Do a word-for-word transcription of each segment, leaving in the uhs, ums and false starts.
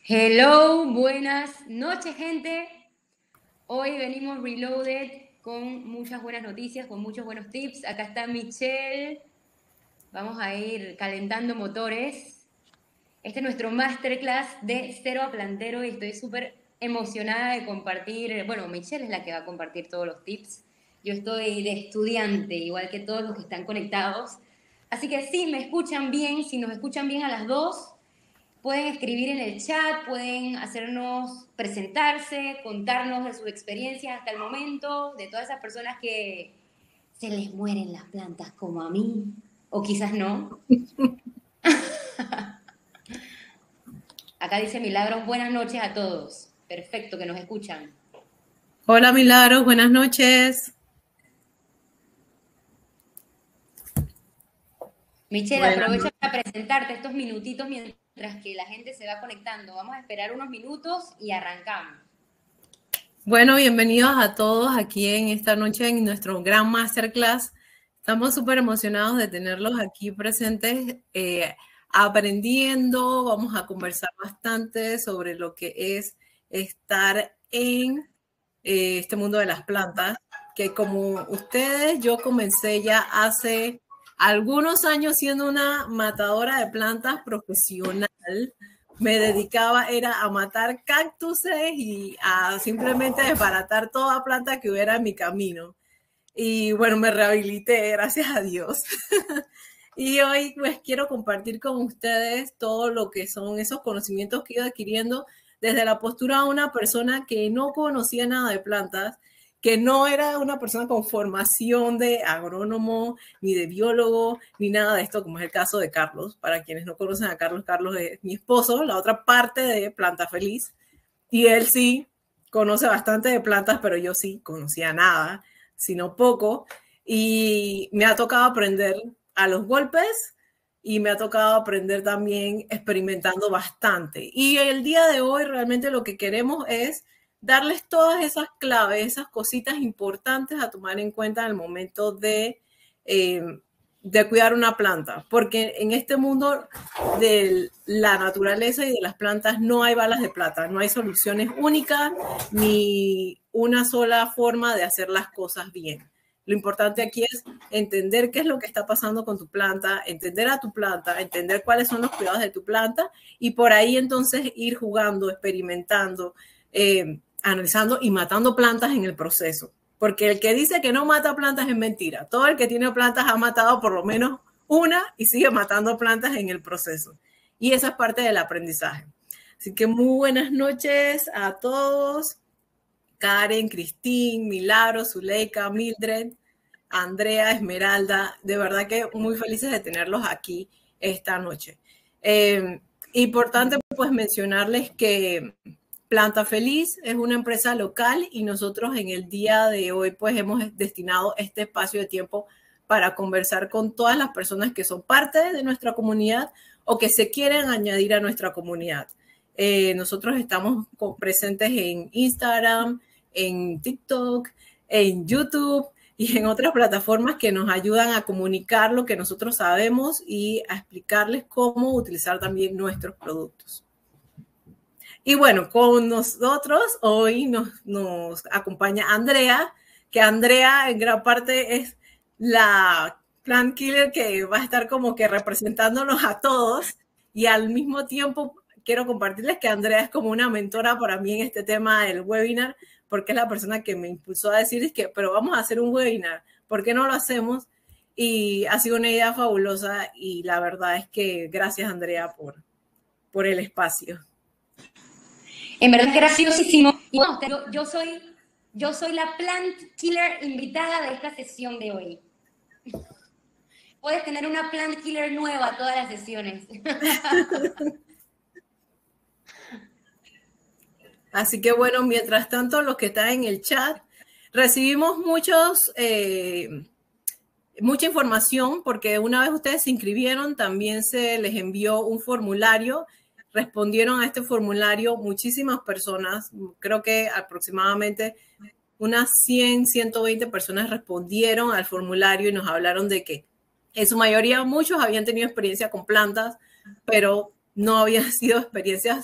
Hello, buenas noches, gente. Hoy venimos reloaded con muchas buenas noticias, con muchos buenos tips. Acá está Michelle. Vamos a ir calentando motores. Este es nuestro masterclass de cero a plantero y estoy súper emocionada de compartir. Bueno, Michelle es la que va a compartir todos los tips. Yo estoy de estudiante, igual que todos los que están conectados. Así que sí, me escuchan bien. Si nos escuchan bien a las dos, pueden escribir en el chat, pueden hacernos presentarse, contarnos de sus experiencias hasta el momento, de todas esas personas que se les mueren las plantas como a mí, o quizás no. Acá dice Milagros, buenas noches a todos. Perfecto, que nos escuchan. Hola Milagros, buenas noches. Michelle, buenas aprovecho noches para presentarte estos minutitos mientras que la gente se va conectando. Vamos a esperar unos minutos y arrancamos. Bueno, bienvenidos a todos aquí en esta noche en nuestro gran masterclass. Estamos súper emocionados de tenerlos aquí presentes, eh, aprendiendo. Vamos a conversar bastante sobre lo que es estar en eh, este mundo de las plantas, que como ustedes, yo comencé ya hace algunos años siendo una matadora de plantas profesional. Me dedicaba era a matar cactuses y a simplemente desbaratar toda planta que hubiera en mi camino. Y bueno, me rehabilité, gracias a Dios. Y hoy pues quiero compartir con ustedes todo lo que son esos conocimientos que he ido adquiriendo desde la postura de una persona que no conocía nada de plantas, que no era una persona con formación de agrónomo, ni de biólogo, ni nada de esto, como es el caso de Carlos. Para quienes no conocen a Carlos, Carlos es mi esposo, la otra parte de Planta Feliz. Y él sí conoce bastante de plantas, pero yo sí conocía nada, sino poco. Y me ha tocado aprender a los golpes y me ha tocado aprender también experimentando bastante. Y el día de hoy realmente lo que queremos es darles todas esas claves, esas cositas importantes a tomar en cuenta en el momento de, eh, de cuidar una planta, porque en este mundo de la naturaleza y de las plantas no hay balas de plata, no hay soluciones únicas ni una sola forma de hacer las cosas bien. Lo importante aquí es entender qué es lo que está pasando con tu planta, entender a tu planta, entender cuáles son los cuidados de tu planta y por ahí entonces ir jugando, experimentando, eh, analizando y matando plantas en el proceso. Porque el que dice que no mata plantas es mentira. Todo el que tiene plantas ha matado por lo menos una y sigue matando plantas en el proceso. Y esa es parte del aprendizaje. Así que muy buenas noches a todos. Karen, Cristín, Milagro, Zuleika, Mildred, Andrea, Esmeralda, de verdad que muy felices de tenerlos aquí esta noche. Eh, importante pues mencionarles que Planta Feliz es una empresa local y nosotros en el día de hoy pues hemos destinado este espacio de tiempo para conversar con todas las personas que son parte de nuestra comunidad o que se quieren añadir a nuestra comunidad. Eh, nosotros estamos presentes en Instagram, en TikTok, en YouTube y en otras plataformas que nos ayudan a comunicar lo que nosotros sabemos y a explicarles cómo utilizar también nuestros productos. Y bueno, con nosotros hoy nos, nos acompaña Andrea, que Andrea en gran parte es la plant killer que va a estar como que representándonos a todos y al mismo tiempo quiero compartirles que Andrea es como una mentora para mí en este tema del webinar, porque es la persona que me impulsó a decir es que, pero vamos a hacer un webinar, ¿por qué no lo hacemos? Y ha sido una idea fabulosa y la verdad es que gracias Andrea por, por el espacio. En verdad es graciosísimo. Y bueno, yo, yo, soy, yo soy la plant killer invitada de esta sesión de hoy. Puedes tener una plant killer nueva todas las sesiones. Así que bueno, mientras tanto, los que están en el chat, recibimos muchos, eh, mucha información porque una vez ustedes se inscribieron, también se les envió un formulario. Respondieron a este formulario muchísimas personas, creo que aproximadamente unas cien, ciento veinte personas respondieron al formulario y nos hablaron de que en su mayoría muchos habían tenido experiencia con plantas, pero no habían sido experiencias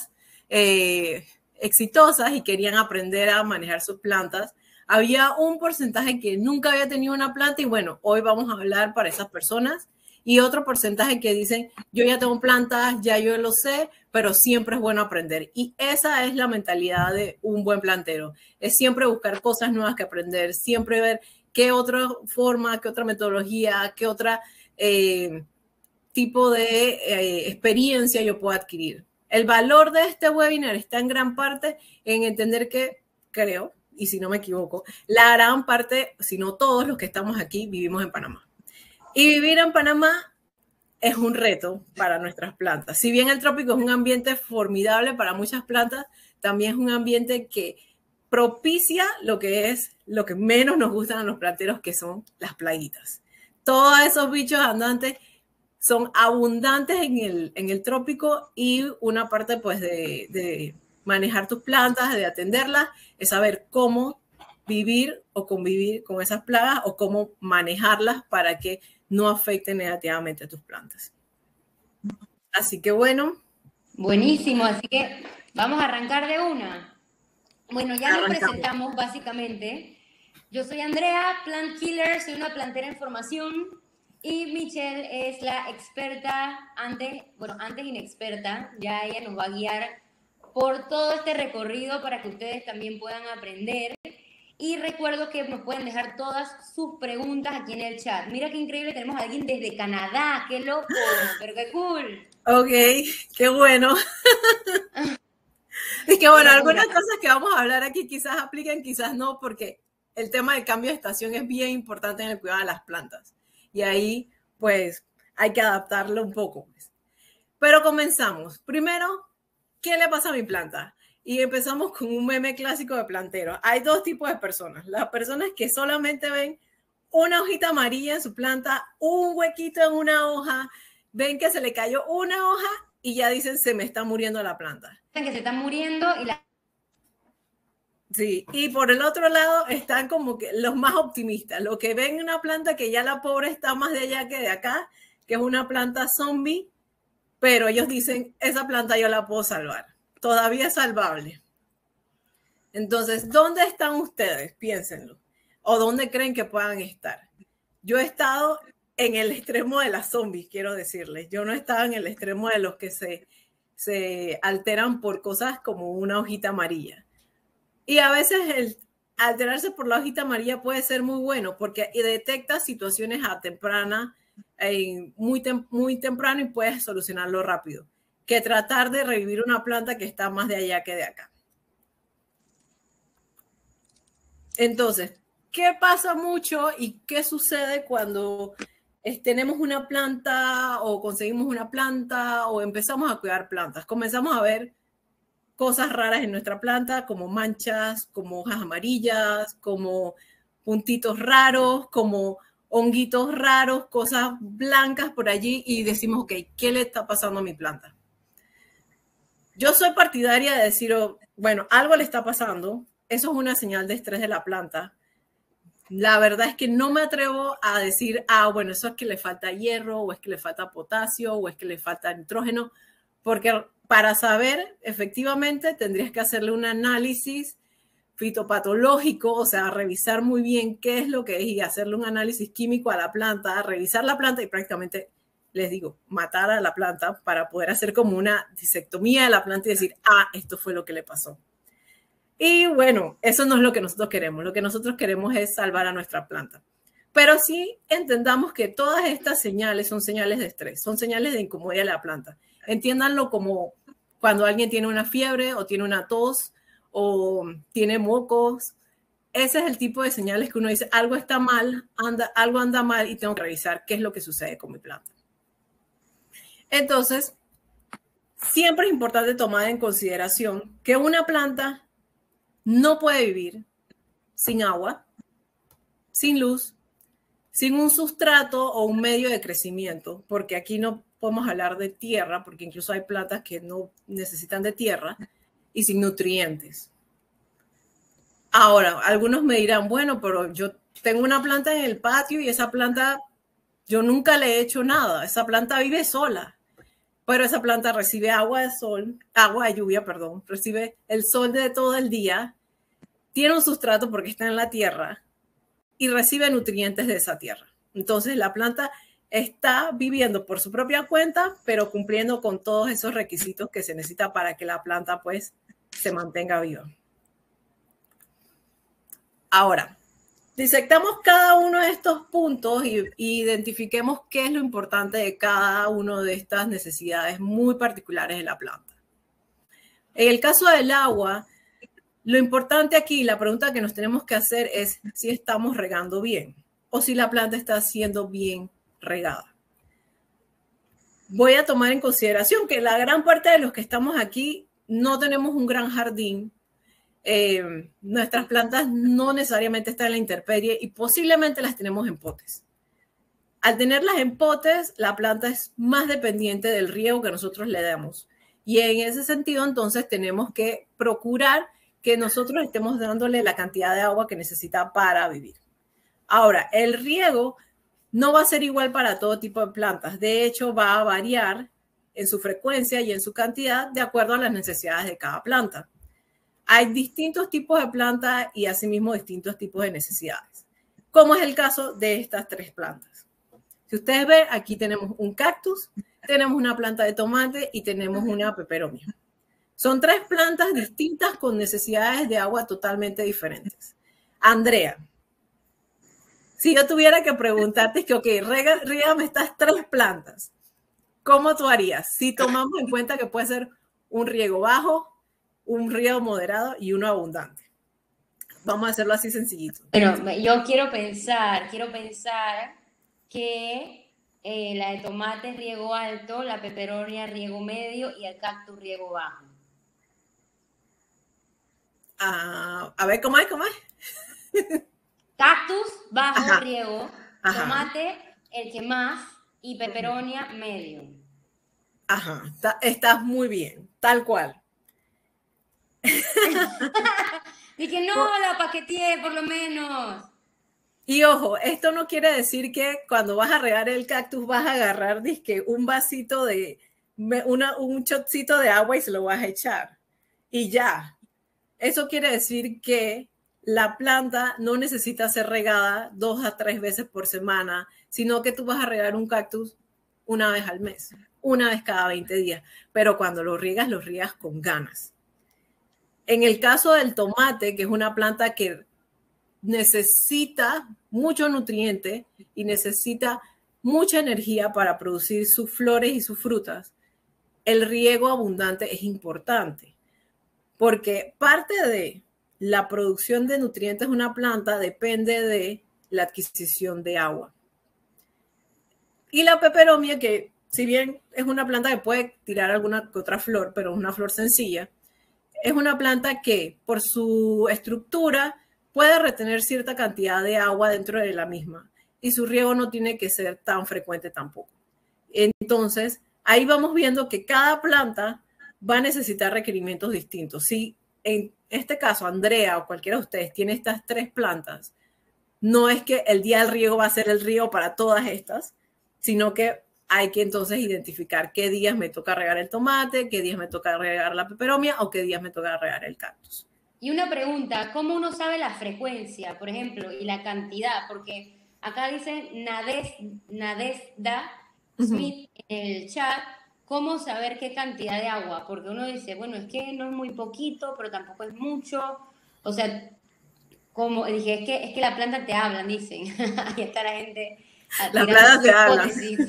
eh, exitosas y querían aprender a manejar sus plantas. Había un porcentaje que nunca había tenido una planta y bueno, hoy vamos a hablar para esas personas. Y otro porcentaje que dicen, yo ya tengo plantas, ya yo lo sé, pero siempre es bueno aprender. Y esa es la mentalidad de un buen plantero. Es siempre buscar cosas nuevas que aprender, siempre ver qué otra forma, qué otra metodología, qué otro eh, tipo de eh, experiencia yo puedo adquirir. El valor de este webinar está en gran parte en entender que, creo, y si no me equivoco, la gran parte, si no todos los que estamos aquí, vivimos en Panamá. Y vivir en Panamá es un reto para nuestras plantas. Si bien el trópico es un ambiente formidable para muchas plantas, también es un ambiente que propicia lo que es lo que menos nos gustan a los planteros, que son las plaguitas. Todos esos bichos andantes son abundantes en el, en el trópico y una parte pues de, de manejar tus plantas, de atenderlas, es saber cómo vivir o convivir con esas plagas o cómo manejarlas para que no afecten negativamente a tus plantas. Así que bueno. Buenísimo, así que vamos a arrancar de una. Bueno, ya nos presentamos básicamente. Yo soy Andrea, Plant Killer, soy una plantera en formación y Michelle es la experta, antes, bueno, antes inexperta, ya ella nos va a guiar por todo este recorrido para que ustedes también puedan aprender. Y recuerdo que nos pueden dejar todas sus preguntas aquí en el chat. Mira qué increíble, tenemos a alguien desde Canadá, qué loco, pero qué cool. Ok, qué bueno. Es que bueno, algunas cosas que vamos a hablar aquí quizás apliquen, quizás no, porque el tema del cambio de estación es bien importante en el cuidado de las plantas. Y ahí, pues, hay que adaptarlo un poco. Pero comenzamos. Primero, ¿qué le pasa a mi planta? Y empezamos con un meme clásico de plantero. Hay dos tipos de personas. Las personas que solamente ven una hojita amarilla en su planta, un huequito en una hoja, ven que se le cayó una hoja y ya dicen, se me está muriendo la planta. Que se está muriendo y la... Sí, y por el otro lado están como que los más optimistas, los que ven una planta que ya la pobre está más de allá que de acá, que es una planta zombie, pero ellos dicen, esa planta yo la puedo salvar. Todavía es salvable. Entonces, ¿dónde están ustedes? Piénsenlo. ¿O dónde creen que puedan estar? Yo he estado en el extremo de las zombies, quiero decirles. Yo no he estado en el extremo de los que se, se alteran por cosas como una hojita amarilla. Y a veces el alterarse por la hojita amarilla puede ser muy bueno porque detecta situaciones a temprana, eh, muy, tem muy temprano y puedes solucionarlo rápido, que tratar de revivir una planta que está más de allá que de acá. Entonces, ¿qué pasa mucho y qué sucede cuando tenemos una planta o conseguimos una planta o empezamos a cuidar plantas? Comenzamos a ver cosas raras en nuestra planta, como manchas, como hojas amarillas, como puntitos raros, como honguitos raros, cosas blancas por allí y decimos, ok, ¿qué le está pasando a mi planta? Yo soy partidaria de decir, oh, bueno, algo le está pasando, eso es una señal de estrés de la planta. La verdad es que no me atrevo a decir, ah, bueno, eso es que le falta hierro, o es que le falta potasio, o es que le falta nitrógeno, porque para saber, efectivamente, tendrías que hacerle un análisis fitopatológico, o sea, revisar muy bien qué es lo que es y hacerle un análisis químico a la planta, revisar la planta y prácticamente, les digo, matar a la planta para poder hacer como una disectomía de la planta y decir, ah, esto fue lo que le pasó. Y bueno, eso no es lo que nosotros queremos. Lo que nosotros queremos es salvar a nuestra planta. Pero sí entendamos que todas estas señales son señales de estrés, son señales de incomodidad de la planta. Entiéndanlo como cuando alguien tiene una fiebre o tiene una tos o tiene mocos. Ese es el tipo de señales que uno dice, algo está mal, anda, algo anda mal y tengo que revisar qué es lo que sucede con mi planta. Entonces, siempre es importante tomar en consideración que una planta no puede vivir sin agua, sin luz, sin un sustrato o un medio de crecimiento, porque aquí no podemos hablar de tierra, porque incluso hay plantas que no necesitan de tierra, y sin nutrientes. Ahora, algunos me dirán, bueno, pero yo tengo una planta en el patio y esa planta, yo nunca le he hecho nada, esa planta vive sola. pero esa planta recibe agua de sol, agua de lluvia, perdón, recibe el sol de todo el día, tiene un sustrato porque está en la tierra y recibe nutrientes de esa tierra. Entonces la planta está viviendo por su propia cuenta, pero cumpliendo con todos esos requisitos que se necesita para que la planta pues se mantenga viva. Ahora, disectamos cada uno de estos puntos y, y identifiquemos qué es lo importante de cada una de estas necesidades muy particulares de la planta. En el caso del agua, lo importante aquí, la pregunta que nos tenemos que hacer es si estamos regando bien o si la planta está siendo bien regada. Voy a tomar en consideración que la gran parte de los que estamos aquí no tenemos un gran jardín. Eh, nuestras plantas no necesariamente están en la intemperie y posiblemente las tenemos en potes. Al tenerlas en potes, la planta es más dependiente del riego que nosotros le damos. Y en ese sentido, entonces, tenemos que procurar que nosotros estemos dándole la cantidad de agua que necesita para vivir. Ahora, el riego no va a ser igual para todo tipo de plantas. De hecho, va a variar en su frecuencia y en su cantidad de acuerdo a las necesidades de cada planta. Hay distintos tipos de plantas y asimismo distintos tipos de necesidades, como es el caso de estas tres plantas. Si ustedes ven, aquí tenemos un cactus, tenemos una planta de tomate y tenemos una peperomia. Son tres plantas distintas con necesidades de agua totalmente diferentes. Andrea, si yo tuviera que preguntarte que, ok, rígame estas tres plantas, ¿cómo tú harías? Si tomamos en cuenta que puede ser un riego bajo, un riego moderado y uno abundante. Vamos a hacerlo así sencillito. Bueno, yo quiero pensar, quiero pensar que eh, la de tomate es riego alto, la peperonia riego medio y el cactus riego bajo. Ah, a ver, ¿cómo es? ¿Cómo es? Cactus bajo Ajá. riego, Ajá. tomate el que más y peperonia medio. Ajá, estás muy bien, tal cual. Dije, no, la paqueteé por lo menos. Y ojo, esto no quiere decir que cuando vas a regar el cactus vas a agarrar dizque, un vasito de, una, un shotcito de agua y se lo vas a echar. Y ya. Eso quiere decir que la planta no necesita ser regada dos a tres veces por semana, sino que tú vas a regar un cactus una vez al mes, una vez cada veinte días. Pero cuando lo riegas, lo riegas con ganas. En el caso del tomate, que es una planta que necesita mucho nutriente y necesita mucha energía para producir sus flores y sus frutas, el riego abundante es importante, porque parte de la producción de nutrientes de una planta depende de la adquisición de agua. Y la peperomia, que si bien es una planta que puede tirar alguna otra flor, pero es una flor sencilla, es una planta que por su estructura puede retener cierta cantidad de agua dentro de la misma y su riego no tiene que ser tan frecuente tampoco. Entonces, ahí vamos viendo que cada planta va a necesitar requerimientos distintos. Si en este caso Andrea o cualquiera de ustedes tiene estas tres plantas, no es que el día del riego va a ser el riego para todas estas, sino que hay que entonces identificar qué días me toca regar el tomate, qué días me toca regar la peperomia o qué días me toca regar el cactus. Y una pregunta, ¿cómo uno sabe la frecuencia, por ejemplo, y la cantidad? Porque acá dice Nades, Nadesda Smith uh-huh. en el chat, ¿cómo saber qué cantidad de agua? Porque uno dice, bueno, es que no es muy poquito, pero tampoco es mucho. O sea, como dije, es que, es que la planta te hablan, dicen. Ahí está la gente. La planta te habla.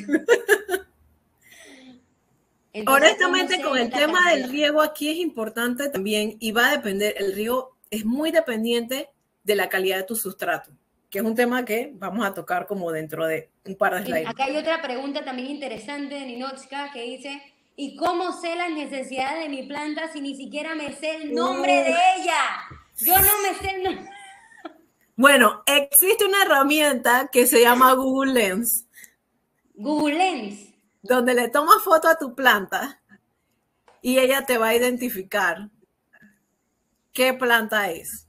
Honestamente, con el tema cantidad? del riego aquí es importante también y va a depender, el riego es muy dependiente de la calidad de tu sustrato, que es un tema que vamos a tocar como dentro de un par de slides. Acá hay otra pregunta también interesante de Ninochka que dice, ¿y cómo sé las necesidades de mi planta si ni siquiera me sé el nombre uh. de ella? Yo no me sé el nombre. Bueno, existe una herramienta que se llama Google Lens. Google Lens. Donde le tomas foto a tu planta y ella te va a identificar qué planta es.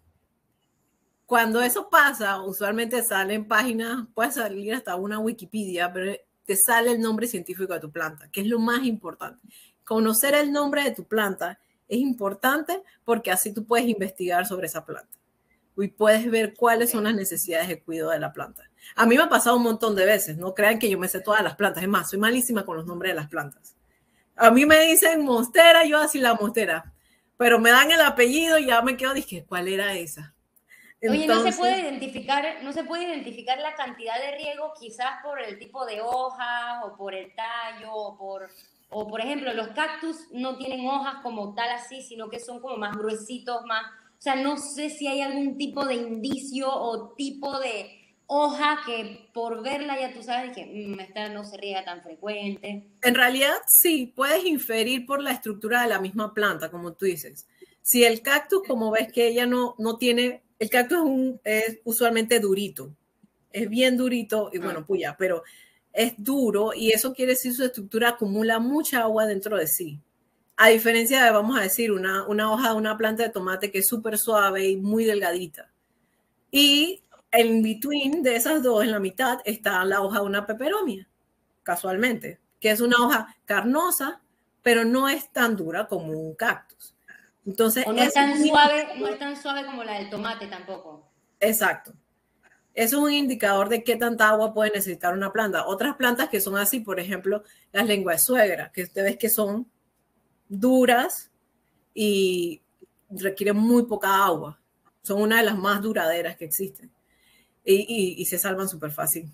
Cuando eso pasa, usualmente salen páginas, puede salir hasta una Wikipedia, pero te sale el nombre científico de tu planta, que es lo más importante. Conocer el nombre de tu planta es importante porque así tú puedes investigar sobre esa planta y puedes ver cuáles son las necesidades de cuidado de la planta. A mí me ha pasado un montón de veces, no crean que yo me sé todas las plantas, es más, soy malísima con los nombres de las plantas. A mí me dicen monstera, yo así la monstera, pero me dan el apellido y ya me quedo, dije, ¿cuál era esa? Entonces, oye, no se puede identificar, no se puede identificar la cantidad de riego quizás por el tipo de hojas o por el tallo o por, o por ejemplo, los cactus no tienen hojas como tal así, sino que son como más gruesitos, más, o sea, no sé si hay algún tipo de indicio o tipo de hoja que por verla ya tú sabes que mmm, esta no se riega tan frecuente. En realidad sí, puedes inferir por la estructura de la misma planta, como tú dices. Si el cactus, como ves que ella no, no tiene, el cactus es, un, es usualmente durito, es bien durito y bueno, puya, pero es duro y eso quiere decir su estructura acumula mucha agua dentro de sí. A diferencia de, vamos a decir, una, una hoja de una planta de tomate que es súper suave y muy delgadita. Y en between de esas dos, en la mitad, está la hoja de una peperomia, casualmente, que es una hoja carnosa, pero no es tan dura como un cactus. Entonces, o no es tan suave, no es tan suave como la del tomate tampoco. Exacto. Eso es un indicador de qué tanta agua puede necesitar una planta. Otras plantas que son así, por ejemplo, las lenguas de suegra, que usted ves que son duras y requieren muy poca agua. Son una de las más duraderas que existen y, y, y se salvan súper fácil.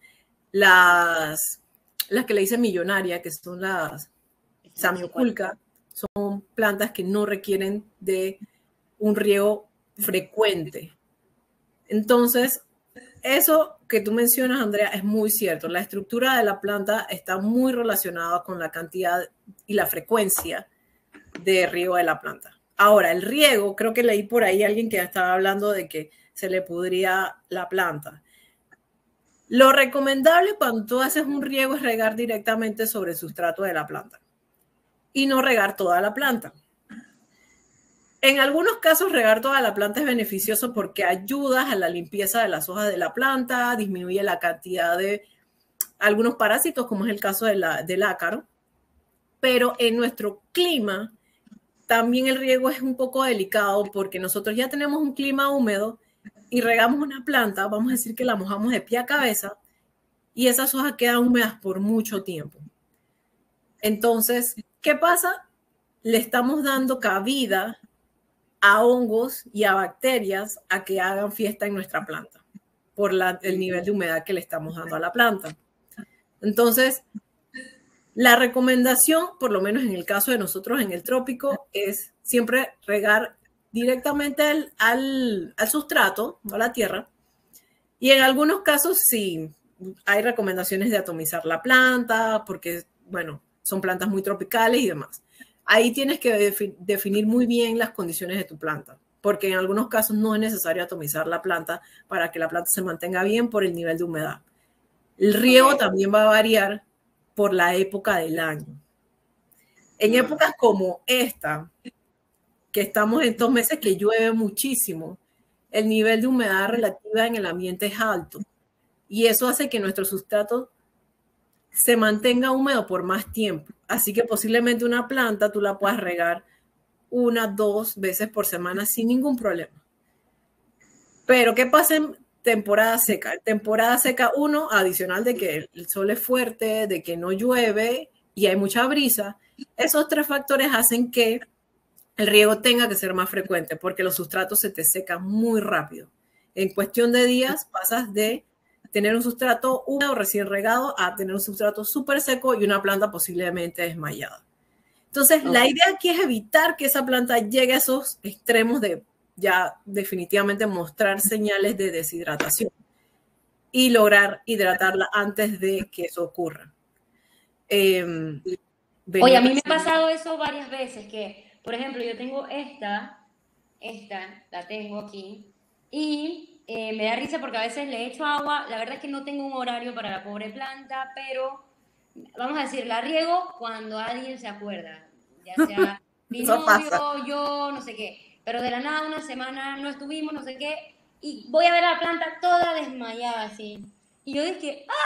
Las, las que le dicen millonaria, que son las Samioculca, son plantas que no requieren de un riego frecuente. Entonces, eso que tú mencionas, Andrea, es muy cierto. La estructura de la planta está muy relacionada con la cantidad y la frecuencia de riego de la planta. Ahora, el riego, creo que leí por ahí a alguien que estaba hablando de que se le pudría la planta. Lo recomendable cuando tú haces un riego es regar directamente sobre el sustrato de la planta y no regar toda la planta. En algunos casos, regar toda la planta es beneficioso porque ayuda a la limpieza de las hojas de la planta, disminuye la cantidad de algunos parásitos, como es el caso de la, del ácaro. Pero en nuestro clima, también el riego es un poco delicado porque nosotros ya tenemos un clima húmedo y regamos una planta, vamos a decir que la mojamos de pie a cabeza y esas hojas quedan húmedas por mucho tiempo. Entonces, ¿qué pasa? Le estamos dando cabida a hongos y a bacterias a que hagan fiesta en nuestra planta por la, el nivel de humedad que le estamos dando a la planta. Entonces, la recomendación, por lo menos en el caso de nosotros en el trópico, es siempre regar directamente al, al, al sustrato, a la tierra. Y en algunos casos sí hay recomendaciones de atomizar la planta, porque, bueno, son plantas muy tropicales y demás. Ahí tienes que defi- definir muy bien las condiciones de tu planta, porque en algunos casos no es necesario atomizar la planta para que la planta se mantenga bien por el nivel de humedad. El riego okay. también va a variar por la época del año. En épocas como esta, que estamos en estos meses que llueve muchísimo, el nivel de humedad relativa en el ambiente es alto y eso hace que nuestro sustrato se mantenga húmedo por más tiempo. Así que posiblemente una planta tú la puedas regar una, dos veces por semana sin ningún problema. Pero ¿qué pasa en temporada seca? Temporada seca, uno, adicional de que el sol es fuerte, de que no llueve y hay mucha brisa, esos tres factores hacen que el riego tenga que ser más frecuente porque los sustratos se te secan muy rápido. En cuestión de días pasas de tener un sustrato húmedo recién regado a tener un sustrato súper seco y una planta posiblemente desmayada. Entonces, okay. la idea aquí es evitar que esa planta llegue a esos extremos de ya definitivamente mostrar señales de deshidratación y lograr hidratarla antes de que eso ocurra. Eh, Oye, a mí me ha pasado eso varias veces, que, por ejemplo, yo tengo esta, esta, la tengo aquí, y eh, me da risa porque a veces le echo agua. La verdad es que no tengo un horario para la pobre planta, pero vamos a decir, la riego cuando alguien se acuerda, ya sea mi novio, yo, no sé qué, pero de la nada una semana no estuvimos, no sé qué, y voy a ver a la planta toda desmayada así, y yo dije, ¡ah!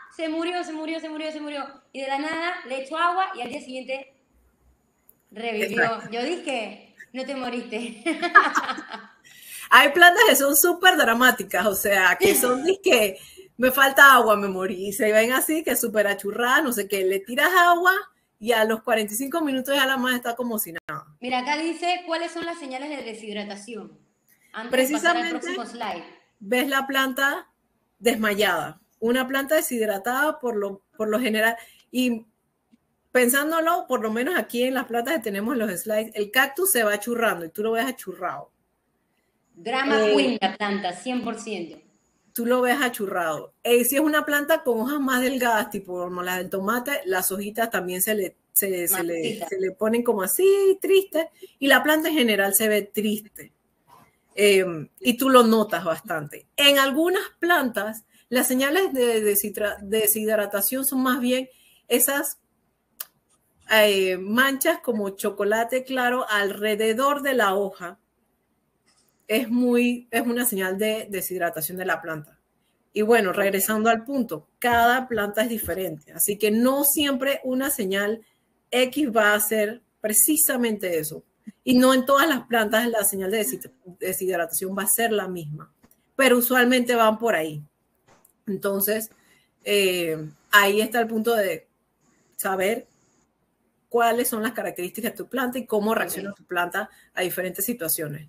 se murió, se murió, se murió, se murió. Y de la nada le echo agua y al día siguiente revivió. Exacto. Yo dije, no te moriste. Hay plantas que son súper dramáticas, o sea, que son de que me falta agua, me morí. Y se ven así, que súper achurradas, no sé qué. Le tiras agua y a los cuarenta y cinco minutos ya la más está como si nada. Mira, acá dice cuáles son las señales de deshidratación. Antes Precisamente, de pasar al próximo slide. Ves la planta desmayada. Una planta deshidratada por lo, por lo general. Y pensándolo, por lo menos aquí en las plantas que tenemos en los slides, el cactus se va achurrando y tú lo ves achurrado. Drama eh, queen la planta, cien por ciento. Tú lo ves achurrado. Eh, si es una planta con hojas más delgadas, tipo como las del tomate, las hojitas también se le, se, se, le, se le ponen como así, tristes, y la planta en general se ve triste. Eh, y tú lo notas bastante. En algunas plantas, las señales de deshidratación son más bien esas eh, manchas como chocolate claro alrededor de la hoja. Es, muy, es una señal de deshidratación de la planta. Y bueno, regresando al punto, cada planta es diferente, así que no siempre una señal X va a ser precisamente eso. Y no en todas las plantas la señal de deshidratación va a ser la misma, pero usualmente van por ahí. Entonces, eh, ahí está el punto de saber cuáles son las características de tu planta y cómo reacciona tu planta a diferentes situaciones.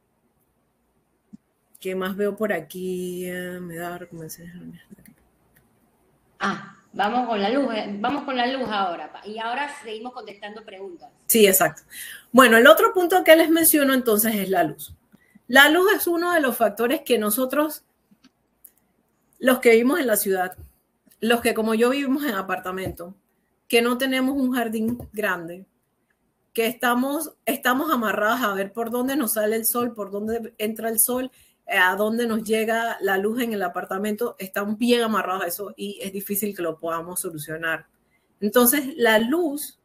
¿Qué más veo por aquí? Me da recomendaciones. Ah, vamos con la luz, vamos con la luz ahora. Y ahora seguimos contestando preguntas. Sí, exacto. Bueno, el otro punto que les menciono entonces es la luz. La luz es uno de los factores que nosotros, los que vivimos en la ciudad, los que como yo vivimos en apartamento, que no tenemos un jardín grande, que estamos, estamos amarrados a ver por dónde nos sale el sol, por dónde entra el sol, a dónde nos llega la luz en el apartamento, estamos bien amarrados a eso y es difícil que lo podamos solucionar. Entonces, la luz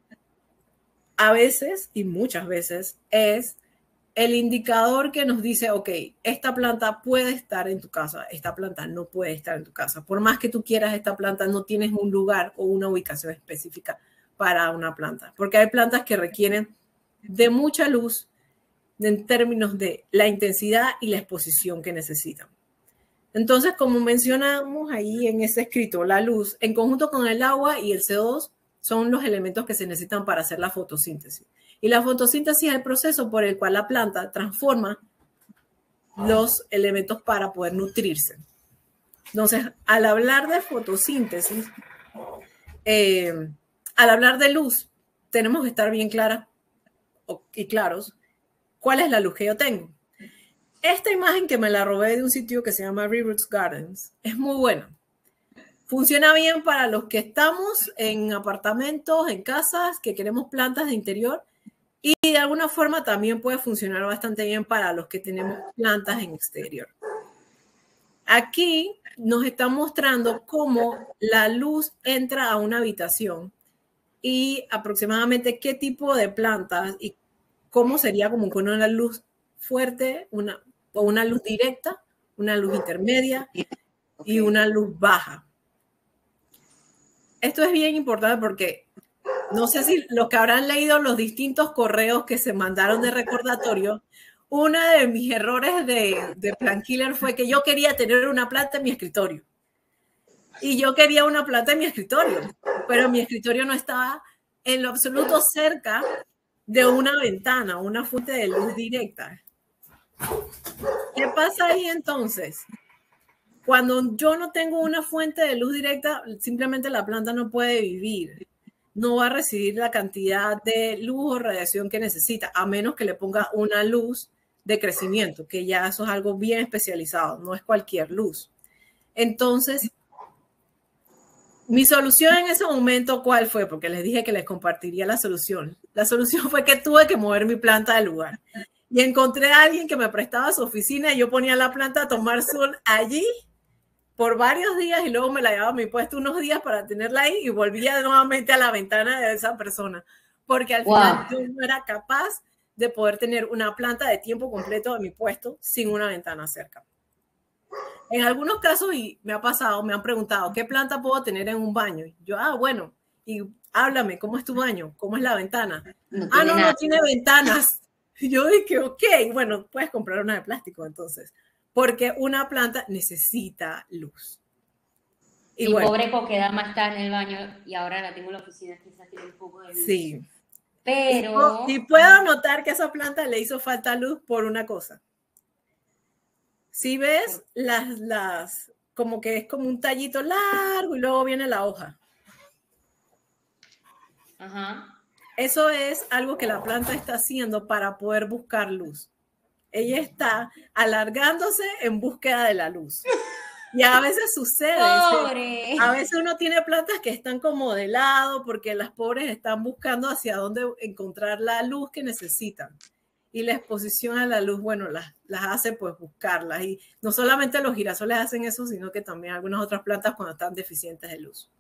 a veces y muchas veces es el indicador que nos dice, ok, esta planta puede estar en tu casa, esta planta no puede estar en tu casa. Por más que tú quieras esta planta, no tienes un lugar o una ubicación específica para una planta, porque hay plantas que requieren de mucha luz en términos de la intensidad y la exposición que necesitan. Entonces, como mencionamos ahí en ese escrito, la luz en conjunto con el agua y el C O dos son los elementos que se necesitan para hacer la fotosíntesis. Y la fotosíntesis es el proceso por el cual la planta transforma los elementos para poder nutrirse. Entonces, al hablar de fotosíntesis, eh, al hablar de luz, tenemos que estar bien claras y claros cuál es la luz que yo tengo. Esta imagen que me la robé de un sitio que se llama Rivers Gardens es muy buena. Funciona bien para los que estamos en apartamentos, en casas, que queremos plantas de interior, y de alguna forma también puede funcionar bastante bien para los que tenemos plantas en exterior. Aquí nos está mostrando cómo la luz entra a una habitación y aproximadamente qué tipo de plantas y cómo sería como con una luz fuerte, una, o una luz directa, una luz intermedia y una luz baja. Esto es bien importante porque no sé si los que habrán leído los distintos correos que se mandaron de recordatorio, uno de mis errores de, de Plant Killer fue que yo quería tener una planta en mi escritorio. Y yo quería una planta en mi escritorio, pero mi escritorio no estaba en lo absoluto cerca de una ventana, una fuente de luz directa. ¿Qué pasa ahí entonces? Cuando yo no tengo una fuente de luz directa, simplemente la planta no puede vivir. No va a recibir la cantidad de luz o radiación que necesita, a menos que le ponga una luz de crecimiento, que ya eso es algo bien especializado, no es cualquier luz. Entonces, mi solución en ese momento, ¿cuál fue? Porque les dije que les compartiría la solución. La solución fue que tuve que mover mi planta del lugar. Y encontré a alguien que me prestaba su oficina y yo ponía la planta a tomar sol allí por varios días y luego me la llevaba a mi puesto unos días para tenerla ahí y volvía nuevamente a la ventana de esa persona. Porque al wow. final yo no era capaz de poder tener una planta de tiempo completo a mi puesto sin una ventana cerca. En algunos casos, y me ha pasado, me han preguntado, ¿qué planta puedo tener en un baño? Yo, ah, bueno, y háblame, ¿cómo es tu baño? ¿Cómo es la ventana? No Ah, tiene no, nada. no tiene ventanas. Y yo dije, ok, bueno, puedes comprar una de plástico entonces, porque una planta necesita luz. Y Mi bueno, pobre Coquedama está en el baño y ahora la tengo en la oficina, quizás tiene un poco de luz. sí. Pero... Y, y puedo notar que a esa planta le hizo falta luz por una cosa. Si ves las, las, como que es como un tallito largo y luego viene la hoja. Ajá. Eso es algo que la planta está haciendo para poder buscar luz. Ella está alargándose en búsqueda de la luz. Y a veces sucede, ¡Pobre! a veces uno tiene plantas que están como de lado porque las pobres están buscando hacia dónde encontrar la luz que necesitan. Y la exposición a la luz, bueno, las, las hace pues buscarlas. Y no solamente los girasoles hacen eso, sino que también algunas otras plantas cuando están deficientes de luz.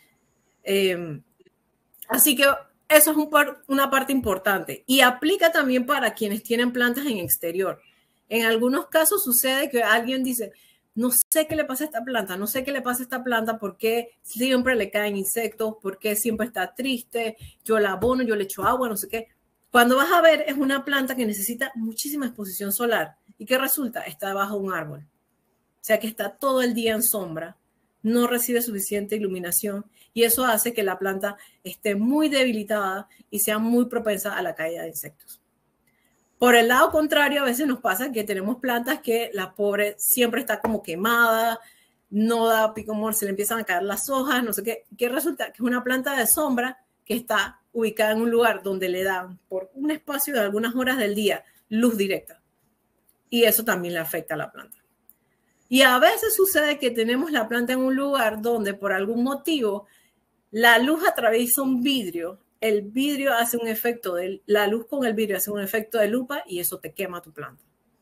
Eh, así que eso es un par, una parte importante. Y aplica también para quienes tienen plantas en exterior. En algunos casos sucede que alguien dice, no sé qué le pasa a esta planta, no sé qué le pasa a esta planta, por qué siempre le caen insectos, por qué siempre está triste, yo la abono, yo le echo agua, no sé qué. Cuando vas a ver, es una planta que necesita muchísima exposición solar. ¿Y qué resulta? Está bajo un árbol. O sea que está todo el día en sombra, no recibe suficiente iluminación y eso hace que la planta esté muy debilitada y sea muy propensa a la caída de insectos. Por el lado contrario, a veces nos pasa que tenemos plantas que la pobre siempre está como quemada, no da picomor, se le empiezan a caer las hojas, no sé qué. ¿Qué resulta? Que es una planta de sombra que está ubicada en un lugar donde le dan por un espacio de algunas horas del día luz directa. Y eso también le afecta a la planta. Y a veces sucede que tenemos la planta en un lugar donde por algún motivo la luz atraviesa un vidrio, el vidrio hace un efecto, de, la luz con el vidrio hace un efecto de lupa y eso te quema tu planta.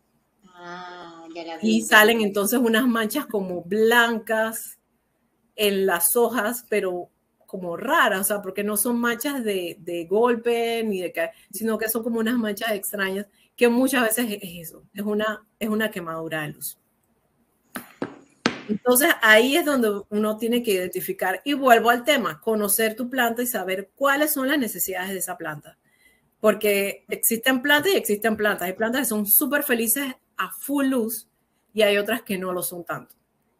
Ah, ya la y vi. salen entonces unas manchas como blancas en las hojas, pero como raras, o sea, porque no son manchas de, de golpe ni de caer, sino que son como unas manchas extrañas que muchas veces es eso, es una, es una quemadura de luz. Entonces ahí es donde uno tiene que identificar, y vuelvo al tema, conocer tu planta y saber cuáles son las necesidades de esa planta. Porque existen plantas y existen plantas. Hay plantas que son súper felices a full luz y hay otras que no lo son tanto.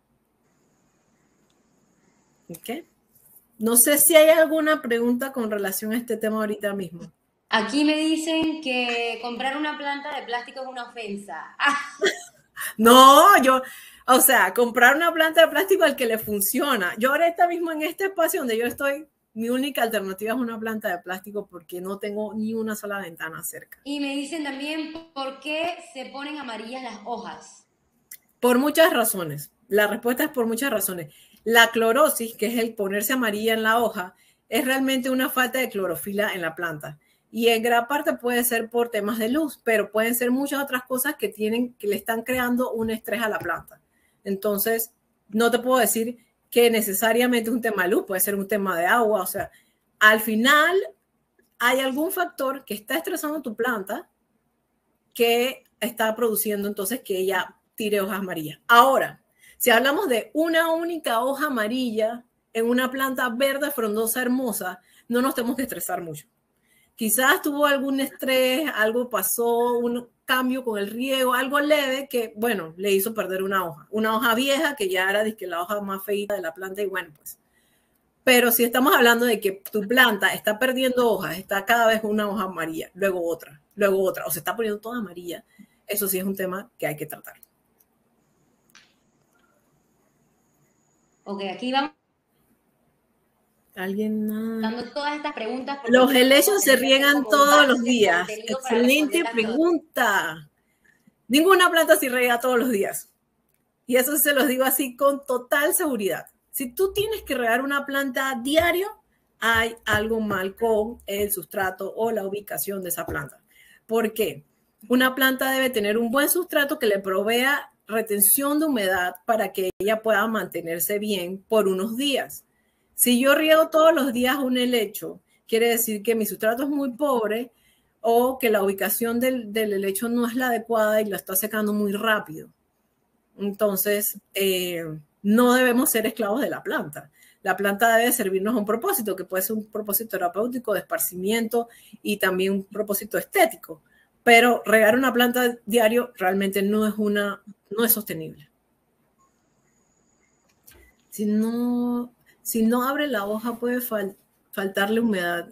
¿Ok? No sé si hay alguna pregunta con relación a este tema ahorita mismo. Aquí me dicen que comprar una planta de plástico es una ofensa. Ah. No, yo, o sea, comprar una planta de plástico al que le funciona. Yo ahorita mismo en este espacio donde yo estoy, mi única alternativa es una planta de plástico porque no tengo ni una sola ventana cerca. Y me dicen también por qué se ponen amarillas las hojas. Por muchas razones. La respuesta es por muchas razones. La clorosis, que es el ponerse amarilla en la hoja, es realmente una falta de clorofila en la planta. Y en gran parte puede ser por temas de luz, pero pueden ser muchas otras cosas que, tienen, que le están creando un estrés a la planta. Entonces, no te puedo decir que necesariamente es un tema de luz, puede ser un tema de agua. O sea, al final hay algún factor que está estresando tu planta que está produciendo entonces que ella tire hojas amarillas. Ahora, si hablamos de una única hoja amarilla en una planta verde, frondosa, hermosa, no nos tenemos que estresar mucho. Quizás tuvo algún estrés, algo pasó, un cambio con el riego, algo leve que, bueno, le hizo perder una hoja. Una hoja vieja que ya era disque, la hoja más feita de la planta y bueno, pues. Pero si estamos hablando de que tu planta está perdiendo hojas, está cada vez una hoja amarilla, luego otra, luego otra, o se está poniendo toda amarilla, eso sí es un tema que hay que tratar. Ok, aquí vamos ¿Alguien? dando todas estas preguntas. Los helechos se riegan todos los días. Excelente pregunta. Todo. Ninguna planta se riega todos los días. Y eso se los digo así con total seguridad. Si tú tienes que regar una planta diario, hay algo mal con el sustrato o la ubicación de esa planta. ¿Por qué? Una planta debe tener un buen sustrato que le provea retención de humedad para que ella pueda mantenerse bien por unos días. Si yo riego todos los días un helecho, quiere decir que mi sustrato es muy pobre o que la ubicación del, del helecho no es la adecuada y lo está secando muy rápido. Entonces, eh, no debemos ser esclavos de la planta. La planta debe servirnos a un propósito, que puede ser un propósito terapéutico, de esparcimiento y también un propósito estético. Pero regar una planta diario realmente no es, una, no es sostenible. Si no, si no abre la hoja, puede fal, faltarle humedad.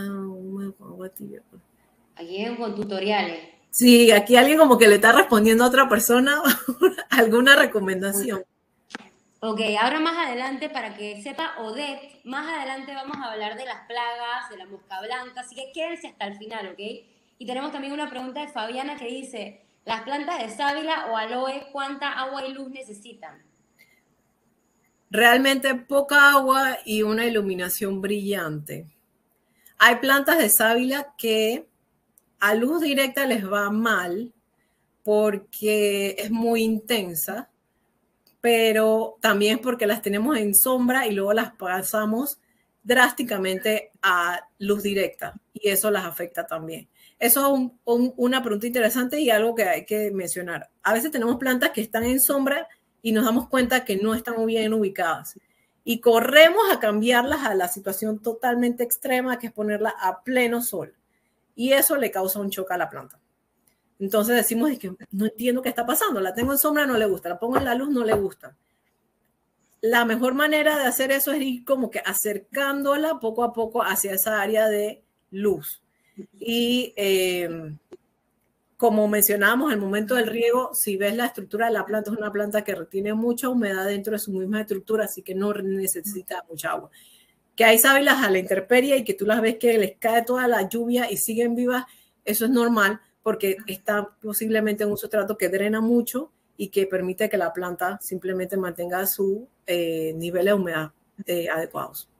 Aquí con tutoriales. Sí, aquí alguien como que le está respondiendo a otra persona alguna recomendación. Ok, ahora más adelante, para que sepa Odette, más adelante vamos a hablar de las plagas, de la mosca blanca, así que quédense hasta el final, ¿ok? Y tenemos también una pregunta de Fabiana que dice, ¿las plantas de sábila o aloe cuánta agua y luz necesitan? Realmente poca agua y una iluminación brillante. Hay plantas de sábila que a luz directa les va mal porque es muy intensa, pero también es porque las tenemos en sombra y luego las pasamos drásticamente a luz directa y eso las afecta también. Eso es un, un, una pregunta interesante y algo que hay que mencionar. A veces tenemos plantas que están en sombra y nos damos cuenta que no están muy bien ubicadas y corremos a cambiarlas a la situación totalmente extrema, que es ponerla a pleno sol, y eso le causa un choque a la planta. Entonces decimos que no entiendo qué está pasando, la tengo en sombra, no le gusta, la pongo en la luz, no le gusta. La mejor manera de hacer eso es ir como que acercándola poco a poco hacia esa área de luz. Y eh, como mencionábamos, al momento del riego, si ves la estructura de la planta, es una planta que retiene mucha humedad dentro de su misma estructura, así que no necesita mucha agua. Que hay sábilas a la intemperie y que tú las ves que les cae toda la lluvia y siguen vivas, eso es normal, porque está posiblemente en un sustrato que drena mucho y que permite que la planta simplemente mantenga su eh, nivel de humedad eh, adecuados.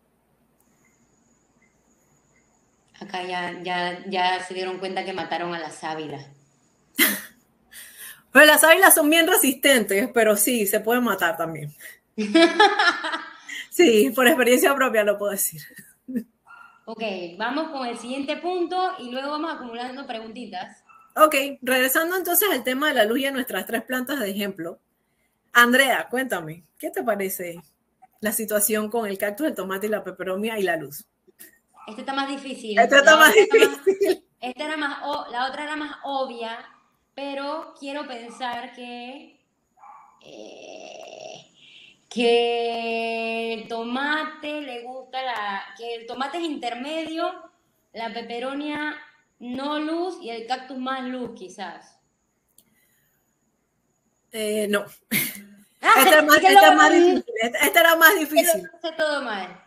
Acá ya, ya, ya se dieron cuenta que mataron a la sábila. Pero las sábilas son bien resistentes, pero sí, se pueden matar también. Sí, por experiencia propia lo puedo decir. Ok, vamos con el siguiente punto y luego vamos acumulando preguntitas. Ok, regresando entonces al tema de la luz y a nuestras tres plantas de ejemplo. Andrea, cuéntame, ¿qué te parece la situación con el cactus, el tomate y la peperomia y la luz? Este está más difícil. Este está la más otra difícil. Más, esta era más, oh, la otra era más obvia, pero quiero pensar que... Eh, que el tomate le gusta la... que el tomate es intermedio, la peperonia no luz y el cactus más luz, quizás. Eh, no. Ah, esta era más, esta más difícil. Esta, esta era más difícil. Lo hice todo mal.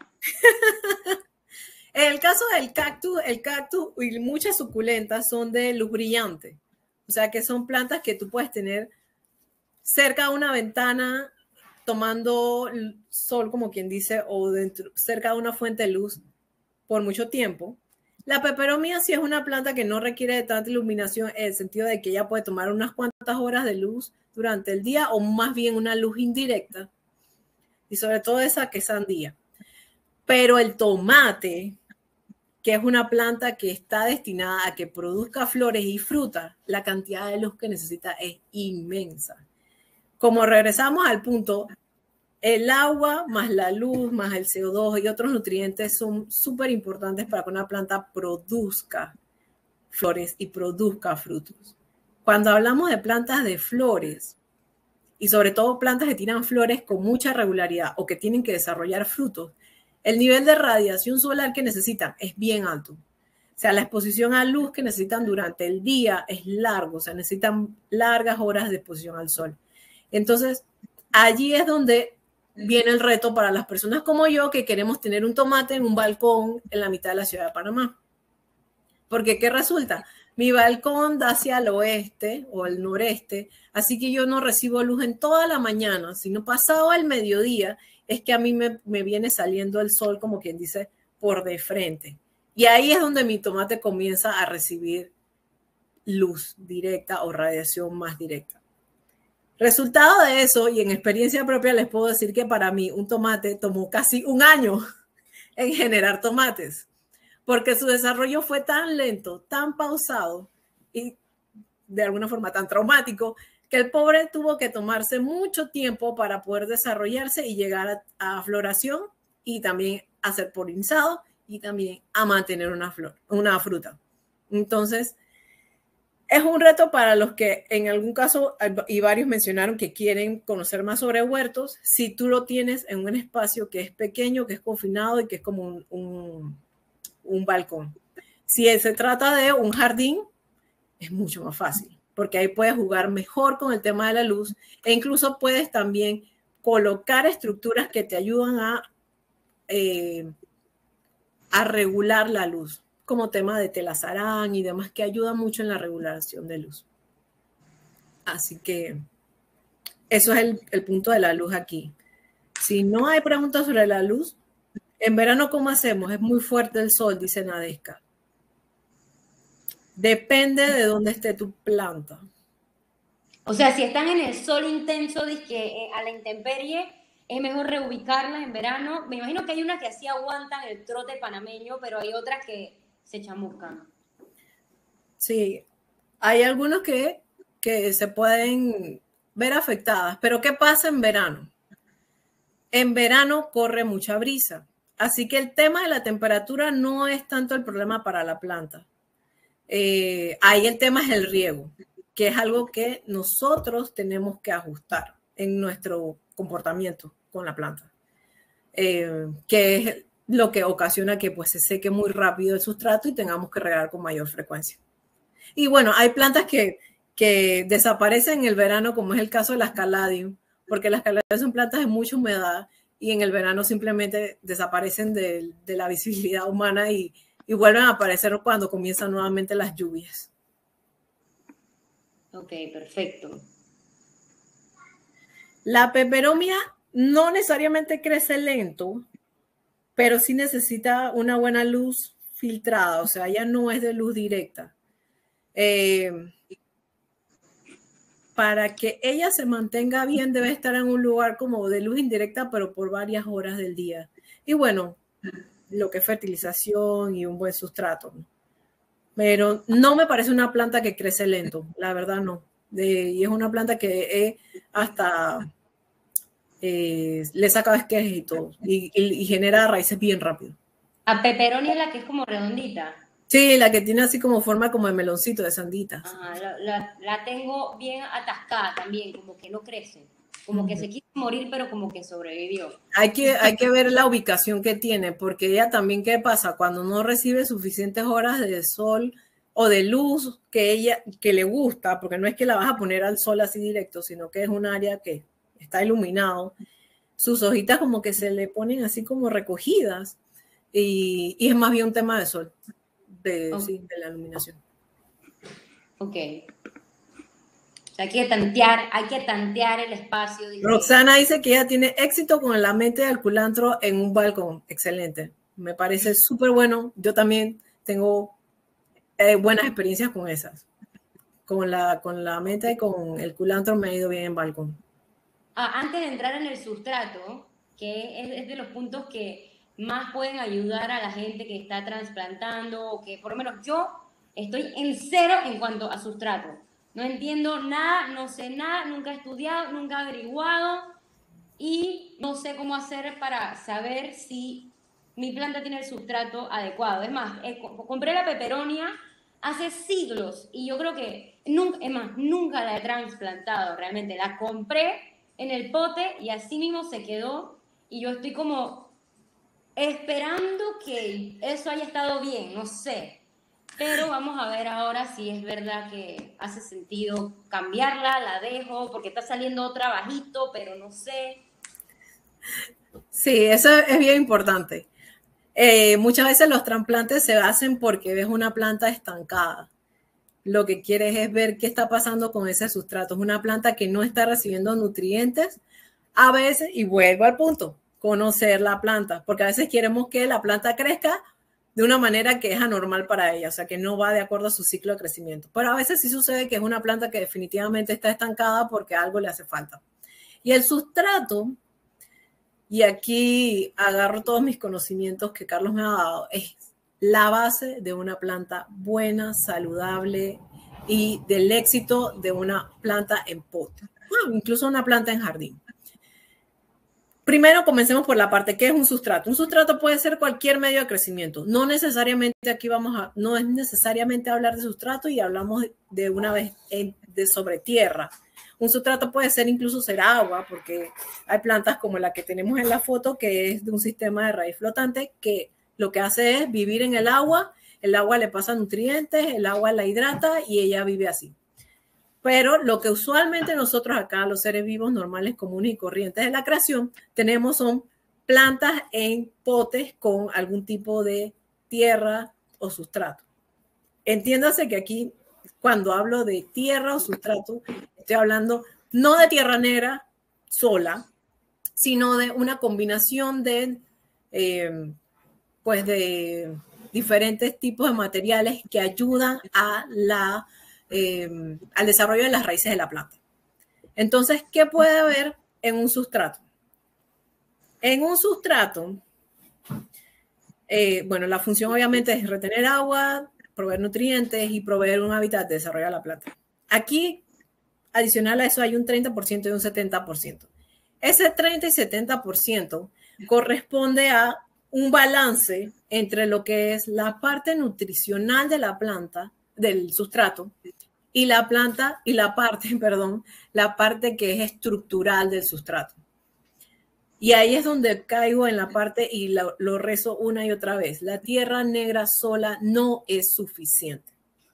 En el caso del cactus, el cactus y muchas suculentas son de luz brillante. O sea que son plantas que tú puedes tener cerca de una ventana tomando sol, como quien dice, o dentro, cerca de una fuente de luz por mucho tiempo. La peperomia sí es una planta que no requiere de tanta iluminación en el sentido de que ella puede tomar unas cuantas horas de luz durante el día o más bien una luz indirecta. Y sobre todo esa que es sandía. Pero el tomate, que es una planta que está destinada a que produzca flores y frutas, la cantidad de luz que necesita es inmensa. Como regresamos al punto, el agua más la luz más el C O dos y otros nutrientes son súper importantes para que una planta produzca flores y produzca frutos. Cuando hablamos de plantas de flores, y sobre todo plantas que tiran flores con mucha regularidad o que tienen que desarrollar frutos, el nivel de radiación solar que necesitan es bien alto. O sea, la exposición a luz que necesitan durante el día es largo, o sea, necesitan largas horas de exposición al sol. Entonces, allí es donde viene el reto para las personas como yo que queremos tener un tomate en un balcón en la mitad de la ciudad de Panamá. Porque, ¿qué resulta? Mi balcón da hacia el oeste o el noreste, así que yo no recibo luz en toda la mañana, sino pasado el mediodía es que a mí me, me viene saliendo el sol, como quien dice, por de frente. Y ahí es donde mi tomate comienza a recibir luz directa o radiación más directa. Resultado de eso, y en experiencia propia les puedo decir que para mí un tomate tomó casi un año en generar tomates, porque su desarrollo fue tan lento, tan pausado y de alguna forma tan traumático, que el pobre tuvo que tomarse mucho tiempo para poder desarrollarse y llegar a, a floración y también a ser polinizado y también a mantener una flor, una fruta. Entonces, es un reto para los que en algún caso, y varios mencionaron que quieren conocer más sobre huertos, si tú lo tienes en un espacio que es pequeño, que es confinado y que es como un, un, un balcón. Si se trata de un jardín, es mucho más fácil, porque ahí puedes jugar mejor con el tema de la luz e incluso puedes también colocar estructuras que te ayudan a, eh, a regular la luz, como tema de telazarán y demás, que ayuda mucho en la regulación de luz. Así que eso es el, el punto de la luz aquí. Si no hay preguntas sobre la luz, en verano, ¿cómo hacemos? Es muy fuerte el sol, dice Nadesca. Depende de dónde esté tu planta. O sea, si están en el sol intenso, que a la intemperie, es mejor reubicarlas en verano. Me imagino que hay unas que así aguantan el trote panameño, pero hay otras que se chamuscan. Sí, hay algunos que, que se pueden ver afectadas, pero ¿qué pasa en verano? En verano corre mucha brisa, así que el tema de la temperatura no es tanto el problema para la planta. Eh, ahí el tema es el riego, que es algo que nosotros tenemos que ajustar en nuestro comportamiento con la planta, eh, que es lo que ocasiona que pues, se seque muy rápido el sustrato y tengamos que regar con mayor frecuencia. Y bueno, hay plantas que, que desaparecen en el verano, como es el caso de las caladium, porque las caladium son plantas de mucha humedad y en el verano simplemente desaparecen de, de la visibilidad humana y, y vuelven a aparecer cuando comienzan nuevamente las lluvias. Ok, perfecto. La peperomia no necesariamente crece lento, pero sí necesita una buena luz filtrada, o sea, ya no es de luz directa. Eh, para que ella se mantenga bien, debe estar en un lugar como de luz indirecta, pero por varias horas del día. Y bueno, lo que es fertilización y un buen sustrato. Pero no me parece una planta que crece lento, la verdad no. De, y es una planta que he hasta eh, le saca esquejes y todo, y, y, y genera raíces bien rápido. A peperonia es la que es como redondita. Sí, la que tiene así como forma como de meloncito, de sanditas. Ajá, la, la, la tengo bien atascada también, como que no crece. Como que se quiso morir, pero como que sobrevivió. Hay que, hay que ver la ubicación que tiene, porque ella también, ¿qué pasa? Cuando no recibe suficientes horas de sol o de luz que ella, que le gusta, porque no es que la vas a poner al sol así directo, sino que es un área que está iluminado, sus hojitas como que se le ponen así como recogidas y, y es más bien un tema de sol, de, okay. Sí, de la iluminación. Ok. Hay que tantear, hay que tantear el espacio. Dice. Roxana dice que ella tiene éxito con la mente del culantro en un balcón. Excelente. Me parece súper bueno. Yo también tengo eh, buenas experiencias con esas. Con la, con la menta y con el culantro me ha ido bien en balcón. Ah, antes de entrar en el sustrato, que es, es de los puntos que más pueden ayudar a la gente que está trasplantando, o que por lo menos yo estoy en cero en cuanto a sustrato. No entiendo nada, no sé nada, nunca he estudiado, nunca he averiguado y no sé cómo hacer para saber si mi planta tiene el sustrato adecuado. Es más, eh, compré la peperonia hace siglos y yo creo que, nunca, es más, nunca la he trasplantado realmente. La compré en el pote y así mismo se quedó y yo estoy como esperando que eso haya estado bien, no sé. Pero vamos a ver ahora si es verdad que hace sentido cambiarla, la dejo, porque está saliendo otra bajito, pero no sé. Sí, eso es bien importante. Eh, muchas veces los trasplantes se hacen porque ves una planta estancada. Lo que quieres es ver qué está pasando con ese sustrato. Es una planta que no está recibiendo nutrientes a veces, y vuelvo al punto, conocer la planta, porque a veces queremos que la planta crezca de una manera que es anormal para ella, o sea, que no va de acuerdo a su ciclo de crecimiento. Pero a veces sí sucede que es una planta que definitivamente está estancada porque algo le hace falta. Y el sustrato, y aquí agarro todos mis conocimientos que Carlos me ha dado, es la base de una planta buena, saludable, y del éxito de una planta en pote, ah, incluso una planta en jardín. Primero comencemos por la parte, ¿qué es un sustrato? Un sustrato puede ser cualquier medio de crecimiento. No necesariamente aquí vamos a, no es necesariamente hablar de sustrato y hablamos de una vez de sobre tierra. Un sustrato puede ser incluso ser agua, porque hay plantas como la que tenemos en la foto, que es de un sistema de raíz flotante, que lo que hace es vivir en el agua, el agua le pasa nutrientes, el agua la hidrata y ella vive así. Pero lo que usualmente nosotros acá, los seres vivos normales, comunes y corrientes de la creación, tenemos son plantas en potes con algún tipo de tierra o sustrato. Entiéndase que aquí, cuando hablo de tierra o sustrato, estoy hablando no de tierra negra sola, sino de una combinación de, eh, pues de diferentes tipos de materiales que ayudan a la Eh, al desarrollo de las raíces de la planta. Entonces, ¿qué puede haber en un sustrato? En un sustrato, eh, bueno, la función obviamente es retener agua, proveer nutrientes y proveer un hábitat de desarrollo de la planta. Aquí, adicional a eso, hay un treinta por ciento y un setenta por ciento. Ese treinta y setenta por ciento corresponde a un balance entre lo que es la parte nutricional de la planta, del sustrato, y la planta y la parte, perdón, la parte que es estructural del sustrato. Y ahí es donde caigo en la parte y lo, lo rezo una y otra vez. La tierra negra sola no es suficiente.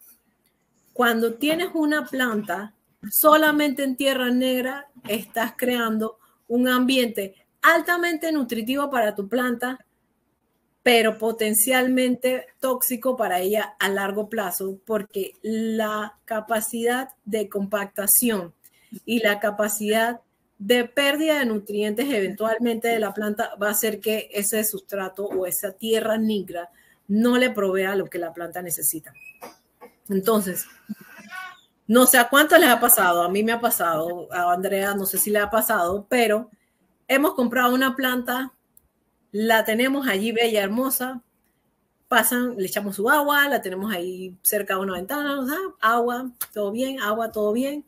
Cuando tienes una planta solamente en tierra negra, estás creando un ambiente altamente nutritivo para tu planta, pero potencialmente tóxico para ella a largo plazo, porque la capacidad de compactación y la capacidad de pérdida de nutrientes eventualmente de la planta va a hacer que ese sustrato o esa tierra negra no le provea lo que la planta necesita. Entonces, no sé a cuánto les ha pasado, a mí me ha pasado, a Andrea no sé si le ha pasado, pero hemos comprado una planta, la tenemos allí bella, hermosa, pasan, le echamos su agua, la tenemos ahí cerca de una ventana, ¿no? Agua, todo bien, agua, todo bien.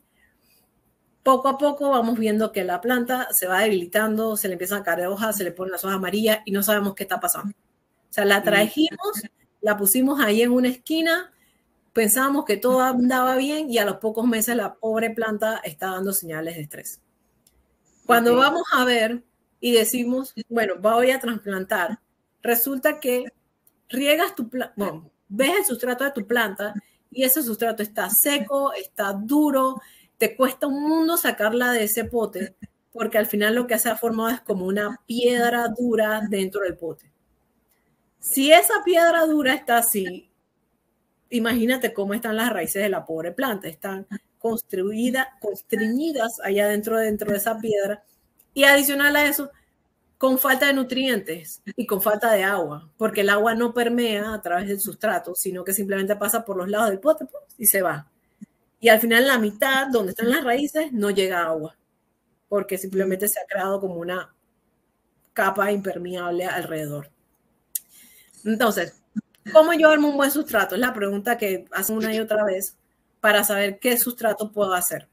Poco a poco vamos viendo que la planta se va debilitando, se le empiezan a caer hojas, se le ponen las hojas amarillas y no sabemos qué está pasando. O sea, la trajimos, la pusimos ahí en una esquina, pensábamos que todo andaba bien y a los pocos meses la pobre planta está dando señales de estrés. Cuando okay. vamos a ver y decimos, bueno, voy a trasplantar, resulta que riegas tu planta, bueno, ves el sustrato de tu planta y ese sustrato está seco, está duro, te cuesta un mundo sacarla de ese pote, porque al final lo que se ha formado es como una piedra dura dentro del pote. Si esa piedra dura está así, imagínate cómo están las raíces de la pobre planta, están construidas, constriñidas allá dentro, dentro de esa piedra, y adicional a eso, con falta de nutrientes y con falta de agua, porque el agua no permea a través del sustrato, sino que simplemente pasa por los lados del pote y se va. Y al final la mitad, donde están las raíces, no llega agua, porque simplemente se ha creado como una capa impermeable alrededor. Entonces, ¿cómo yo armo un buen sustrato? Es la pregunta que hacen una y otra vez para saber qué sustrato puedo hacer.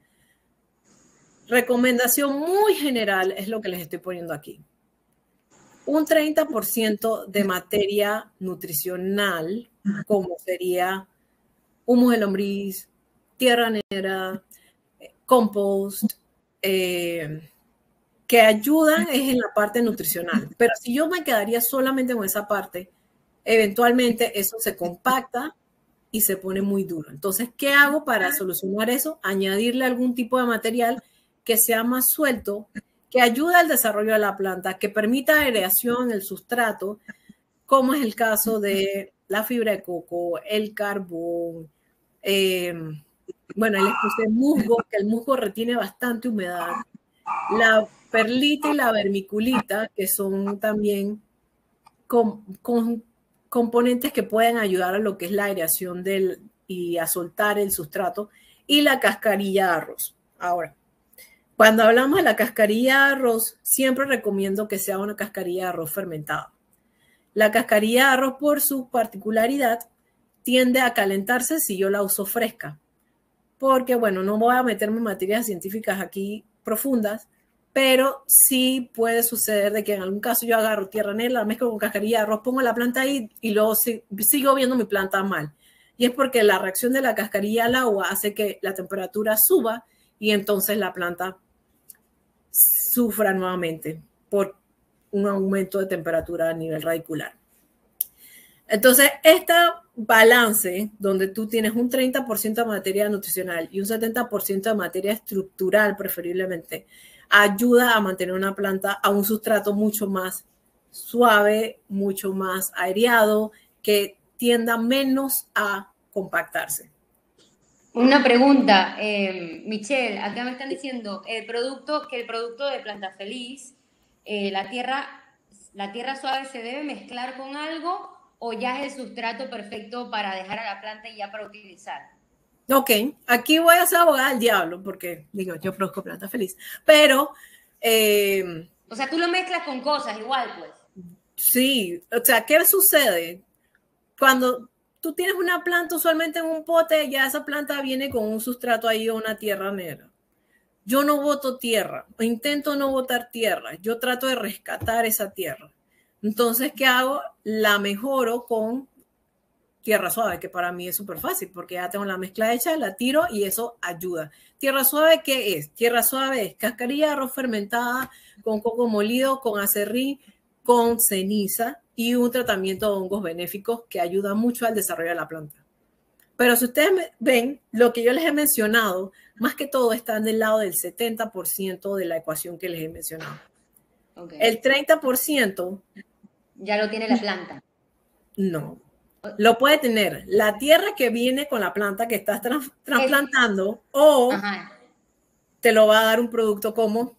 Recomendación muy general es lo que les estoy poniendo aquí. Un treinta por ciento de materia nutricional, como sería humus de lombriz, tierra negra, compost, eh, que ayudan es en la parte nutricional. Pero si yo me quedaría solamente con esa parte, eventualmente eso se compacta y se pone muy duro. Entonces, ¿qué hago para solucionar eso? Añadirle algún tipo de material que sea más suelto, que ayude al desarrollo de la planta, que permita aireación en el sustrato, como es el caso de la fibra de coco, el carbón, eh, bueno, les puse musgo, que el musgo retiene bastante humedad, la perlita y la vermiculita, que son también con, con componentes que pueden ayudar a lo que es la aireación del, y a soltar el sustrato, y la cascarilla de arroz. Ahora, cuando hablamos de la cascarilla de arroz, siempre recomiendo que sea una cascarilla de arroz fermentada. La cascarilla de arroz, por su particularidad, tiende a calentarse si yo la uso fresca. porque, bueno, no voy a meterme en materias científicas aquí profundas, pero sí puede suceder de que en algún caso yo agarro tierra negra, la mezclo con cascarilla de arroz, pongo la planta ahí y luego sigo viendo mi planta mal. Y es porque la reacción de la cascarilla al agua hace que la temperatura suba y entonces la planta sufra nuevamente por un aumento de temperatura a nivel radicular. Entonces, este balance donde tú tienes un treinta por ciento de materia nutricional y un setenta por ciento de materia estructural, preferiblemente, ayuda a mantener una planta a un sustrato mucho más suave, mucho más aireado, que tienda menos a compactarse. Una pregunta, eh, Michelle, acá me están diciendo el producto, que el producto de Planta Feliz, eh, la tierra, la tierra suave se debe mezclar con algo o ya es el sustrato perfecto para dejar a la planta y ya para utilizar. Ok, aquí voy a ser abogada del diablo porque, digo, yo produzco Planta Feliz, pero... Eh, o sea, tú lo mezclas con cosas igual, pues. Sí, o sea, ¿qué sucede? Cuando tú tienes una planta usualmente en un pote, ya esa planta viene con un sustrato ahí o una tierra negra. Yo no boto tierra, o intento no botar tierra, yo trato de rescatar esa tierra. Entonces, ¿qué hago? La mejoro con tierra suave, que para mí es súper fácil, porque ya tengo la mezcla hecha, la tiro y eso ayuda. Tierra suave, ¿qué es? Tierra suave es cascarilla de arroz fermentada con coco molido, con acerrín, con ceniza y un tratamiento de hongos benéficos que ayuda mucho al desarrollo de la planta. Pero si ustedes ven, lo que yo les he mencionado, más que todo está del lado del setenta por ciento de la ecuación que les he mencionado. Okay. El treinta por ciento... ya lo tiene la planta. No. Lo puede tener la tierra que viene con la planta que estás trans trasplantando o Ajá. te lo va a dar un producto como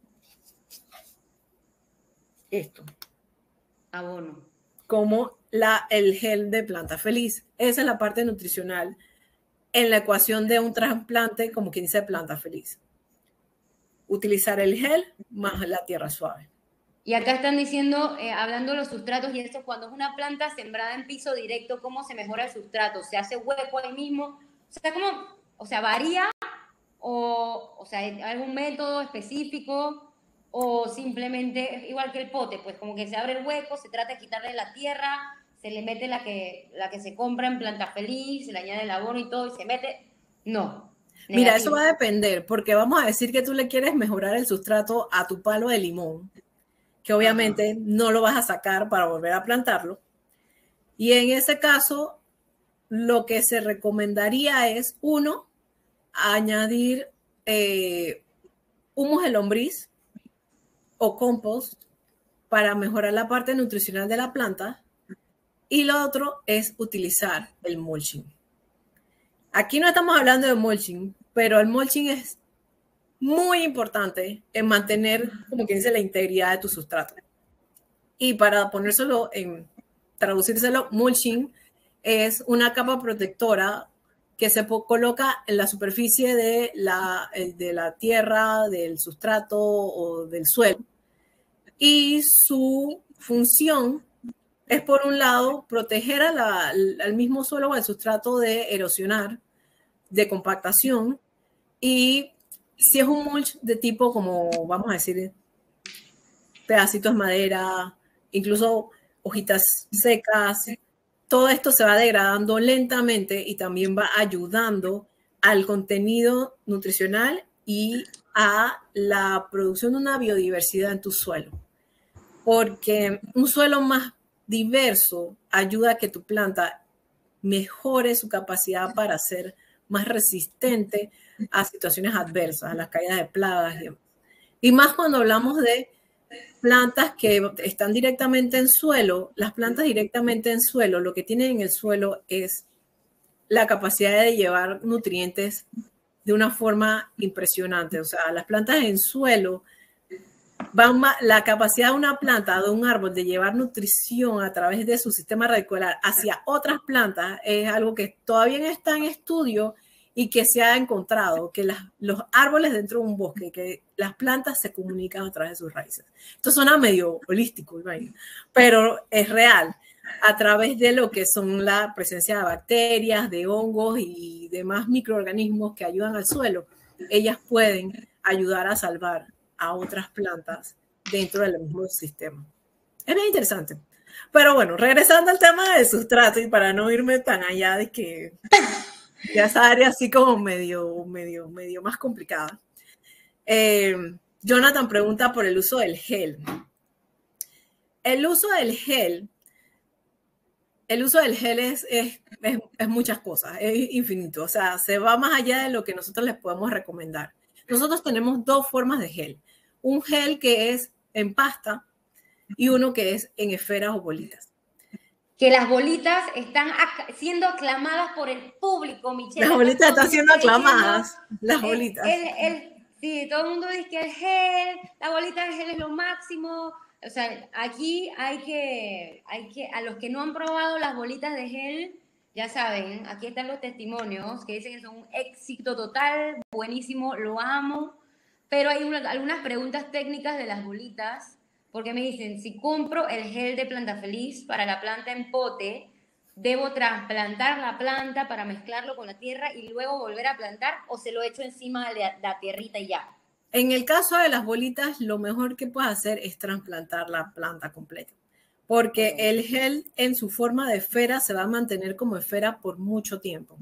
esto. Abono. Como la, el gel de Planta Feliz. Esa es la parte nutricional en la ecuación de un trasplante, como quien dice Planta Feliz. Utilizar el gel más la tierra suave. Y acá están diciendo, eh, hablando de los sustratos y esto, cuando es una planta sembrada en piso directo, ¿cómo se mejora el sustrato? ¿Se hace hueco ahí mismo? O sea, ¿cómo? O sea, ¿varía? O, o sea, ¿hay algún método específico? ¿O simplemente, igual que el pote, pues como que se abre el hueco, se trata de quitarle la tierra, se le mete la que, la que se compra en Planta Feliz, se le añade el abono y todo, y se mete? No. Negativo. Mira, eso va a depender, porque vamos a decir que tú le quieres mejorar el sustrato a tu palo de limón, que obviamente Ajá. no lo vas a sacar para volver a plantarlo. Y en ese caso, lo que se recomendaría es, uno, añadir eh, humus de lombriz o compost para mejorar la parte nutricional de la planta. Y lo otro es utilizar el mulching. Aquí no estamos hablando de mulching, pero el mulching es muy importante en mantener, como quien dice, la integridad de tu sustrato. Y para ponérselo en, traducírselo, mulching es una capa protectora que se coloca en la superficie de la, de la tierra, del sustrato o del suelo. Y su función es, por un lado, proteger a la, al mismo suelo o al sustrato de erosionar, de compactación, y si es un mulch de tipo como, vamos a decir, pedacitos de madera, incluso hojitas secas, todo esto se va degradando lentamente y también va ayudando al contenido nutricional y a la producción de una biodiversidad en tu suelo. Porque un suelo más diverso ayuda a que tu planta mejore su capacidad para ser más resistente a situaciones adversas, a las caídas de plagas y demás. Y más cuando hablamos de plantas que están directamente en suelo. Las plantas directamente en suelo, lo que tienen en el suelo es la capacidad de llevar nutrientes de una forma impresionante. O sea, las plantas en suelo van más, la capacidad de una planta, de un árbol, de llevar nutrición a través de su sistema radicular hacia otras plantas es algo que todavía está en estudio y que se ha encontrado, que las, los árboles dentro de un bosque, que las plantas se comunican a través de sus raíces. Esto suena medio holístico, pero es real. a través de lo que son la presencia de bacterias, de hongos y demás microorganismos que ayudan al suelo. Ellas pueden ayudar a salvar a otras plantas dentro del mismo sistema. Es bien interesante. Pero bueno, regresando al tema del sustrato y para no irme tan allá de que ya esa área así como medio, medio, medio más complicada. Eh, Jonathan pregunta por el uso del gel. El uso del gel, el uso del gel es, es, es, es muchas cosas, es infinito. O sea, se va más allá de lo que nosotros les podemos recomendar. Nosotros tenemos dos formas de gel. Un gel que es en pasta y uno que es en esferas o bolitas. Que las bolitas están siendo aclamadas por el público, Michelle. Las bolitas están siendo aclamadas. Las el, bolitas. El, el, sí, todo el mundo dice que el gel, la bolita de gel es lo máximo. O sea, aquí hay que, hay que, a los que no han probado las bolitas de gel, ya saben, aquí están los testimonios que dicen que son un éxito total, buenísimo, lo amo. Pero hay una, algunas preguntas técnicas de las bolitas. Porque me dicen, si compro el gel de Planta Feliz para la planta en pote, ¿debo trasplantar la planta para mezclarlo con la tierra y luego volver a plantar o se lo echo encima de la tierrita y ya? En el caso de las bolitas, lo mejor que puedes hacer es trasplantar la planta completa. Porque el gel en su forma de esfera se va a mantener como esfera por mucho tiempo.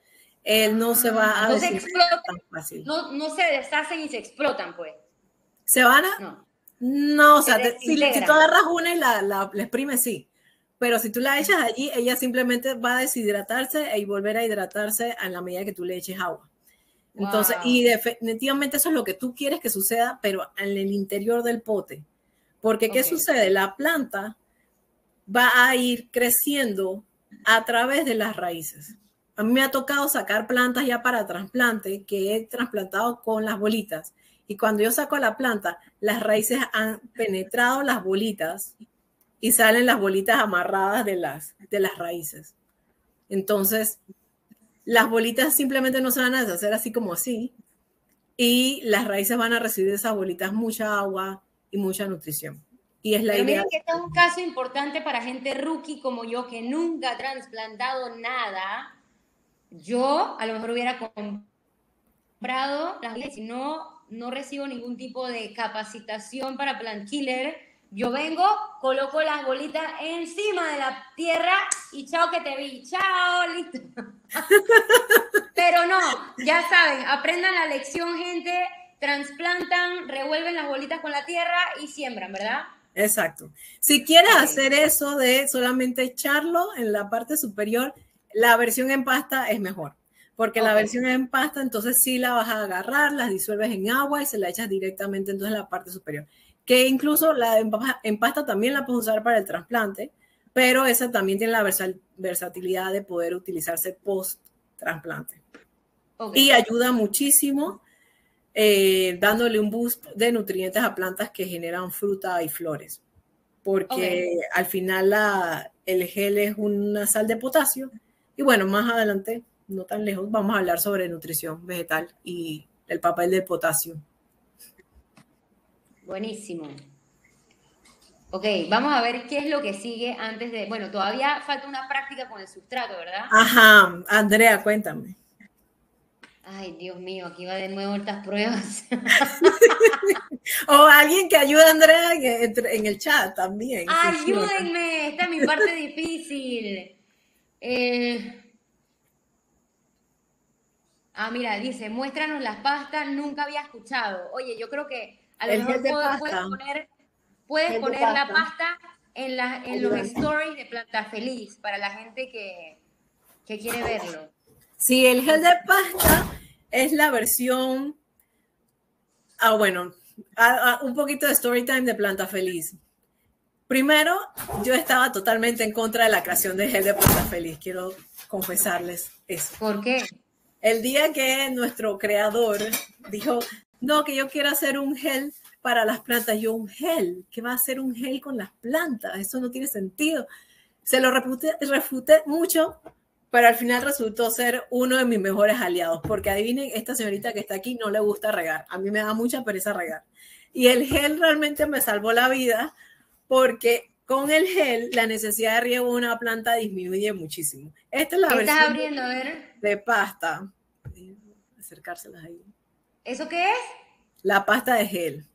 Él no se va a no se explotan, tan fácil. No, no se deshacen y se explotan, pues. ¿Se van a...? No. No, o sea, te, si, si tú agarras una y la, la, la exprimes, sí. Pero si tú la echas allí, ella simplemente va a deshidratarse y volver a hidratarse a la medida que tú le eches agua. Entonces, wow. Y definitivamente eso es lo que tú quieres que suceda, pero en el interior del pote. Porque, ¿qué okay. sucede? La planta va a ir creciendo a través de las raíces. A mí me ha tocado sacar plantas ya para trasplante, que he trasplantado con las bolitas. Y cuando yo saco la planta, las raíces han penetrado las bolitas y salen las bolitas amarradas de las, de las raíces. Entonces, las bolitas simplemente no se van a deshacer así como así. Y las raíces van a recibir de esas bolitas mucha agua y mucha nutrición. Y es la Pero idea. miren que este es un caso importante para gente rookie como yo, que nunca ha trasplantado nada. Yo a lo mejor hubiera comprado las bolitas, si no... no recibo ningún tipo de capacitación para Plant Killer. Yo vengo, coloco las bolitas encima de la tierra y chao que te vi, chao, listo. Pero no, ya saben, aprendan la lección, gente, trasplantan, revuelven las bolitas con la tierra y siembran, ¿verdad? Exacto. Si quieres okay. hacer eso de solamente echarlo en la parte superior, la versión en pasta es mejor. Porque okay. la versión en pasta, entonces sí la vas a agarrar, las disuelves en agua y se la echas directamente entonces en la parte superior. Que incluso la en pasta también la puedes usar para el trasplante, pero esa también tiene la versatilidad de poder utilizarse post-trasplante. Okay. Y ayuda muchísimo eh, dándole un boost de nutrientes a plantas que generan fruta y flores. Porque okay. al final la, el gel es una sal de potasio. Y bueno, más adelante... no tan lejos, vamos a hablar sobre nutrición vegetal y el papel del potasio. Buenísimo. Ok, vamos a ver qué es lo que sigue antes de... Bueno, todavía falta una práctica con el sustrato, ¿verdad? Ajá, Andrea, cuéntame. Ay, Dios mío, aquí va de nuevo estas pruebas. O alguien que ayude a Andrea en, en el chat también. Ayúdenme, esta es mi parte difícil. Eh... Ah, mira, dice, muéstranos las pastas, nunca había escuchado. Oye, yo creo que a lo el mejor puedo, pasta. puedes poner, puedes poner la pasta en, la, en los stories de Planta Feliz para la gente que, que quiere verlo. Sí, el gel de pasta es la versión, ah, bueno, a, a, un poquito de story time de Planta Feliz. Primero, yo estaba totalmente en contra de la creación del gel de Planta Feliz, quiero confesarles eso. ¿Por qué? El día que nuestro creador dijo, no, que yo quiero hacer un gel para las plantas, yo un gel, ¿qué va a hacer un gel con las plantas? Eso no tiene sentido. Se lo refuté, refuté mucho, pero al final resultó ser uno de mis mejores aliados, porque adivinen, esta señorita que está aquí no le gusta regar, a mí me da mucha pereza regar. Y el gel realmente me salvó la vida, porque con el gel, la necesidad de riego de una planta disminuye muchísimo. Esta es la ¿Qué versión estás abriendo? A ver. de pasta. Acercárselas ahí. ¿Eso qué es? La pasta de gel.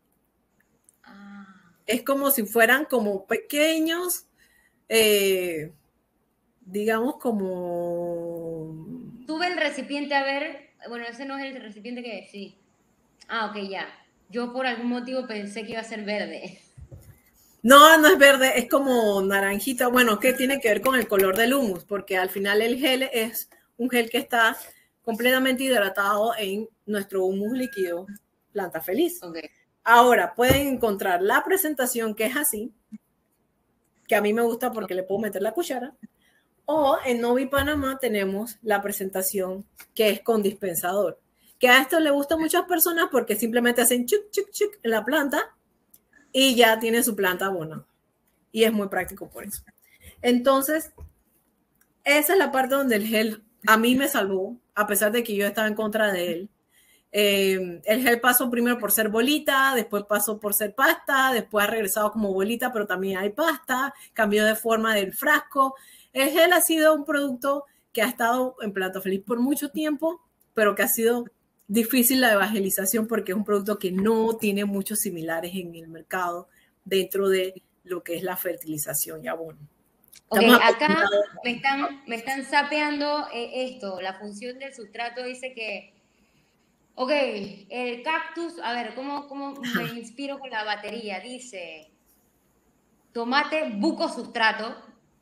Ah. Es como si fueran como pequeños, eh, digamos como... Sube el recipiente a ver. Bueno, ese no es el recipiente que es, sí. Ah, ok, ya. Yo por algún motivo pensé que iba a ser verde. No, no es verde, es como naranjita. Bueno, que tiene que ver con el color del humus, porque al final el gel es un gel que está completamente hidratado en nuestro humus líquido Planta Feliz. Okay. Ahora, pueden encontrar la presentación que es así, que a mí me gusta porque le puedo meter la cuchara, o en Novi Panamá tenemos la presentación que es con dispensador, que a esto le gusta a muchas personas porque simplemente hacen chuc, chuc, chuc en la planta y ya tiene su planta abonada. Y es muy práctico por eso. Entonces, esa es la parte donde el gel a mí me salvó, a pesar de que yo estaba en contra de él. Eh, el gel pasó primero por ser bolita, después pasó por ser pasta, después ha regresado como bolita, pero también hay pasta, cambió de forma del frasco. El gel ha sido un producto que ha estado en Planta Feliz por mucho tiempo, pero que ha sido difícil la evangelización porque es un producto que no tiene muchos similares en el mercado dentro de lo que es la fertilización y abono. Ok, acá me están, me están sapeando eh, esto, la función del sustrato dice que, ok, el cactus, a ver, ¿cómo, cómo me inspiro con la batería? Dice, tomate buco sustrato,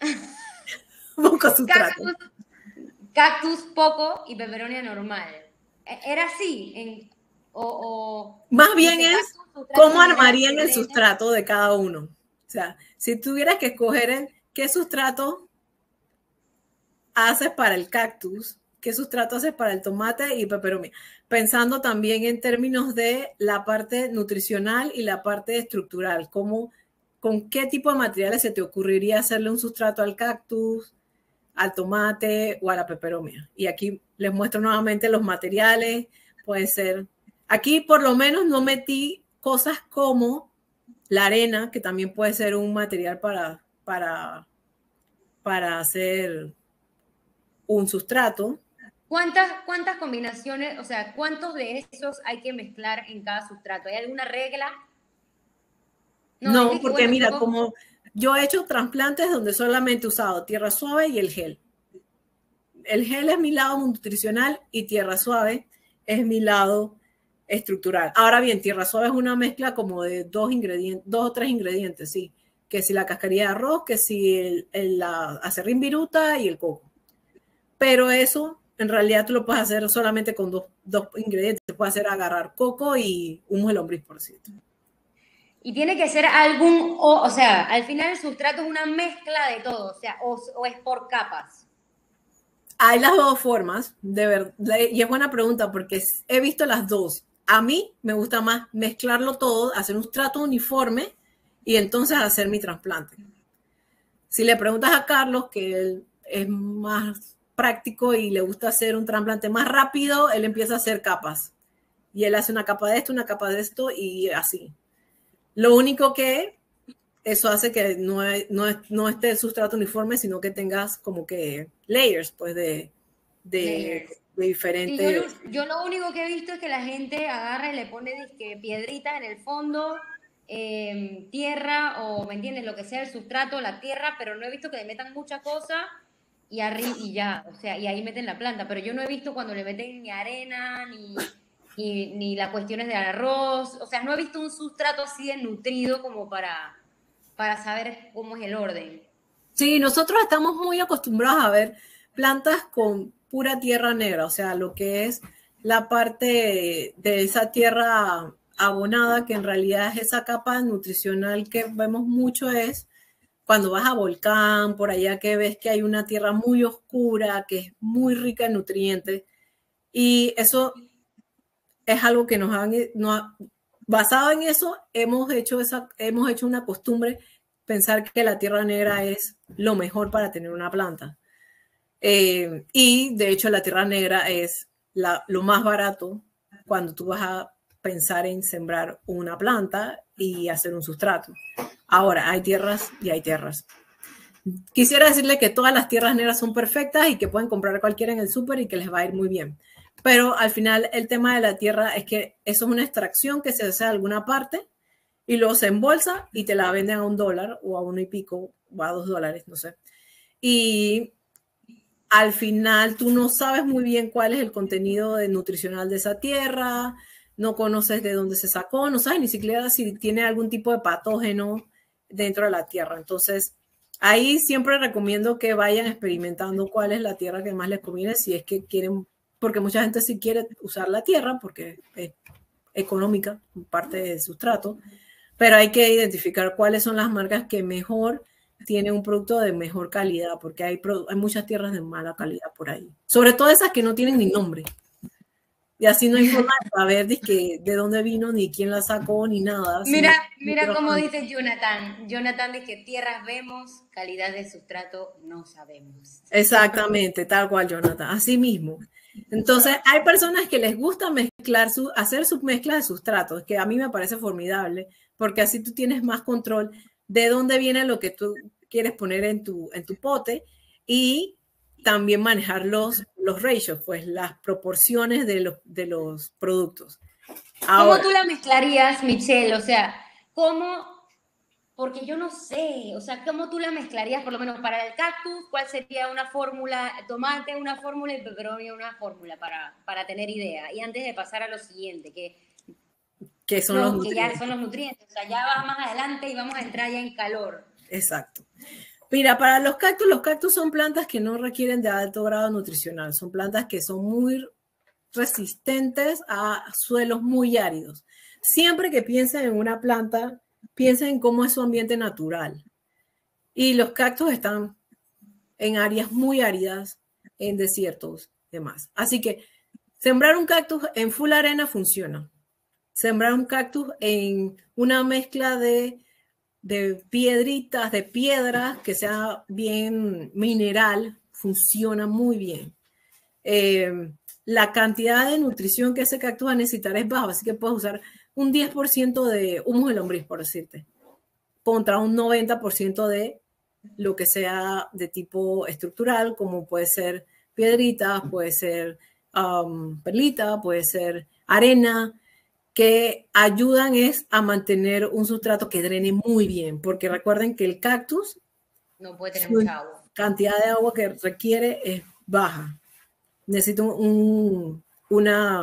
buco sustrato. Cactus, cactus poco y peperonia normal. ¿Era así? En, o, o, Más bien es cómo armarían el sustrato de cada uno. O sea, si tuvieras que escoger en qué sustrato haces para el cactus, qué sustrato haces para el tomate y peperomia, pensando también en términos de la parte nutricional y la parte estructural, como con qué tipo de materiales se te ocurriría hacerle un sustrato al cactus, al tomate o a la peperomia. Y aquí les muestro nuevamente los materiales, puede ser, aquí por lo menos no metí cosas como la arena, que también puede ser un material para, para, para hacer un sustrato. ¿Cuántas, ¿Cuántas combinaciones, o sea, cuántos de esos hay que mezclar en cada sustrato? ¿Hay alguna regla? No, no porque bueno, mira, yo... como yo he hecho trasplantes donde solamente he usado tierra suave y el gel. El gel es mi lado nutricional y tierra suave es mi lado estructural. Ahora bien, tierra suave es una mezcla como de dos ingredientes, dos o tres ingredientes, sí. Que si la cascarilla de arroz, que si el, el, la acerrín viruta y el coco. Pero eso, en realidad, tú lo puedes hacer solamente con dos, dos ingredientes. Te puedes hacer agarrar coco y humus de lombriz, por cierto. Y tiene que ser algún, o, o sea, al final el sustrato es una mezcla de todo, o sea, o, o es por capas. Hay las dos formas, de verdad, y es buena pregunta porque he visto las dos. A mí me gusta más mezclarlo todo, hacer un sustrato uniforme y entonces hacer mi trasplante. Si le preguntas a Carlos, que él es más práctico y le gusta hacer un trasplante más rápido, él empieza a hacer capas. Y él hace una capa de esto, una capa de esto y así. Lo único que eso hace que no, no, no esté el sustrato uniforme, sino que tengas como que layers, pues, de, de, layers. de diferentes... Sí, yo, yo lo único que he visto es que la gente agarra y le pone disque, piedritas en el fondo, eh, tierra, o, ¿me entiendes? Lo que sea el sustrato, la tierra, pero no he visto que le metan mucha cosa y, arriba, y ya, o sea, y ahí meten la planta. Pero yo no he visto cuando le meten ni arena, ni... Ni, ni las cuestiones de arroz, o sea, no he visto un sustrato así de nutrido como para, para saber cómo es el orden. Sí, nosotros estamos muy acostumbrados a ver plantas con pura tierra negra, o sea, lo que es la parte de esa tierra abonada, que en realidad es esa capa nutricional que vemos mucho es cuando vas a Volcán, por allá que ves que hay una tierra muy oscura, que es muy rica en nutrientes, y eso es algo que nos han, no, basado en eso, hemos hecho, esa, hemos hecho una costumbre pensar que la tierra negra es lo mejor para tener una planta. Eh, y de hecho la tierra negra es la, lo más barato cuando tú vas a pensar en sembrar una planta y hacer un sustrato. Ahora, hay tierras y hay tierras. Quisiera decirle que todas las tierras negras son perfectas y que pueden comprar cualquiera en el súper y que les va a ir muy bien. Pero al final el tema de la tierra es que eso es una extracción que se hace de alguna parte y luego se embolsa y te la venden a un dólar o a uno y pico o a dos dólares, no sé. Y al final tú no sabes muy bien cuál es el contenido de nutricional de esa tierra, no conoces de dónde se sacó, no sabes ni siquiera si tiene algún tipo de patógeno dentro de la tierra. Entonces, ahí siempre recomiendo que vayan experimentando cuál es la tierra que más les conviene, si es que quieren, porque mucha gente sí quiere usar la tierra porque es económica, parte del sustrato, pero hay que identificar cuáles son las marcas que mejor tienen un producto de mejor calidad, porque hay, hay muchas tierras de mala calidad por ahí, sobre todo esas que no tienen ni nombre. Y así no hay forma de saber de, que, de dónde vino, ni quién la sacó, ni nada. Mira, mira cómo dice Jonathan. Jonathan dice que tierras vemos, calidad de sustrato no sabemos. Exactamente, tal cual, Jonathan. Así mismo. Entonces, hay personas que les gusta mezclar su, hacer su mezcla de sustratos, que a mí me parece formidable, porque así tú tienes más control de dónde viene lo que tú quieres poner en tu, en tu pote y también manejar los, los ratios, pues las proporciones de los, de los productos. Ahora, ¿cómo tú la mezclarías, Michelle? O sea, ¿cómo? Porque yo no sé, o sea, ¿cómo tú la mezclarías, por lo menos para el cactus? ¿Cuál sería una fórmula? Tomate, una fórmula y pepperoni, una fórmula para, para tener idea. Y antes de pasar a lo siguiente, que, que, son no, los que ya son los nutrientes, o sea, ya vas más adelante y vamos a entrar ya en calor. Exacto. Mira, para los cactus, los cactus son plantas que no requieren de alto grado nutricional, son plantas que son muy resistentes a suelos muy áridos. Siempre que piensen en una planta, piensen en cómo es su ambiente natural. Y los cactus están en áreas muy áridas, en desiertos y demás. Así que sembrar un cactus en full arena funciona. Sembrar un cactus en una mezcla de de piedritas, de piedras, que sea bien mineral, funciona muy bien. Eh, la cantidad de nutrición que ese cactus va a necesitar es baja, así que puedes usar un diez por ciento de humus de lombriz, por decirte, contra un noventa por ciento de lo que sea de tipo estructural, como puede ser piedritas, puede ser um, perlita, puede ser arena, que ayudan es a mantener un sustrato que drene muy bien, porque recuerden que el cactus no puede tener mucha agua. Cantidad de agua que requiere es baja. Necesita un, una,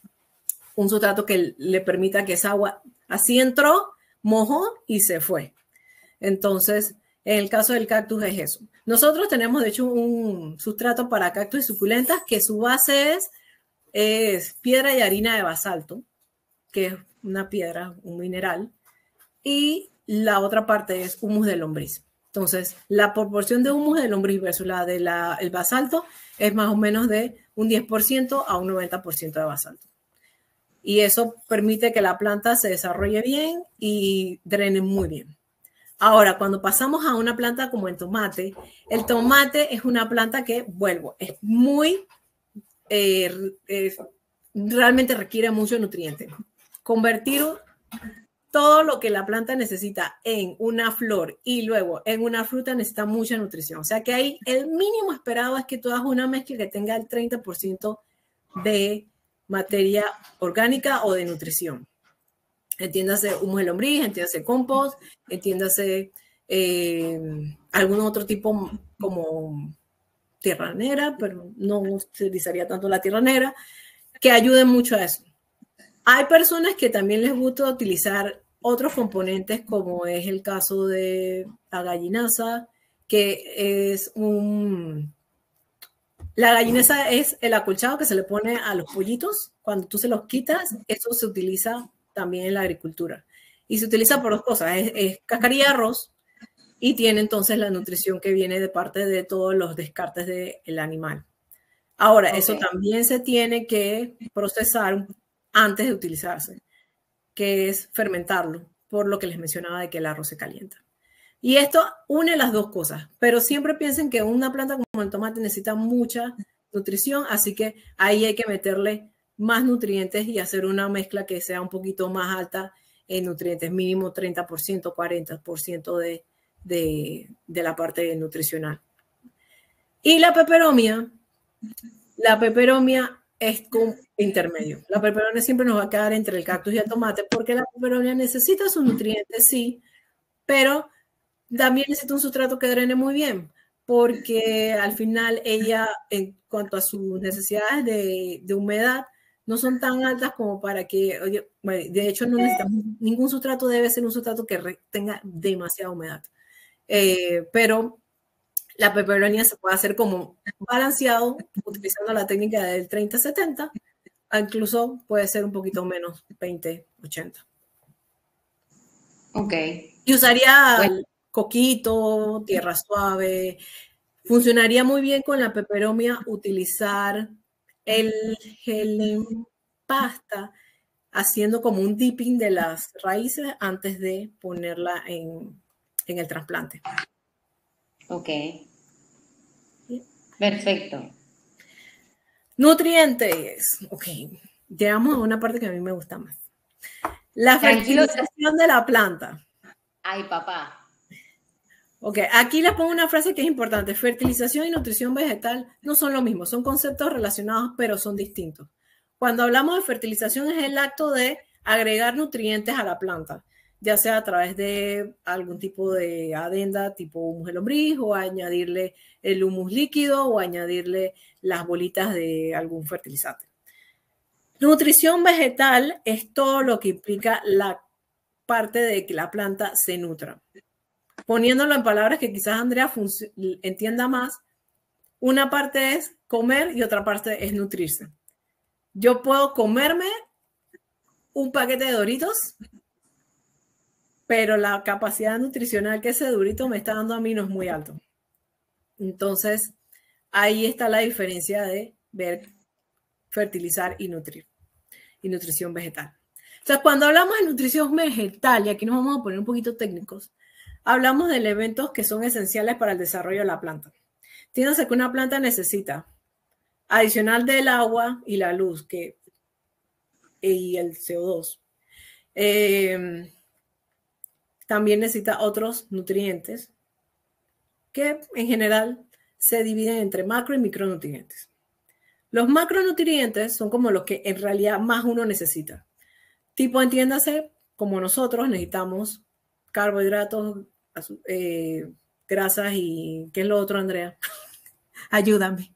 un sustrato que le permita que esa agua así entró, mojó y se fue. Entonces, en el caso del cactus es eso. Nosotros tenemos, de hecho, un sustrato para cactus y suculentas que su base es, es piedra y harina de basalto, que es una piedra, un mineral, y la otra parte es humus de lombriz. Entonces, la proporción de humus de lombriz versus la del de basalto es más o menos de un diez por ciento a un noventa por ciento de basalto. Y eso permite que la planta se desarrolle bien y drene muy bien. Ahora, cuando pasamos a una planta como el tomate, el tomate es una planta que, vuelvo, es muy, eh, eh, realmente requiere mucho nutriente. Convertir todo lo que la planta necesita en una flor y luego en una fruta necesita mucha nutrición. O sea que ahí el mínimo esperado es que tú hagas una mezcla que tenga el treinta por ciento de materia orgánica o de nutrición. Entiéndase humus de lombriz, entiéndase compost, entiéndase eh, algún otro tipo como tierra negra, pero no utilizaría tanto la tierra negra, que ayuden mucho a eso. Hay personas que también les gusta utilizar otros componentes, como es el caso de la gallinaza, que es un... La gallinaza es el acolchado que se le pone a los pollitos. Cuando tú se los quitas, eso se utiliza también en la agricultura. Y se utiliza por dos cosas. Es, es cascarilla de arroz y tiene entonces la nutrición que viene de parte de todos los descartes del animal. Ahora, okay. Eso también se tiene que procesar antes de utilizarse, que es fermentarlo, por lo que les mencionaba de que el arroz se calienta. Y esto une las dos cosas, pero siempre piensen que una planta como el tomate necesita mucha nutrición, así que ahí hay que meterle más nutrientes y hacer una mezcla que sea un poquito más alta en nutrientes, mínimo treinta por ciento, cuarenta por ciento de, de, de la parte nutricional. Y la peperomia, la peperomia es como intermedio. La peperomia siempre nos va a quedar entre el cactus y el tomate porque la peperomia necesita sus nutrientes, sí, pero también necesita un sustrato que drene muy bien, porque al final ella, en cuanto a sus necesidades de, de humedad, no son tan altas como para que, oye, bueno, de hecho no necesitamos, ningún sustrato debe ser un sustrato que tenga demasiada humedad. Eh, pero la peperomia se puede hacer como balanceado, utilizando la técnica del treinta setenta, incluso puede ser un poquito menos, veinte ochenta. Ok. Y usaría bueno. coquito, tierra suave. Funcionaría muy bien con la peperomia utilizar el gel en pasta, haciendo como un dipping de las raíces antes de ponerla en, en el trasplante. Ok. Perfecto. Nutrientes. Ok. Llegamos a una parte que a mí me gusta más. La fertilización de la planta. Ay, papá. Ok, aquí les pongo una frase que es importante. Fertilización y nutrición vegetal no son lo mismo, son conceptos relacionados, pero son distintos. Cuando hablamos de fertilización es el acto de agregar nutrientes a la planta, ya sea a través de algún tipo de adenda tipo humus de lombriz, o añadirle el humus líquido, o añadirle las bolitas de algún fertilizante. Nutrición vegetal es todo lo que implica la parte de que la planta se nutra. Poniéndolo en palabras que quizás Andrea entienda más, una parte es comer y otra parte es nutrirse. Yo puedo comerme un paquete de Doritos, pero la capacidad nutricional que ese Dorito me está dando a mí no es muy alto. Entonces, ahí está la diferencia de ver fertilizar y nutrir, y nutrición vegetal. O sea, cuando hablamos de nutrición vegetal, y aquí nos vamos a poner un poquito técnicos, hablamos de elementos que son esenciales para el desarrollo de la planta. Entiéndase que una planta necesita, adicional del agua y la luz que, y el C O dos, eh, también necesita otros nutrientes que en general se dividen entre macro y micronutrientes. Los macronutrientes son como los que en realidad más uno necesita. Tipo, entiéndase, como nosotros necesitamos carbohidratos, eh, grasas y ¿qué es lo otro, Andrea? Ayúdame.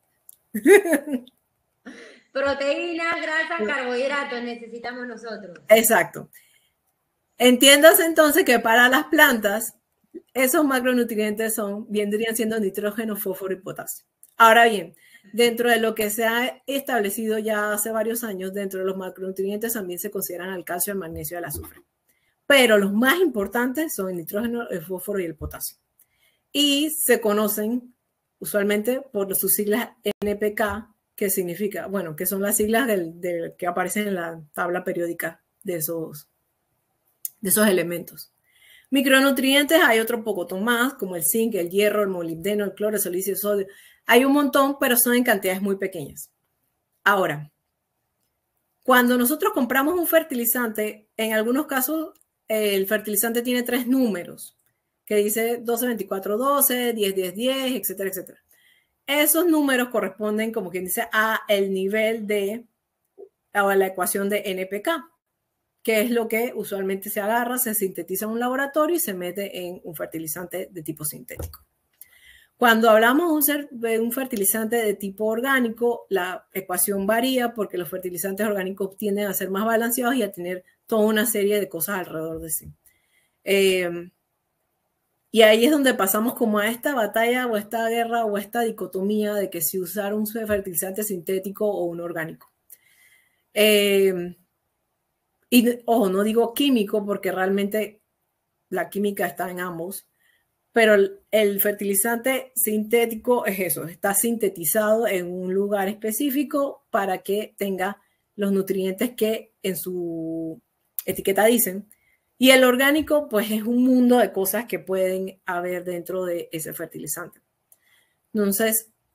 Proteínas, grasas, carbohidratos necesitamos nosotros. Exacto. Entiéndase entonces que para las plantas esos macronutrientes son, vendrían siendo nitrógeno, fósforo y potasio. Ahora bien, dentro de lo que se ha establecido ya hace varios años, dentro de los macronutrientes también se consideran el calcio, el magnesio y el azufre. Pero los más importantes son el nitrógeno, el fósforo y el potasio. Y se conocen usualmente por sus siglas N P K, que significa, bueno, que son las siglas del, del, que aparecen en la tabla periódica de esos, de esos elementos. Micronutrientes hay otro pocotón más, como el zinc, el hierro, el molibdeno, el cloro, el silicio, el sodio. Hay un montón, pero son en cantidades muy pequeñas. Ahora, cuando nosotros compramos un fertilizante, en algunos casos el fertilizante tiene tres números, que dice doce, veinticuatro, doce, diez, diez, diez, etcétera, etcétera. Esos números corresponden, como quien dice, a el nivel de, a la ecuación de N P K, que es lo que usualmente se agarra, se sintetiza en un laboratorio y se mete en un fertilizante de tipo sintético. Cuando hablamos de un fertilizante de tipo orgánico, la ecuación varía porque los fertilizantes orgánicos tienden a ser más balanceados y a tener toda una serie de cosas alrededor de sí. Eh, y ahí es donde pasamos como a esta batalla o esta guerra o esta dicotomía de que si usar un fertilizante sintético o un orgánico. Eh, y ojo, no digo químico porque realmente la química está en ambos, pero el, el fertilizante sintético es eso, está sintetizado en un lugar específico para que tenga los nutrientes que en su etiqueta dicen. Y el orgánico, pues es un mundo de cosas que pueden haber dentro de ese fertilizante. Entonces,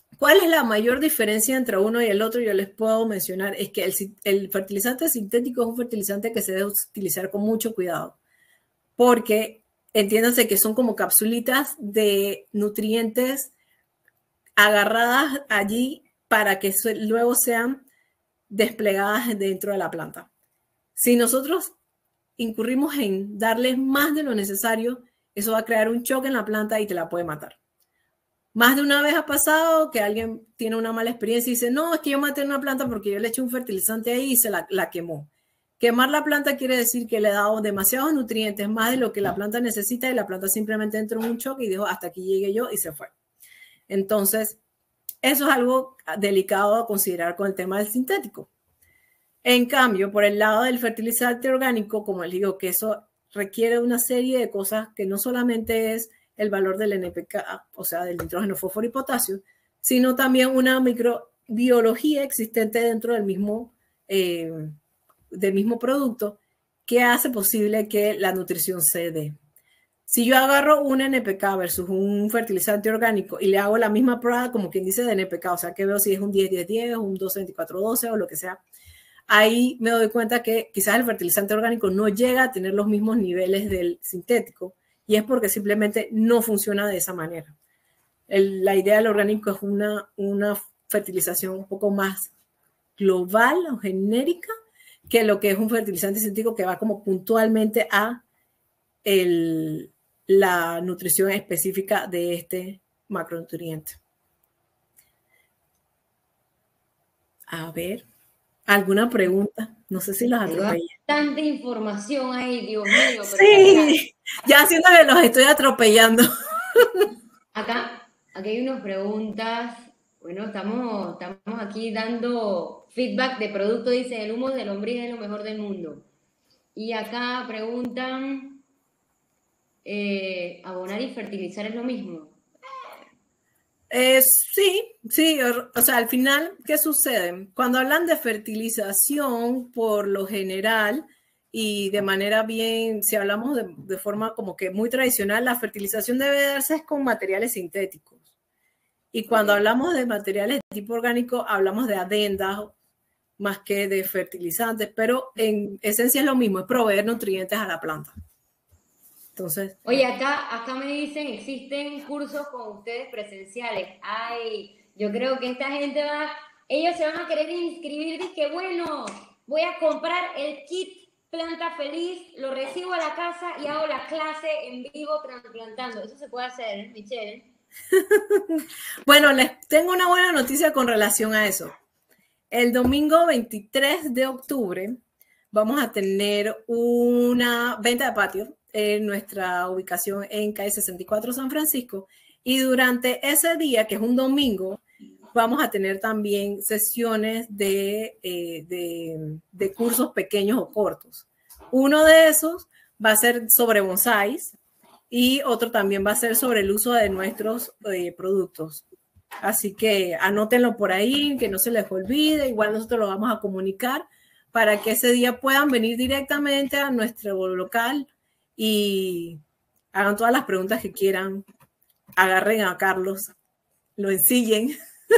¿Cuál es la mayor diferencia entre uno y el otro? Yo les puedo mencionar, es que el, el fertilizante sintético es un fertilizante que se debe utilizar con mucho cuidado, porque entiéndanse que son como capsulitas de nutrientes agarradas allí para que luego sean desplegadas dentro de la planta. Si nosotros incurrimos en darles más de lo necesario, eso va a crear un choque en la planta y te la puede matar. Más de una vez ha pasado que alguien tiene una mala experiencia y dice, no, es que yo maté una planta porque yo le eché un fertilizante ahí y se la, la quemó. Quemar la planta quiere decir que le he dado demasiados nutrientes, más de lo que la planta necesita, y la planta simplemente entró en un choque y dijo, hasta aquí llegué yo, y se fue. Entonces, eso es algo delicado a considerar con el tema del sintético. En cambio, por el lado del fertilizante orgánico, como les digo, que eso requiere una serie de cosas que no solamente es el valor del N P K, o sea, del nitrógeno, fósforo y potasio, sino también una microbiología existente dentro del mismo, eh, del mismo producto que hace posible que la nutrición se dé. Si yo agarro un N P K versus un fertilizante orgánico y le hago la misma prueba, como quien dice, de N P K, o sea, que veo si es un diez diez diez, un doce veinticuatro doce o lo que sea, ahí me doy cuenta que quizás el fertilizante orgánico no llega a tener los mismos niveles del sintético, y es porque simplemente no funciona de esa manera. El, la idea del orgánico es una, una fertilización un poco más global o genérica que lo que es un fertilizante sintético que va como puntualmente a el, la nutrición específica de este macronutriente. A ver, ¿alguna pregunta? No sé si los atropellé. Tanta información ahí, Dios mío. Pero sí, ya siento que los estoy atropellando. Acá, aquí hay unas preguntas. Bueno, estamos, estamos aquí dando feedback de producto. Dice, el humo de lombriz es lo mejor del mundo. Y acá preguntan, eh, ¿abonar y fertilizar es lo mismo? Eh, sí, sí, o, o sea, al final, ¿qué sucede? Cuando hablan de fertilización, por lo general, y de manera bien, si hablamos de, de forma como que muy tradicional, la fertilización debe darse con materiales sintéticos. Y cuando hablamos de materiales de tipo orgánico, hablamos de adendas más que de fertilizantes, pero en esencia es lo mismo, es proveer nutrientes a la planta. Entonces, oye, acá, acá me dicen, existen cursos con ustedes presenciales. Ay, yo creo que esta gente va, ellos se van a querer inscribir, y que bueno, voy a comprar el kit Planta Feliz, lo recibo a la casa y hago la clase en vivo trasplantando. Eso se puede hacer, ¿eh, Michelle? Bueno, les tengo una buena noticia con relación a eso. El domingo veintitrés de octubre vamos a tener una venta de patio en nuestra ubicación en calle sesenta y cuatro San Francisco, y durante ese día, que es un domingo, vamos a tener también sesiones de, eh, de, de cursos pequeños o cortos. Uno de esos va a ser sobre bonsáis y otro también va a ser sobre el uso de nuestros eh, productos. Así que anótenlo por ahí, que no se les olvide. Igual nosotros lo vamos a comunicar para que ese día puedan venir directamente a nuestro local y hagan todas las preguntas que quieran. Agarren a Carlos, lo ensillen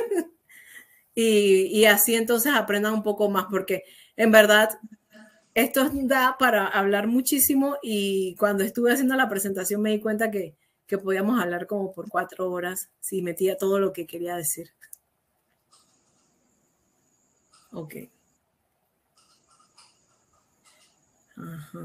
y, y así entonces aprendan un poco más, porque en verdad esto da para hablar muchísimo, y cuando estuve haciendo la presentación me di cuenta que, que podíamos hablar como por cuatro horas si metía todo lo que quería decir. Ok. Ajá.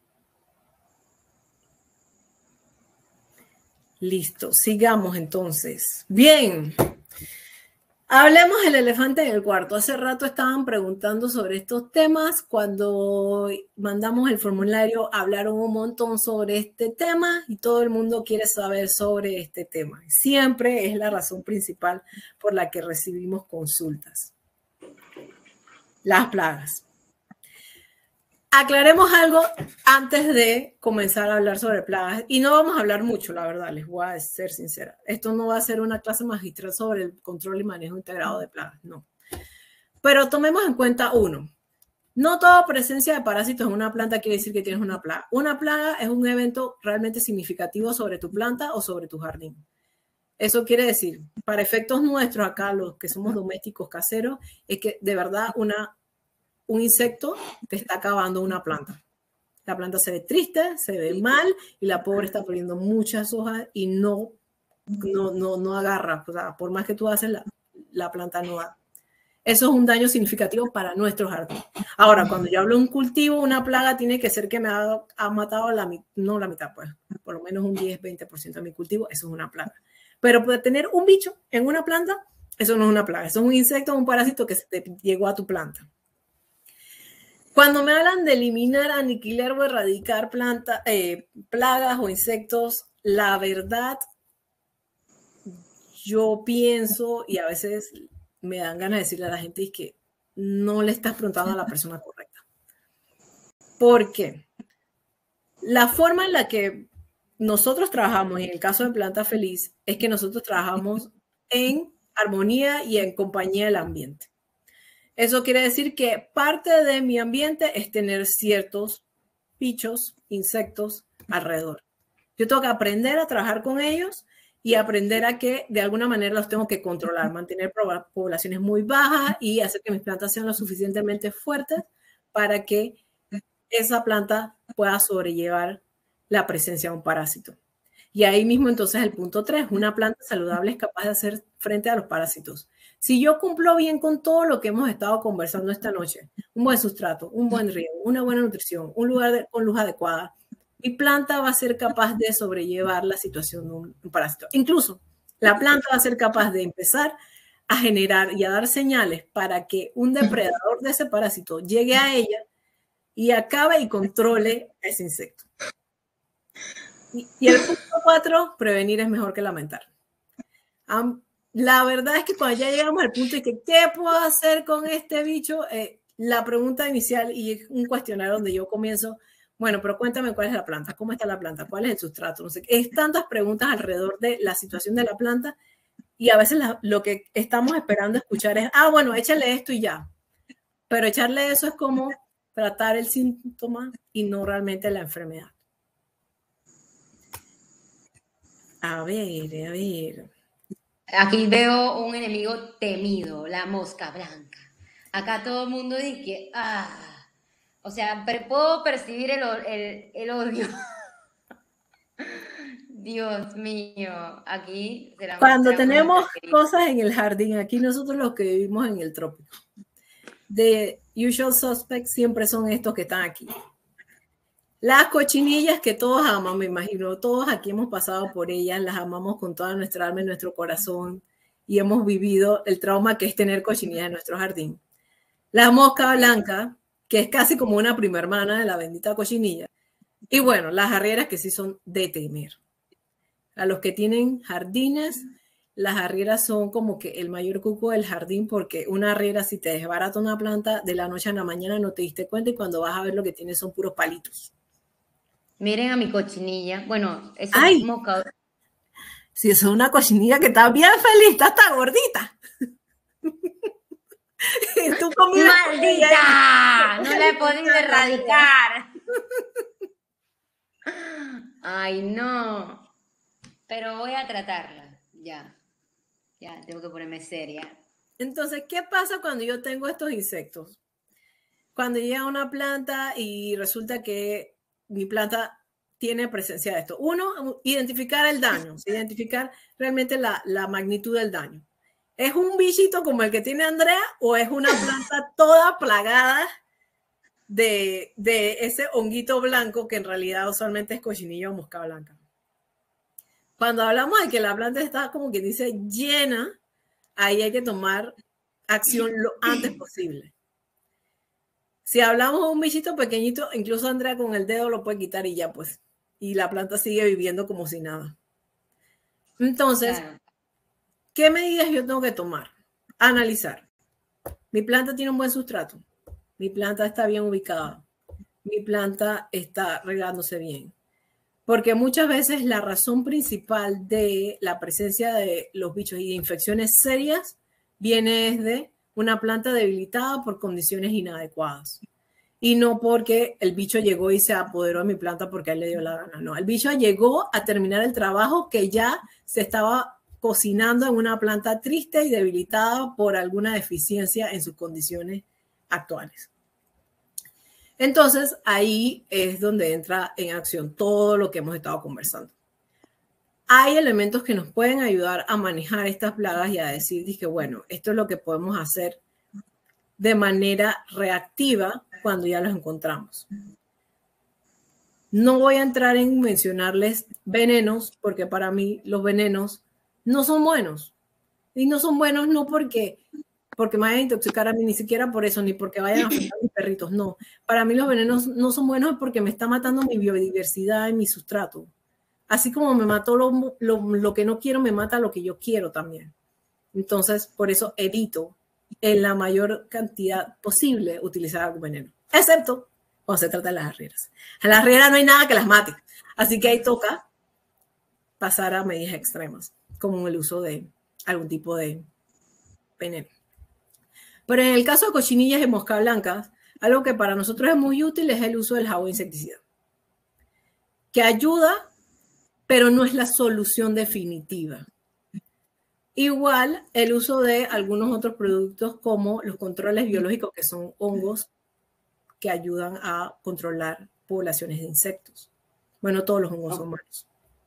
Listo, sigamos entonces. Bien. Hablemos del elefante en el cuarto. Hace rato estaban preguntando sobre estos temas. Cuando mandamos el formulario, hablaron un montón sobre este tema y todo el mundo quiere saber sobre este tema. Siempre es la razón principal por la que recibimos consultas. Las plagas. Aclaremos algo antes de comenzar a hablar sobre plagas, y no vamos a hablar mucho, la verdad, les voy a ser sincera. Esto no va a ser una clase magistral sobre el control y manejo integrado de plagas, no. Pero tomemos en cuenta uno. No toda presencia de parásitos en una planta quiere decir que tienes una plaga. Una plaga es un evento realmente significativo sobre tu planta o sobre tu jardín. Eso quiere decir, para efectos nuestros acá, los que somos domésticos caseros, es que de verdad una, un insecto te está acabando una planta. La planta se ve triste, se ve mal y la pobre está perdiendo muchas hojas y no, no, no, no agarra. O sea, por más que tú haces, la, la planta no da. Eso es un daño significativo para nuestro jardín. Ahora, cuando yo hablo de un cultivo, una plaga tiene que ser que me ha, ha matado la mitad, no la mitad, pues, por lo menos un diez, veinte por ciento de mi cultivo, eso es una plaga. Pero puede tener un bicho en una planta, eso no es una plaga, eso es un insecto, un parásito que se te llegó a tu planta. Cuando me hablan de eliminar, aniquilar o erradicar planta, eh, plagas o insectos, la verdad, yo pienso y a veces me dan ganas de decirle a la gente es que no le estás preguntando a la persona correcta. ¿Por qué? La forma en la que nosotros trabajamos, en el caso de Planta Feliz, es que nosotros trabajamos en armonía y en compañía del ambiente. Eso quiere decir que parte de mi ambiente es tener ciertos bichos, insectos alrededor. Yo tengo que aprender a trabajar con ellos y aprender a que de alguna manera los tengo que controlar, mantener poblaciones muy bajas y hacer que mis plantas sean lo suficientemente fuertes para que esa planta pueda sobrellevar la presencia de un parásito. Y ahí mismo entonces el punto tres, una planta saludable es capaz de hacer frente a los parásitos. Si yo cumplo bien con todo lo que hemos estado conversando esta noche, un buen sustrato, un buen riego, una buena nutrición, un lugar de, con luz adecuada, mi planta va a ser capaz de sobrellevar la situación de un, un parásito. Incluso la planta va a ser capaz de empezar a generar y a dar señales para que un depredador de ese parásito llegue a ella y acabe y controle a ese insecto. Y, y el punto cuatro, prevenir es mejor que lamentar. Um, la verdad es que cuando ya llegamos al punto de que ¿qué puedo hacer con este bicho? Eh, la pregunta inicial y un cuestionario donde yo comienzo, bueno, pero cuéntame cuál es la planta, cómo está la planta, cuál es el sustrato, no sé, es tantas preguntas alrededor de la situación de la planta y a veces la, lo que estamos esperando escuchar es, ah, bueno, échale esto y ya. Pero echarle eso es como tratar el síntoma y no realmente la enfermedad. A ver, a ver. Aquí veo un enemigo temido, la mosca blanca. Acá todo el mundo dice, ah, o sea, puedo percibir el, el, el odio. Dios mío, aquí se la cuando tenemos cosas en el jardín, aquí nosotros los que vivimos en el trópico, the usual suspects siempre son estos que están aquí. Las cochinillas que todos aman, me imagino, todos aquí hemos pasado por ellas, las amamos con toda nuestra alma y nuestro corazón y hemos vivido el trauma que es tener cochinillas en nuestro jardín. La mosca blanca, que es casi como una prima hermana de la bendita cochinilla. Y bueno, las arrieras que sí son de temer. A los que tienen jardines, las arrieras son como que el mayor cuco del jardín porque una arriera si te desbarata una planta de la noche a la mañana no te diste cuenta y cuando vas a ver lo que tiene son puros palitos. Miren a mi cochinilla. Bueno, eso es mosca. Si eso es una cochinilla que está bien feliz, está tan gordita. ¿Tú ¡maldita! No la he podido erradicar. Ay, no. Pero voy a tratarla. Ya. Ya, tengo que ponerme seria. Entonces, ¿qué pasa cuando yo tengo estos insectos? Cuando llega una planta y resulta que mi planta tiene presencia de esto. Uno, identificar el daño, identificar realmente la, la magnitud del daño. ¿Es un bichito como el que tiene Andrea o es una planta toda plagada de, de ese honguito blanco que en realidad usualmente es cochinilla o mosca blanca? Cuando hablamos de que la planta está como que dice llena, ahí hay que tomar acción lo antes posible. Si hablamos de un bichito pequeñito, incluso Andrea con el dedo lo puede quitar y ya pues. Y la planta sigue viviendo como si nada. Entonces, claro. ¿Qué medidas yo tengo que tomar? Analizar. Mi planta tiene un buen sustrato. Mi planta está bien ubicada. Mi planta está regándose bien. Porque muchas veces la razón principal de la presencia de los bichos y de infecciones serias viene desde una planta debilitada por condiciones inadecuadas. Y no porque el bicho llegó y se apoderó de mi planta porque a él le dio la gana. No, el bicho llegó a terminar el trabajo que ya se estaba cocinando en una planta triste y debilitada por alguna deficiencia en sus condiciones actuales. Entonces, ahí es donde entra en acción todo lo que hemos estado conversando. Hay elementos que nos pueden ayudar a manejar estas plagas y a decir, dije, bueno, esto es lo que podemos hacer de manera reactiva cuando ya los encontramos. No voy a entrar en mencionarles venenos, porque para mí los venenos no son buenos. Y no son buenos no porque, porque me vayan a intoxicar a mí, ni siquiera por eso, ni porque vayan a afectar a mis perritos, no. Para mí los venenos no son buenos porque me está matando mi biodiversidad y mi sustrato. Así como me mató lo, lo, lo que no quiero, me mata lo que yo quiero también. Entonces, por eso evito en la mayor cantidad posible utilizar algún veneno. Excepto cuando se trata de las arrieras. A las arrieras no hay nada que las mate. Así que ahí toca pasar a medidas extremas, como el uso de algún tipo de veneno. Pero en el caso de cochinillas y mosca blancas, algo que para nosotros es muy útil es el uso del jabón insecticida, que ayuda, pero no es la solución definitiva. Igual el uso de algunos otros productos como los controles biológicos, que son hongos que ayudan a controlar poblaciones de insectos. Bueno, todos los hongos son malos.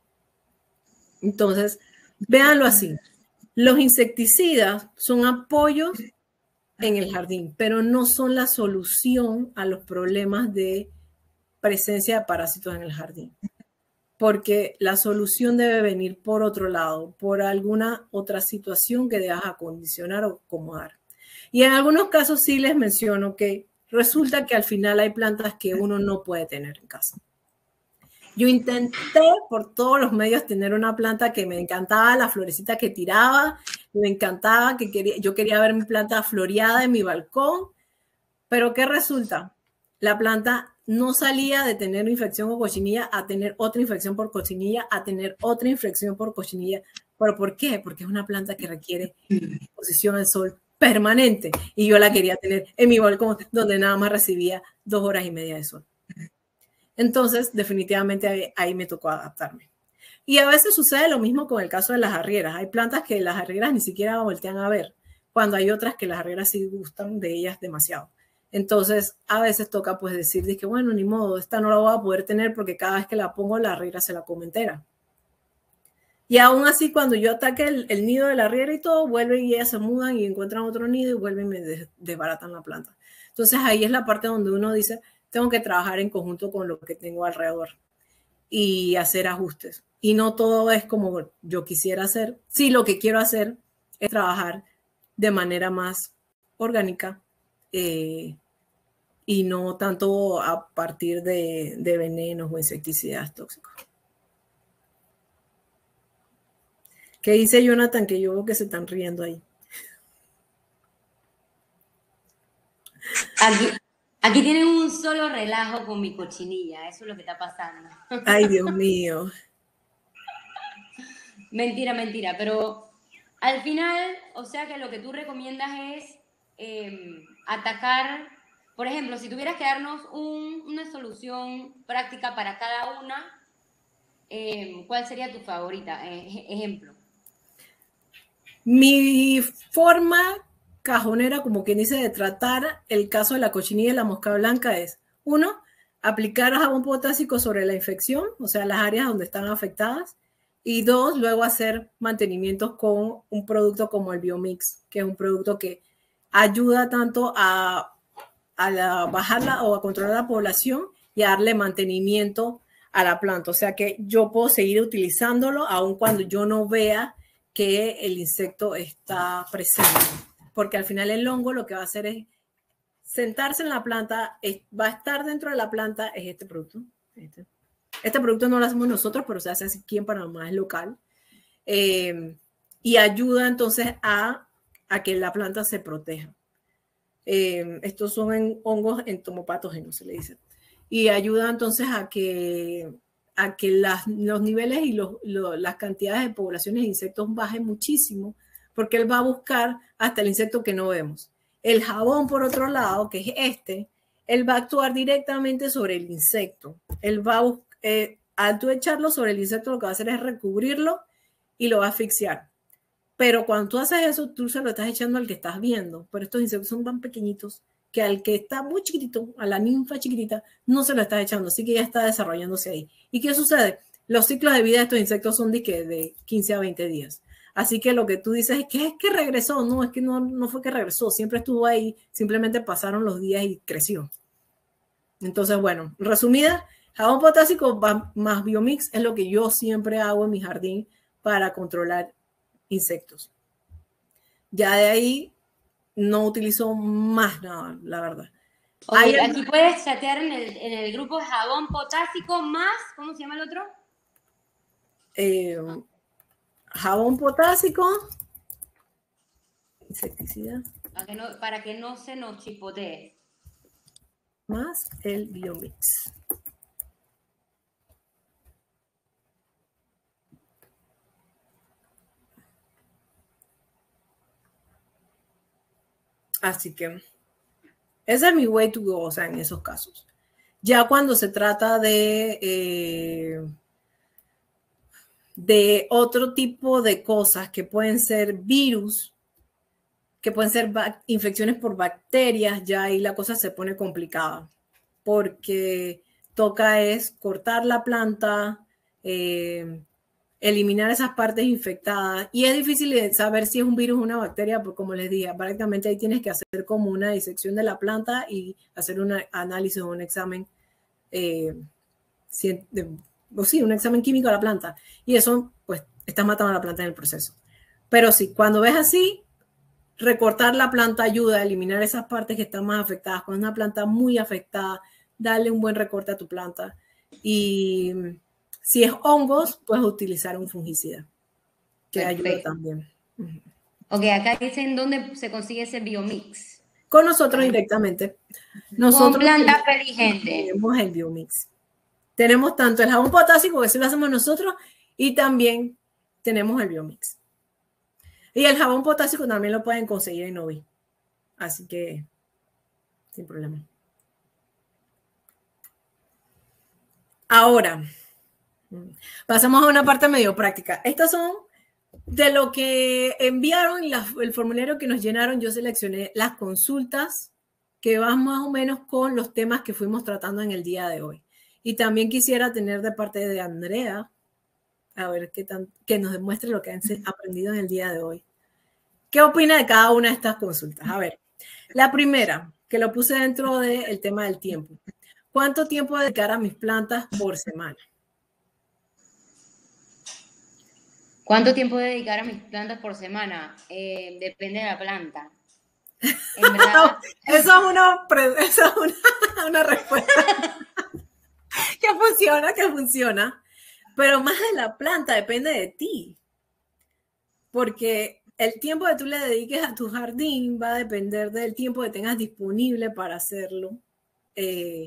Entonces, véanlo así. Los insecticidas son apoyos en el jardín, pero no son la solución a los problemas de presencia de parásitos en el jardín. Porque la solución debe venir por otro lado, por alguna otra situación que debas acondicionar o acomodar. Y en algunos casos sí les menciono que resulta que al final hay plantas que uno no puede tener en casa. Yo intenté por todos los medios tener una planta que me encantaba, la florecita que tiraba, me encantaba, que quería, yo quería ver mi planta floreada en mi balcón, pero ¿qué resulta? La planta no salía de tener infección por cochinilla a tener otra infección por cochinilla, a tener otra infección por cochinilla. ¿Pero por qué? Porque es una planta que requiere exposición al sol permanente y yo la quería tener en mi balcón donde nada más recibía dos horas y media de sol. Entonces, definitivamente ahí, ahí me tocó adaptarme. Y a veces sucede lo mismo con el caso de las arrieras. Hay plantas que las arrieras ni siquiera voltean a ver, cuando hay otras que las arrieras sí gustan de ellas demasiado. Entonces, a veces toca pues decir que bueno, ni modo, esta no la voy a poder tener porque cada vez que la pongo la arriera se la come entera. Y aún así, cuando yo ataque el, el nido de la arriera y todo, vuelven y ellas se mudan y encuentran otro nido y vuelven y me des, desbaratan la planta. Entonces, ahí es la parte donde uno dice, tengo que trabajar en conjunto con lo que tengo alrededor y hacer ajustes. Y no todo es como yo quisiera hacer. Sí, lo que quiero hacer es trabajar de manera más orgánica eh, y no tanto a partir de, de venenos o insecticidas tóxicos. ¿Qué dice Jonathan? Que yo veo que se están riendo ahí. Aquí, aquí tienen un solo relajo con mi cochinilla, eso es lo que está pasando. Ay, Dios mío. Mentira, mentira, pero al final, o sea que lo que tú recomiendas es eh, atacar, por ejemplo, si tuvieras que darnos un, una solución práctica para cada una, eh, ¿cuál sería tu favorita? Eh, ejemplo. Mi forma cajonera, como quien dice, de tratar el caso de la cochinilla y la mosca blanca es, uno, aplicar jabón potásico sobre la infección, o sea, las áreas donde están afectadas, y dos, luego hacer mantenimientos con un producto como el Biomix, que es un producto que ayuda tanto a, a la, bajarla o a controlar la población y a darle mantenimiento a la planta. O sea que yo puedo seguir utilizándolo aun cuando yo no vea que el insecto está presente. Porque al final el hongo lo que va a hacer es sentarse en la planta, es, va a estar dentro de la planta, es este producto. Este. Este producto no lo hacemos nosotros, pero se hace aquí en Panamá, es local. Eh, y ayuda entonces a, a que la planta se proteja. Eh, estos son en, hongos entomopatógenos, se le dice. Y ayuda entonces a que, a que las, los niveles y los, los, las cantidades de poblaciones de insectos bajen muchísimo, porque él va a buscar hasta el insecto que no vemos. El jabón, por otro lado, que es este, él va a actuar directamente sobre el insecto. Él va a Eh, al tú echarlo sobre el insecto, lo que va a hacer es recubrirlo y lo va a asfixiar. Pero cuando tú haces eso, tú se lo estás echando al que estás viendo. Pero estos insectos son tan pequeñitos que al que está muy chiquitito, a la ninfa chiquitita, no se lo estás echando. Así que ya está desarrollándose ahí. ¿Y qué sucede? Los ciclos de vida de estos insectos son de, que de quince a veinte días. Así que lo que tú dices es que es que regresó. No, es que no, no fue que regresó. Siempre estuvo ahí. Simplemente pasaron los días y creció. Entonces, bueno, resumida, jabón potásico más biomix es lo que yo siempre hago en mi jardín para controlar insectos. Ya de ahí no utilizo más nada, la verdad. Okay, aquí el... puedes chatear en el, en el grupo jabón potásico más, ¿cómo se llama el otro? Eh, jabón potásico, insecticida. Para que, no, para que no se nos chipotee. Más el biomix. Así que ese es mi way to go, o sea, en esos casos. Ya cuando se trata de, eh, de otro tipo de cosas que pueden ser virus, que pueden ser infecciones por bacterias, ya ahí la cosa se pone complicada, porque toca es cortar la planta, eh, eliminar esas partes infectadas, y es difícil saber si es un virus o una bacteria, porque como les dije, prácticamente ahí tienes que hacer como una disección de la planta y hacer un análisis o un examen, eh, o sí, un examen químico a la planta, y eso, pues, estás matando a la planta en el proceso. Pero sí, cuando ves así, recortar la planta ayuda a eliminar esas partes que están más afectadas. Cuando es una planta muy afectada, darle un buen recorte a tu planta. Y si es hongos, puedes utilizar un fungicida, que Perfecto. Ayuda también. Ok, acá dicen dónde se consigue ese biomix. Con nosotros Ay. directamente. Nosotros Con planta inteligente. Tenemos el biomix. Tenemos tanto el jabón potásico, que sí lo hacemos nosotros, y también tenemos el biomix. Y el jabón potásico también lo pueden conseguir en Novi. Así que, sin problema. Ahora, pasamos a una parte medio práctica. Estas son de lo que enviaron, la, el formulario que nos llenaron. Yo seleccioné las consultas que van más o menos con los temas que fuimos tratando en el día de hoy. Y también quisiera tener de parte de Andrea, a ver qué tan, que nos demuestre lo que han aprendido en el día de hoy. ¿Qué opina de cada una de estas consultas? A ver, la primera, que lo puse dentro del tema del tiempo. ¿Cuánto tiempo dedicar a mis plantas por semana? ¿Cuánto tiempo dedicar a mis plantas por semana? Eh, depende de la planta. En verdad... no, eso es una, eso es una, una respuesta que funciona, que funciona. Pero más de la planta depende de ti. Porque el tiempo que tú le dediques a tu jardín va a depender del tiempo que tengas disponible para hacerlo. Eh,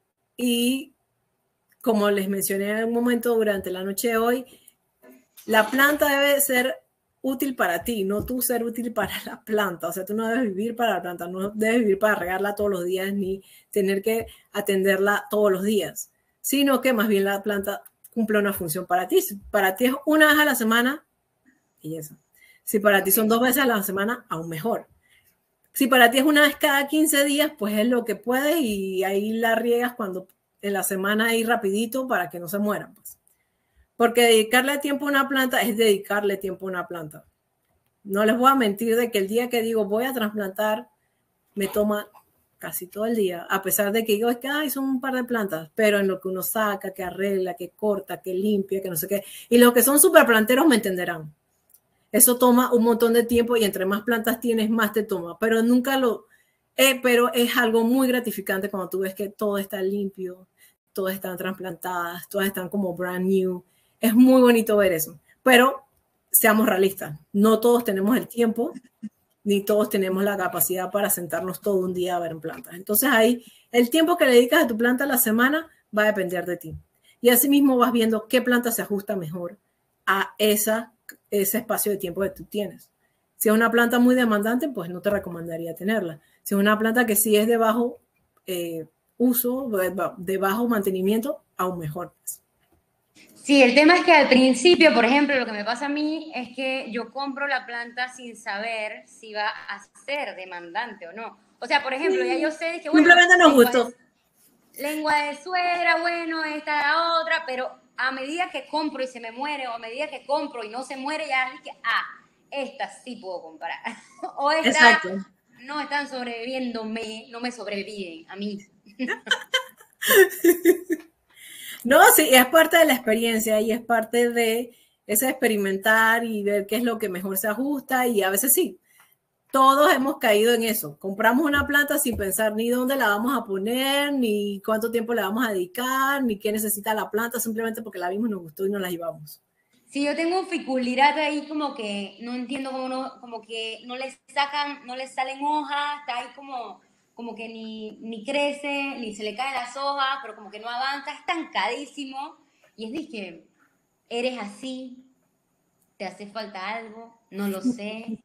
y como les mencioné en un momento durante la noche de hoy, la planta debe ser útil para ti, no tú ser útil para la planta. O sea, tú no debes vivir para la planta, no debes vivir para regarla todos los días ni tener que atenderla todos los días, sino que más bien la planta cumple una función para ti. Si para ti es una vez a la semana, y eso. Si para ti son dos veces a la semana, aún mejor. Si para ti es una vez cada quince días, pues es lo que puedes y ahí la riegas cuando en la semana ahí rapidito para que no se mueran. Pues. Porque dedicarle tiempo a una planta es dedicarle tiempo a una planta. No les voy a mentir de que el día que digo voy a trasplantar, me toma casi todo el día, a pesar de que digo, es que ay, son un par de plantas, pero en lo que uno saca, que arregla, que corta, que limpia, que no sé qué. Y los que son súper planteros me entenderán. Eso toma un montón de tiempo y entre más plantas tienes, más te toma. Pero nunca lo... Eh, pero es algo muy gratificante cuando tú ves que todo está limpio, todas están trasplantadas, todas están como brand new. Es muy bonito ver eso. Pero seamos realistas. No todos tenemos el tiempo, ni todos tenemos la capacidad para sentarnos todo un día a ver en plantas. Entonces ahí, el tiempo que le dedicas a tu planta a la semana va a depender de ti. Y así mismo vas viendo qué planta se ajusta mejor a esa ese espacio de tiempo que tú tienes. Si es una planta muy demandante, pues no te recomendaría tenerla. Si es una planta que sí es de bajo eh, uso, de bajo mantenimiento, aún mejor. Sí, el tema es que al principio, por ejemplo, lo que me pasa a mí es que yo compro la planta sin saber si va a ser demandante o no. O sea, por ejemplo, ya yo sé que, bueno, Simplemente nos lengua gustó. de, lengua de suegra, bueno, esta la otra, pero a medida que compro y se me muere, o a medida que compro y no se muere, ya es que, ah, esta sí puedo comprar. O esta Exacto. no están sobreviviéndome, no me sobreviven a mí. No, sí, es parte de la experiencia y es parte de ese experimentar y ver qué es lo que mejor se ajusta y a veces sí, todos hemos caído en eso. Compramos una planta sin pensar ni dónde la vamos a poner, ni cuánto tiempo le vamos a dedicar, ni qué necesita la planta, simplemente porque la vimos, nos gustó y nos la llevamos. Si yo tengo un ficulirata ahí como que no entiendo cómo no, como que no le sacan, no le salen hojas, está ahí como, como que ni, ni crece, ni se le caen las hojas, pero como que no avanza, es estancadísimo. Y es de que eres así, te hace falta algo, no lo sé.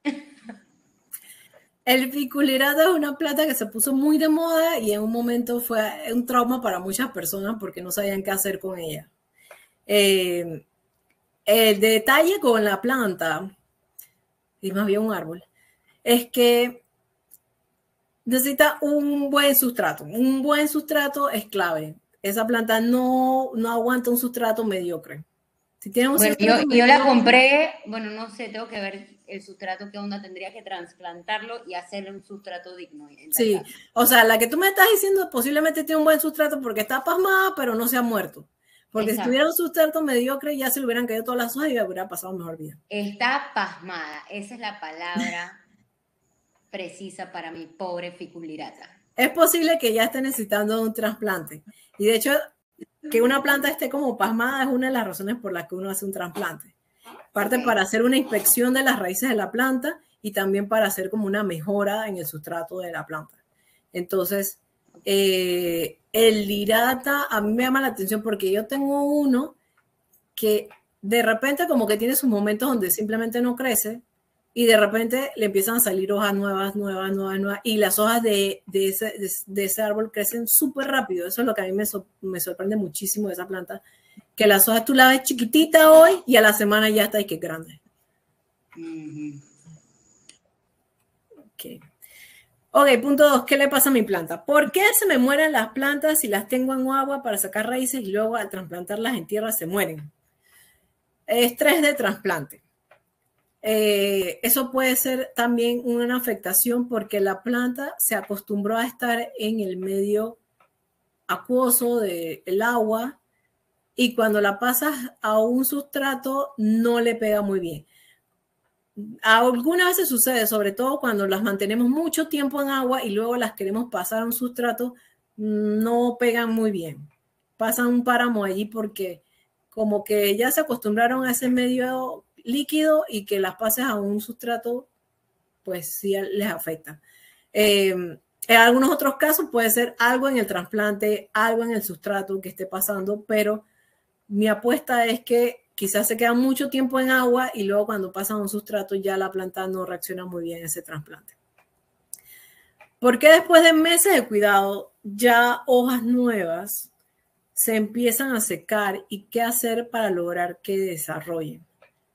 El ficulirato es una planta que se puso muy de moda y en un momento fue un trauma para muchas personas porque no sabían qué hacer con ella. Eh, el detalle con la planta, y más bien un árbol, es que necesita un buen sustrato. Un buen sustrato es clave. Esa planta no, no aguanta un sustrato mediocre. Si tiene un Bueno, yo, sustrato yo la mediocre, compré, bueno, no sé, tengo que ver el sustrato qué onda, tendría que trasplantarlo y hacerle un sustrato digno, en tal sí. caso. O sea, la que tú me estás diciendo posiblemente tiene un buen sustrato porque está pasmada, pero no se ha muerto. Porque si tuviera Exacto. un sustrato mediocre, ya se le hubieran caído todas las hojas y hubiera pasado mejor vida. Está pasmada, esa es la palabra precisa para mi pobre ficulirata. Es posible que ya esté necesitando un trasplante. Y de hecho, que una planta esté como pasmada es una de las razones por las que uno hace un trasplante. Parte Okay. para hacer una inspección de las raíces de la planta y también para hacer como una mejora en el sustrato de la planta. Entonces, eh, el lirata a mí me llama la atención porque yo tengo uno que de repente como que tiene sus momentos donde simplemente no crece y de repente le empiezan a salir hojas nuevas, nuevas, nuevas, nuevas y las hojas de, de, ese, de, de ese árbol crecen súper rápido. Eso es lo que a mí me, so, me sorprende muchísimo de esa planta, que las hojas tú la ves chiquitita hoy y a la semana ya está y que grande. Uh-huh. Okay. Ok, punto dos, ¿qué le pasa a mi planta? ¿Por qué se me mueren las plantas si las tengo en agua para sacar raíces y luego al trasplantarlas en tierra se mueren? Estrés de trasplante. Eh, eso puede ser también una afectación porque la planta se acostumbró a estar en el medio acuoso del agua y cuando la pasas a un sustrato no le pega muy bien. Algunas veces sucede, sobre todo cuando las mantenemos mucho tiempo en agua y luego las queremos pasar a un sustrato, no pegan muy bien. Pasan un páramo allí porque como que ya se acostumbraron a ese medio líquido y que las pases a un sustrato, pues sí les afecta. Eh, en algunos otros casos puede ser algo en el trasplante, algo en el sustrato que esté pasando, pero mi apuesta es que quizás se queda mucho tiempo en agua y luego cuando pasan a un sustrato ya la planta no reacciona muy bien a ese trasplante. ¿Por qué después de meses de cuidado ya hojas nuevas se empiezan a secar y qué hacer para lograr que desarrollen?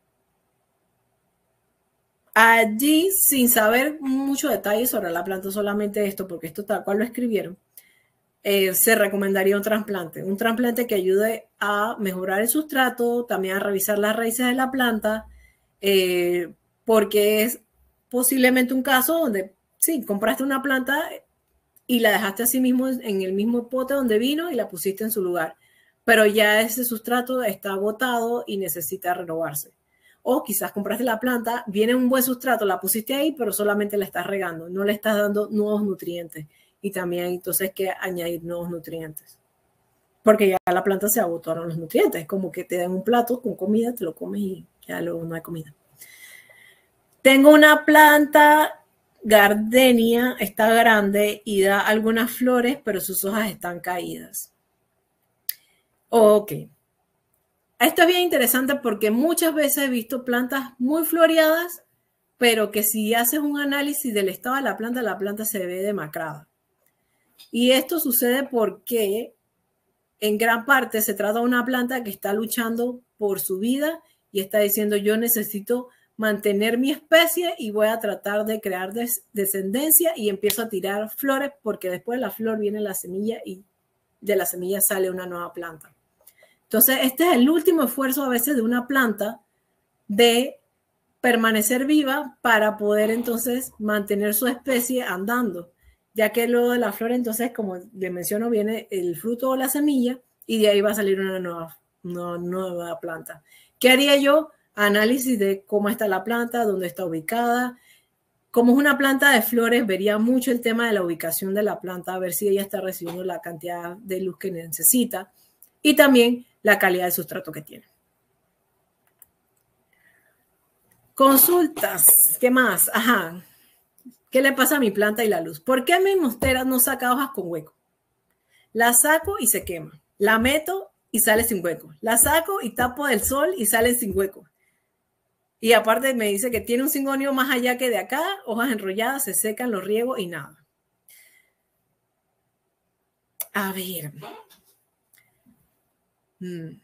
Allí, sin saber mucho detalle sobre la planta, solamente esto, porque esto tal cual lo escribieron, eh, se recomendaría un trasplante. Un trasplante que ayude a mejorar el sustrato, también a revisar las raíces de la planta, eh, porque es posiblemente un caso donde, sí, compraste una planta y la dejaste así mismo en el mismo pote donde vino y la pusiste en su lugar, pero ya ese sustrato está agotado y necesita renovarse. O quizás compraste la planta, viene un buen sustrato, la pusiste ahí, pero solamente la estás regando, no le estás dando nuevos nutrientes. Y también entonces hay que añadir nuevos nutrientes. Porque ya la planta se agotaron los nutrientes. Es como que te dan un plato con comida, te lo comes y ya luego no hay comida. Tengo una planta gardenia, está grande y da algunas flores, pero sus hojas están caídas. Ok. Esto es bien interesante porque muchas veces he visto plantas muy floreadas, pero que si haces un análisis del estado de la planta, la planta se ve demacrada. Y esto sucede porque en gran parte se trata de una planta que está luchando por su vida y está diciendo yo necesito mantener mi especie y voy a tratar de crear des descendencia y empiezo a tirar flores porque después de la flor viene la semilla y de la semilla sale una nueva planta. Entonces, este es el último esfuerzo a veces de una planta de permanecer viva para poder entonces mantener su especie andando, ya que luego de la flor entonces, como le menciono, viene el fruto o la semilla y de ahí va a salir una nueva, una nueva planta. ¿Qué haría yo? Análisis de cómo está la planta, dónde está ubicada. Como es una planta de flores, vería mucho el tema de la ubicación de la planta, a ver si ella está recibiendo la cantidad de luz que necesita y también la calidad de sustrato que tiene. Consultas, ¿qué más? Ajá. ¿Qué le pasa a mi planta y la luz? ¿Por qué mi monstera no saca hojas con hueco? La saco y se quema. La meto y sale sin hueco. La saco y tapo del sol y sale sin hueco. Y aparte me dice que tiene un cingonio más allá que de acá, hojas enrolladas, se secan, los riego y nada. A ver. Hmm.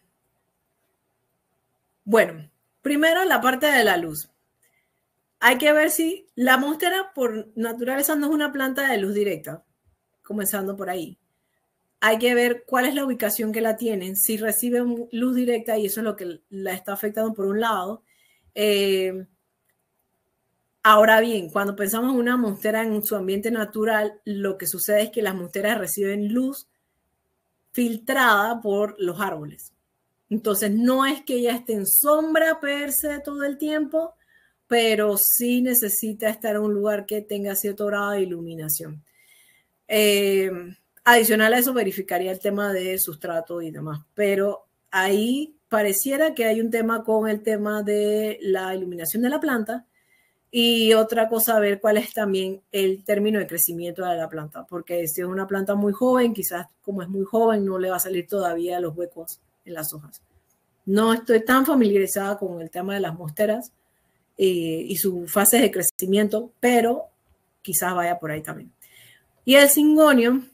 Bueno, primero la parte de la luz. Hay que ver si la monstera por naturaleza no es una planta de luz directa, comenzando por ahí. Hay que ver cuál es la ubicación que la tienen, si recibe luz directa y eso es lo que la está afectando por un lado. Eh, ahora bien, cuando pensamos en una monstera en su ambiente natural, lo que sucede es que las monsteras reciben luz filtrada por los árboles. Entonces, no es que ella esté en sombra per se todo el tiempo, pero sí necesita estar en un lugar que tenga cierto grado de iluminación. Eh, adicional a eso, verificaría el tema de sustrato y demás, pero ahí pareciera que hay un tema con el tema de la iluminación de la planta y otra cosa, a ver cuál es también el término de crecimiento de la planta, porque si es una planta muy joven, quizás como es muy joven, no le va a salir todavía los huecos en las hojas. No estoy tan familiarizada con el tema de las monsteras eh, y sus fases de crecimiento, pero quizás vaya por ahí también. Y el cingonio,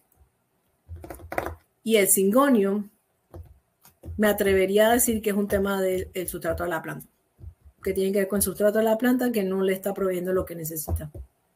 y el cingonio, me atrevería a decir que es un tema del sustrato de la planta, que tiene que ver con el sustrato de la planta que no le está proveyendo lo que necesita.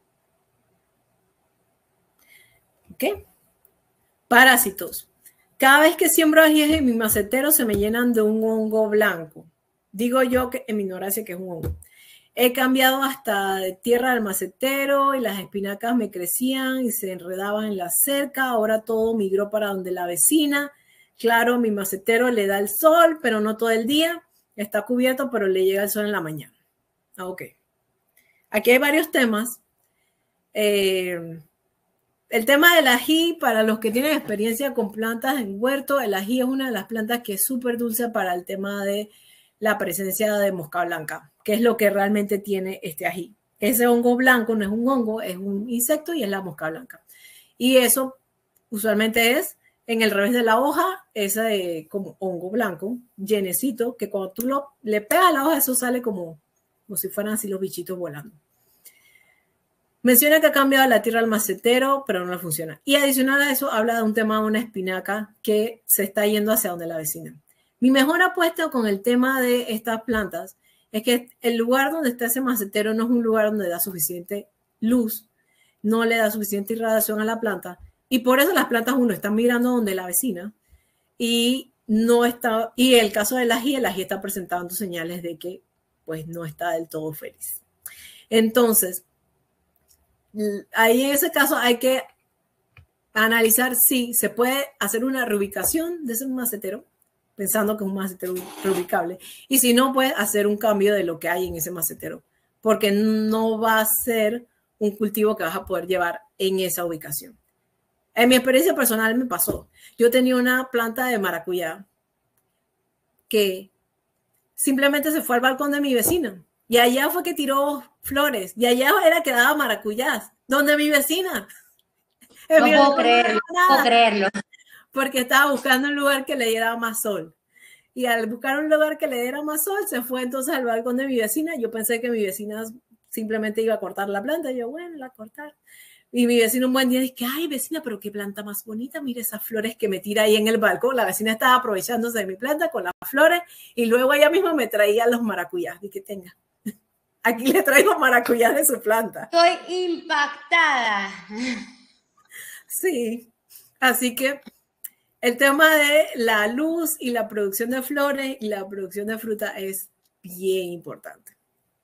¿Ok? Parásitos. Cada vez que siembro ajíes en mi macetero se me llenan de un hongo blanco. Digo yo que en mi ignorancia que es un hongo. He cambiado hasta de tierra del macetero y las espinacas me crecían y se enredaban en la cerca. Ahora todo migró para donde la vecina. Claro, mi macetero le da el sol, pero no todo el día. Está cubierto, pero le llega el sol en la mañana. Ok. Aquí hay varios temas. Eh, el tema del ají, para los que tienen experiencia con plantas en huerto, el ají es una de las plantas que es súper dulce para el tema de la presencia de mosca blanca, que es lo que realmente tiene este ají. Ese hongo blanco no es un hongo, es un insecto y es la mosca blanca. Y eso usualmente es en el revés de la hoja, ese como hongo blanco, llenecito, que cuando tú lo, le pegas a la hoja, eso sale como, como si fueran así los bichitos volando. Menciona que ha cambiado la tierra al macetero, pero no le funciona. Y adicional a eso, habla de un tema de una espinaca que se está yendo hacia donde la vecina. Mi mejor apuesta con el tema de estas plantas es que el lugar donde está ese macetero no es un lugar donde da suficiente luz, no le da suficiente irradiación a la planta, y por eso las plantas, uno, están migrando donde la vecina, y no está, y el caso del ají, el ají está presentando señales de que pues no está del todo feliz. Entonces, ahí en ese caso hay que analizar si se puede hacer una reubicación de ese macetero, pensando que es un macetero reubicable, y si no, puede hacer un cambio de lo que hay en ese macetero, porque no va a ser un cultivo que vas a poder llevar en esa ubicación. En mi experiencia personal me pasó. Yo tenía una planta de maracuyá que simplemente se fue al balcón de mi vecina, y allá fue que tiró flores, y allá era que daba maracuyás, donde mi vecina. No puedo creerlo, no puedo creerlo. Porque estaba buscando un lugar que le diera más sol. Y al buscar un lugar que le diera más sol, se fue entonces al balcón de mi vecina. Yo pensé que mi vecina simplemente iba a cortar la planta. Y yo, bueno, la cortar. Y mi vecino un buen día dice, ay, vecina, pero qué planta más bonita, mire esas flores que me tira ahí en el balcón. La vecina estaba aprovechándose de mi planta con las flores y luego ella misma me traía los maracuyás. Dije, tenga, aquí le traigo maracuyás de su planta. Estoy impactada. Sí, así que el tema de la luz y la producción de flores y la producción de fruta es bien importante.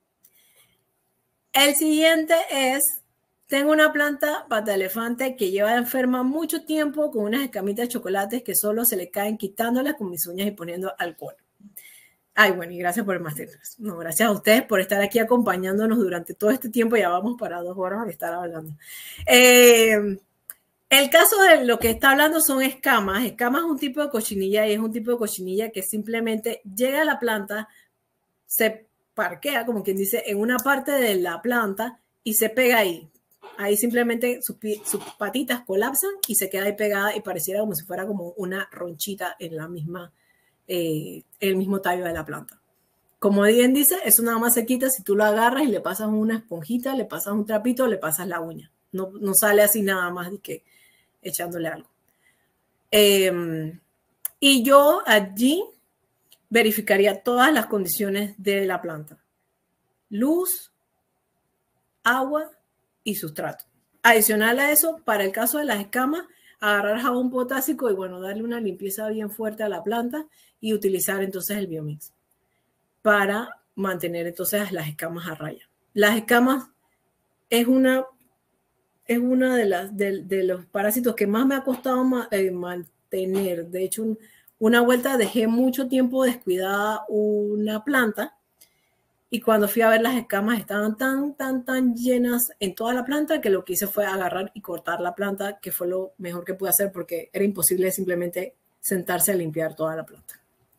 El siguiente es, tengo una planta pata elefante que lleva enferma mucho tiempo con unas escamitas de chocolates que solo se le caen quitándolas con mis uñas y poniendo alcohol. Ay, bueno, y gracias por el masterclass. No, gracias a ustedes por estar aquí acompañándonos durante todo este tiempo. Ya vamos para dos horas de estar hablando. Eh, el caso de lo que está hablando son escamas. Escamas es un tipo de cochinilla y es un tipo de cochinilla que simplemente llega a la planta, se parquea, como quien dice, en una parte de la planta y se pega ahí. Ahí simplemente sus, sus patitas colapsan y se queda ahí pegada y pareciera como si fuera como una ronchita en la misma, eh, el mismo tallo de la planta. Como bien dice, eso nada más se quita si tú lo agarras y le pasas una esponjita, le pasas un trapito, le pasas la uña. No, no sale así nada más de que echándole algo. Eh, y yo allí verificaría todas las condiciones de la planta. Luz, agua y sustrato. Adicional a eso, para el caso de las escamas, agarrar jabón potásico y bueno, darle una limpieza bien fuerte a la planta y utilizar entonces el biomix para mantener entonces las escamas a raya. Las escamas es una, es una de, las, de, de los parásitos que más me ha costado ma, eh, mantener. De hecho, un, una vuelta dejé mucho tiempo descuidada una planta y cuando fui a ver las escamas estaban tan, tan, tan llenas en toda la planta que lo que hice fue agarrar y cortar la planta, que fue lo mejor que pude hacer porque era imposible simplemente sentarse a limpiar toda la planta.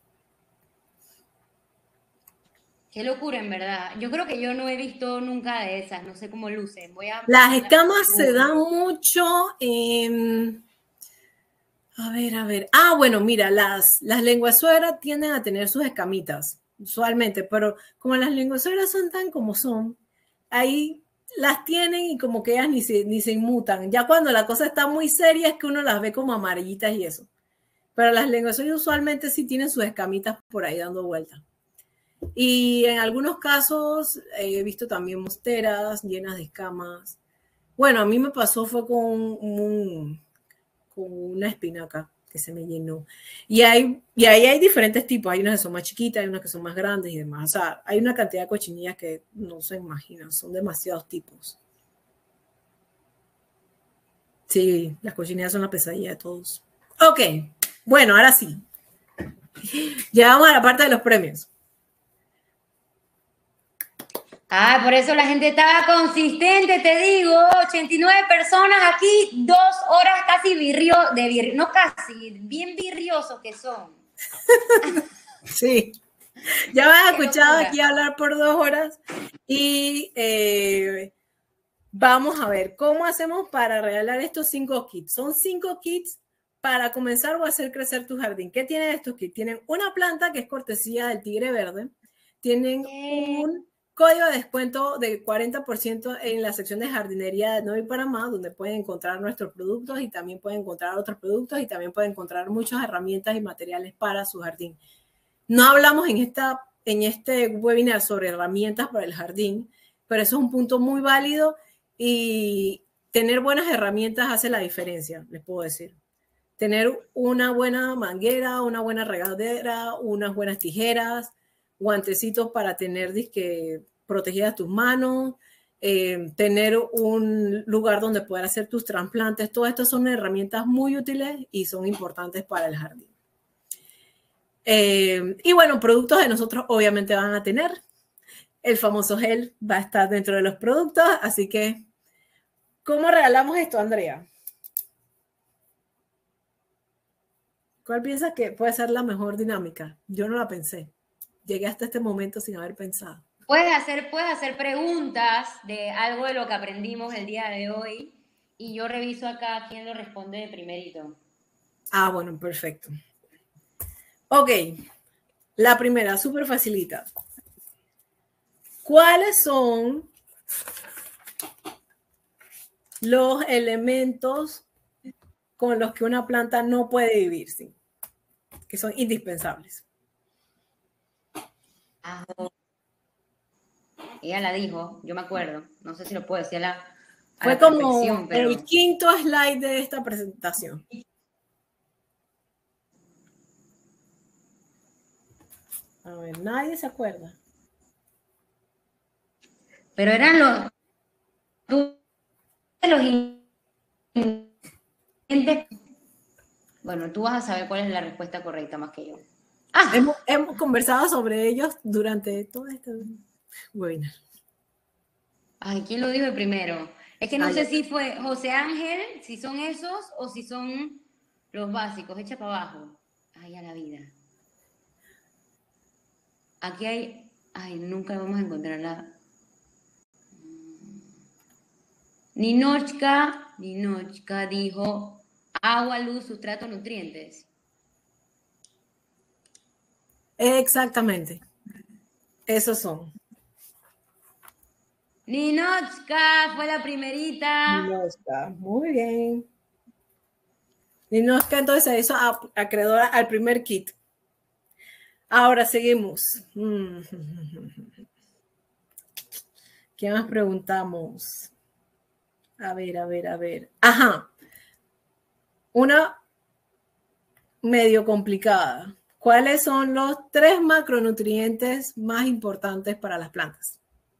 Qué locura, en verdad. Yo creo que yo no he visto nunca de esas, no sé cómo lucen. Voy a... Las escamas se dan mucho en... A ver, a ver. Ah, bueno, mira, las, las lenguasueras tienden a tener sus escamitas, usualmente, pero como las lenguasueras son tan como son, ahí las tienen y como que ellas ni se, ni se inmutan. Ya cuando la cosa está muy seria es que uno las ve como amarillitas y eso. Pero las lenguasueras usualmente sí tienen sus escamitas por ahí dando vueltas. Y en algunos casos he visto también mosteras llenas de escamas. Bueno, a mí me pasó fue con, un, con una espinaca que se me llenó. Y, hay, y ahí hay diferentes tipos. Hay unas que son más chiquitas, hay unas que son más grandes y demás. O sea, hay una cantidad de cochinillas que no se imaginan. Son demasiados tipos. Sí, las cochinillas son la pesadilla de todos. Ok, bueno, ahora sí. Llegamos a la parte de los premios. Ah, por eso la gente estaba consistente, te digo, ochenta y nueve personas aquí, dos horas casi virrio, de vir, no casi, bien virriosos que son. Sí, ya me has escuchado aquí hablar por dos horas y eh, vamos a ver cómo hacemos para regalar estos cinco kits. Son cinco kits para comenzar o hacer crecer tu jardín. ¿Qué tienen estos kits? Tienen una planta que es cortesía del tigre verde, tienen un código de descuento de cuarenta por ciento en la sección de jardinería de Novi Panamá, donde pueden encontrar nuestros productos y también pueden encontrar otros productos y también pueden encontrar muchas herramientas y materiales para su jardín. No hablamos en, esta, en este webinar sobre herramientas para el jardín, pero eso es un punto muy válido y tener buenas herramientas hace la diferencia, les puedo decir. Tener una buena manguera, una buena regadera, unas buenas tijeras, guantecitos para tener disque, protegidas tus manos, eh, tener un lugar donde poder hacer tus trasplantes. Todas estas son herramientas muy útiles y son importantes para el jardín. Eh, y bueno, productos de nosotros obviamente van a tener. El famoso gel va a estar dentro de los productos, así que ¿cómo regalamos esto, Andrea? ¿Cuál piensas que puede ser la mejor dinámica? Yo no la pensé. Llegué hasta este momento sin haber pensado. Puedes hacer, puedes hacer preguntas de algo de lo que aprendimos el día de hoy y yo reviso acá quién lo responde de primerito. Ah, bueno, perfecto. Ok, la primera, súper facilita. ¿Cuáles son los elementos con los que una planta no puede vivir sin, que son indispensables. Ah, ella la dijo, yo me acuerdo. No sé si lo puedo decir a la, a Fue la como pero... el quinto slide de esta presentación. A ver, nadie se acuerda. Pero eran los... Tú, los ingredientes. Bueno, tú vas a saber cuál es la respuesta correcta más que yo. ¡Ah! Hemos, hemos conversado sobre ellos durante todo este webinar. Ay, ¿quién lo dijo primero? Es que no Ay, sé si fue José Ángel, si son esos o si son los básicos. Echa para abajo. Ay, a la vida. Aquí hay... Ay, nunca vamos a encontrarla. Ninochka, Ninochka dijo agua, luz, sustrato, nutrientes. Exactamente. Esos son. Ninochka fue la primerita. Ninochka, muy bien. Ninochka entonces se hizo acreedora al primer kit. Ahora seguimos. ¿Qué más preguntamos? A ver, a ver, a ver. Ajá. Una medio complicada. ¿Cuáles son los tres macronutrientes más importantes para las plantas?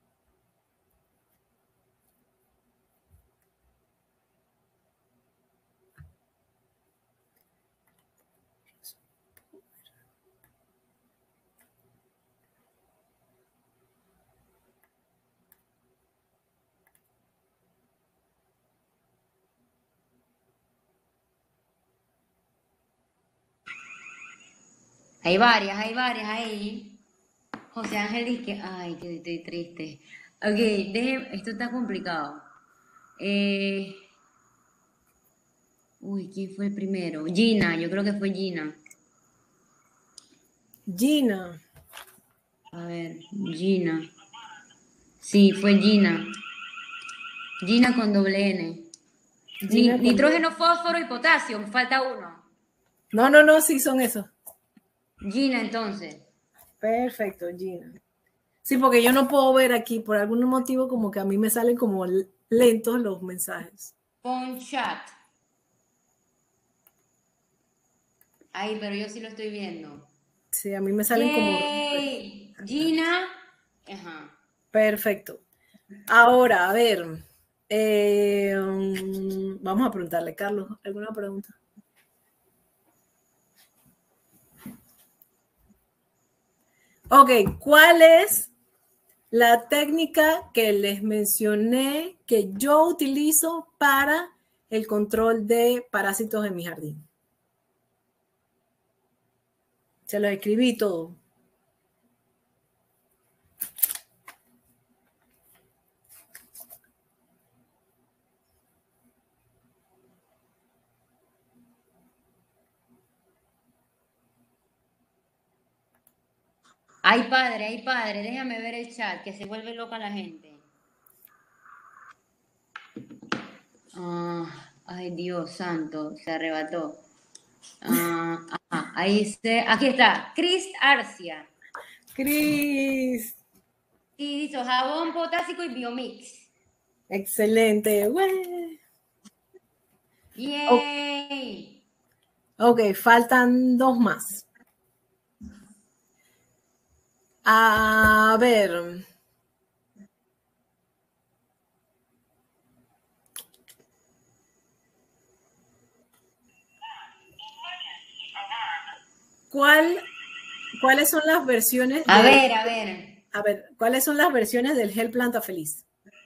Hay varias, hay varias ahí. José Ángel dice que, ay, que estoy triste. Ok, deje, esto está complicado. Eh, uy, ¿quién fue el primero? Gina, yo creo que fue Gina. Gina. A ver, Gina. Sí, fue Gina. Gina con doble N. Ni, nitrógeno, fósforo y potasio, falta uno. No, no, no, sí son esos. Gina, entonces. Perfecto, Gina. Sí, porque yo no puedo ver aquí, por algún motivo, como que a mí me salen como lentos los mensajes. Pon chat. Ay, pero yo sí lo estoy viendo. Sí, a mí me salen Yay. como... Gina. Ajá. Perfecto. Ahora, a ver. Eh, um, vamos a preguntarle, Carlos, ¿alguna pregunta? Ok, ¿cuál es la técnica que les mencioné que yo utilizo para el control de parásitos en mi jardín? Se lo escribí todo. Ay, padre, ay, padre, déjame ver el chat, que se vuelve loca la gente. Ah, ay, Dios santo, se arrebató. Ah, ajá, ahí se, aquí está, Cris Arcia. Cris. Y hizo jabón potásico y biomix. Excelente. ¡Wey! ¡Yay! Ok, faltan dos más. A ver. ¿Cuál, ¿Cuáles son las versiones? A de, ver, a ver. A ver, ¿cuáles son las versiones del gel Planta Feliz?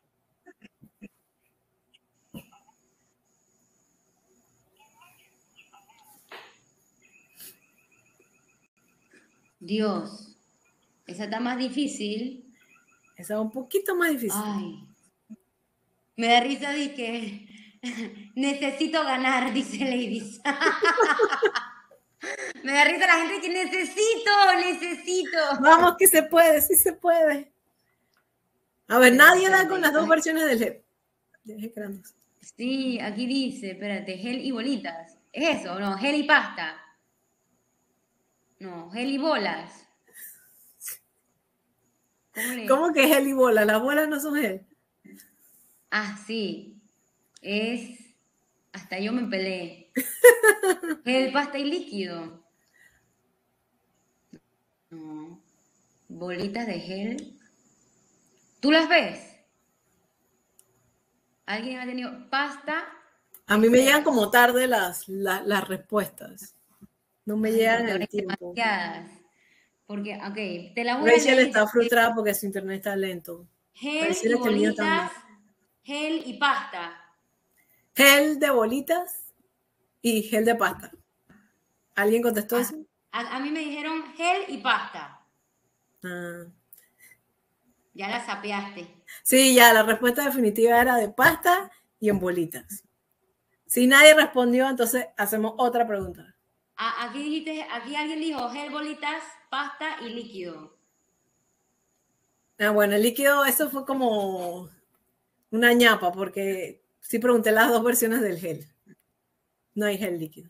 Dios, esa está más difícil. Esa es un poquito más difícil. Ay, me da risa de que necesito ganar, dice Ladies. Me da risa la gente que necesito, necesito. Vamos, que se puede, sí se puede. A ver, nadie da con las dos versiones del gel. Sí, aquí dice, espérate, gel y bolitas. ¿Es eso? No, gel y pasta. No, gel y bolas. ¿Cómo le? ¿Cómo que gel y bola? Las bolas no son gel. Ah, sí. Es. Hasta yo me peleé. Gel, pasta y líquido. No. Bolitas de gel. ¿Tú las ves? ¿Alguien ha tenido pasta? A mí me llegan Esferas. como tarde las, las, las respuestas. No me Ay, llegan porque en ahora el hay tiempo. demasiadas. Porque, ok, te las voy a Rachel leer y está te- frustrada porque su internet está lento. gel y Pareciera que el mío también. bolitas, gel y pasta. Gel de bolitas y gel de pasta. ¿Alguien contestó A, eso? a- a mí me dijeron gel y pasta. Ah. Ya la sapeaste. Sí, ya, la respuesta definitiva era de pasta y en bolitas. Si nadie respondió, entonces hacemos otra pregunta. A- aquí dijiste, aquí alguien dijo gel, bolitas, pasta y líquido. Ah, bueno, el líquido, eso fue como una ñapa, porque sí pregunté las dos versiones del gel. No hay gel líquido.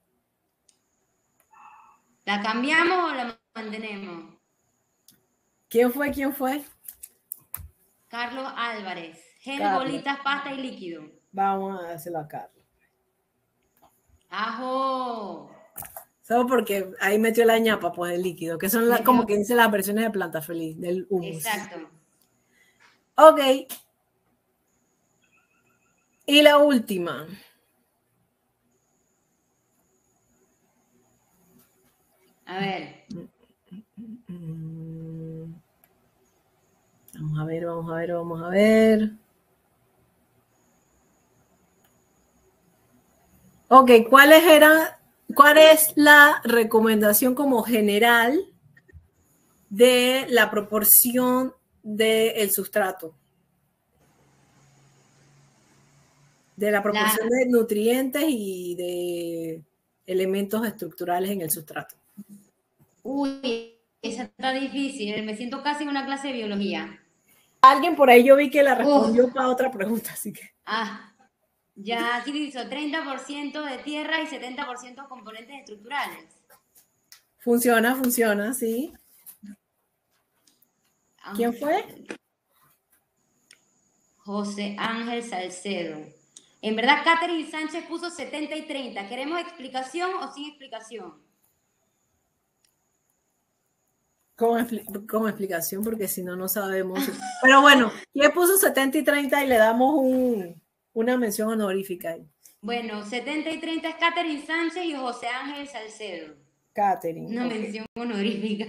¿La cambiamos o la mantenemos? ¿Quién fue? ¿Quién fue? Carlos Álvarez. Gel, Carlos. bolitas, pasta y líquido. Vamos a hacerlo a Carlos. ¡Ajo! Solo porque ahí metió la ñapa, pues, el líquido, que son la, Metió- como que dice las versiones de Planta Feliz, del humus. Exacto. Ok. Y la última. A ver. Vamos a ver, vamos a ver, vamos a ver. Ok, ¿cuáles eran, cuál es la recomendación como general de la proporción del sustrato? De la proporción La, de nutrientes y de elementos estructurales en el sustrato. uy, esa está difícil. Me siento casi en una clase de biología. Alguien por ahí yo vi que la respondió Uf. para otra pregunta, así que. Ah, ya aquí dice treinta por ciento de tierra y setenta por ciento componentes estructurales. Funciona, funciona, sí. ¿Quién fue? José Ángel Salcedo. En verdad, Catherine Sánchez puso setenta y treinta. ¿Queremos explicación o sin explicación? Con, con explicación, porque si no, no sabemos. Pero bueno, ¿quién puso setenta y treinta y le damos un, una mención honorífica ahí? Bueno, setenta y treinta es Catherine Sánchez y José Ángel Salcedo. Catherine. Una Okay. mención honorífica.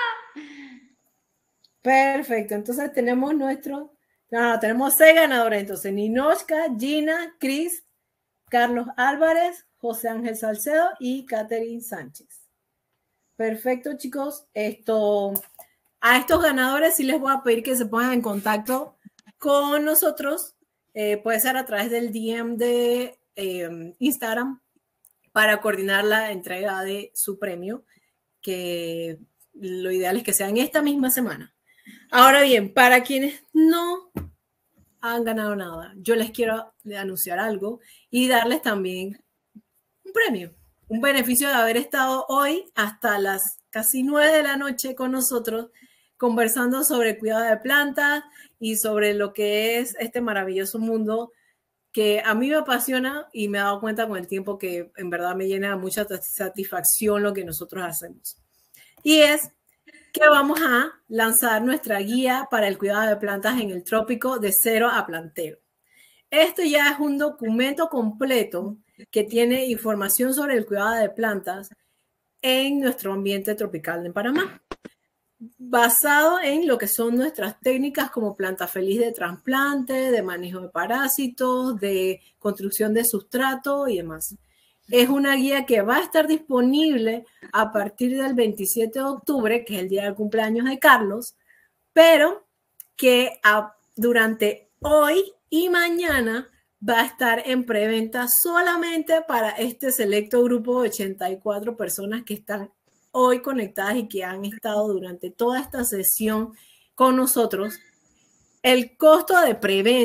Perfecto, entonces tenemos nuestro, no, tenemos seis ganadores, entonces Ninochka, Gina, Cris, Carlos Álvarez, José Ángel Salcedo y Catherine Sánchez. Perfecto, chicos. Esto, a estos ganadores sí les voy a pedir que se pongan en contacto con nosotros. Eh, puede ser a través del D M de eh, Instagram para coordinar la entrega de su premio, que lo ideal es que sea en esta misma semana. Ahora bien, para quienes no han ganado nada, yo les quiero anunciar algo y darles también un premio, un beneficio de haber estado hoy hasta las casi nueve de la noche con nosotros conversando sobre el cuidado de plantas y sobre lo que es este maravilloso mundo que a mí me apasiona y me he dado cuenta con el tiempo que en verdad me llena mucha satisfacción lo que nosotros hacemos. Y es que vamos a lanzar nuestra guía para el cuidado de plantas en el trópico de cero a plantero. Esto ya es un documento completo que tiene información sobre el cuidado de plantas en nuestro ambiente tropical de Panamá, basado en lo que son nuestras técnicas como planta feliz de trasplante, de manejo de parásitos, de construcción de sustrato y demás. Es una guía que va a estar disponible a partir del veintisiete de octubre, que es el día del cumpleaños de Carlos, pero que a, durante hoy y mañana va a estar en preventa solamente para este selecto grupo de ochenta y cuatro personas que están hoy conectadas y que han estado durante toda esta sesión con nosotros. El costo de preventa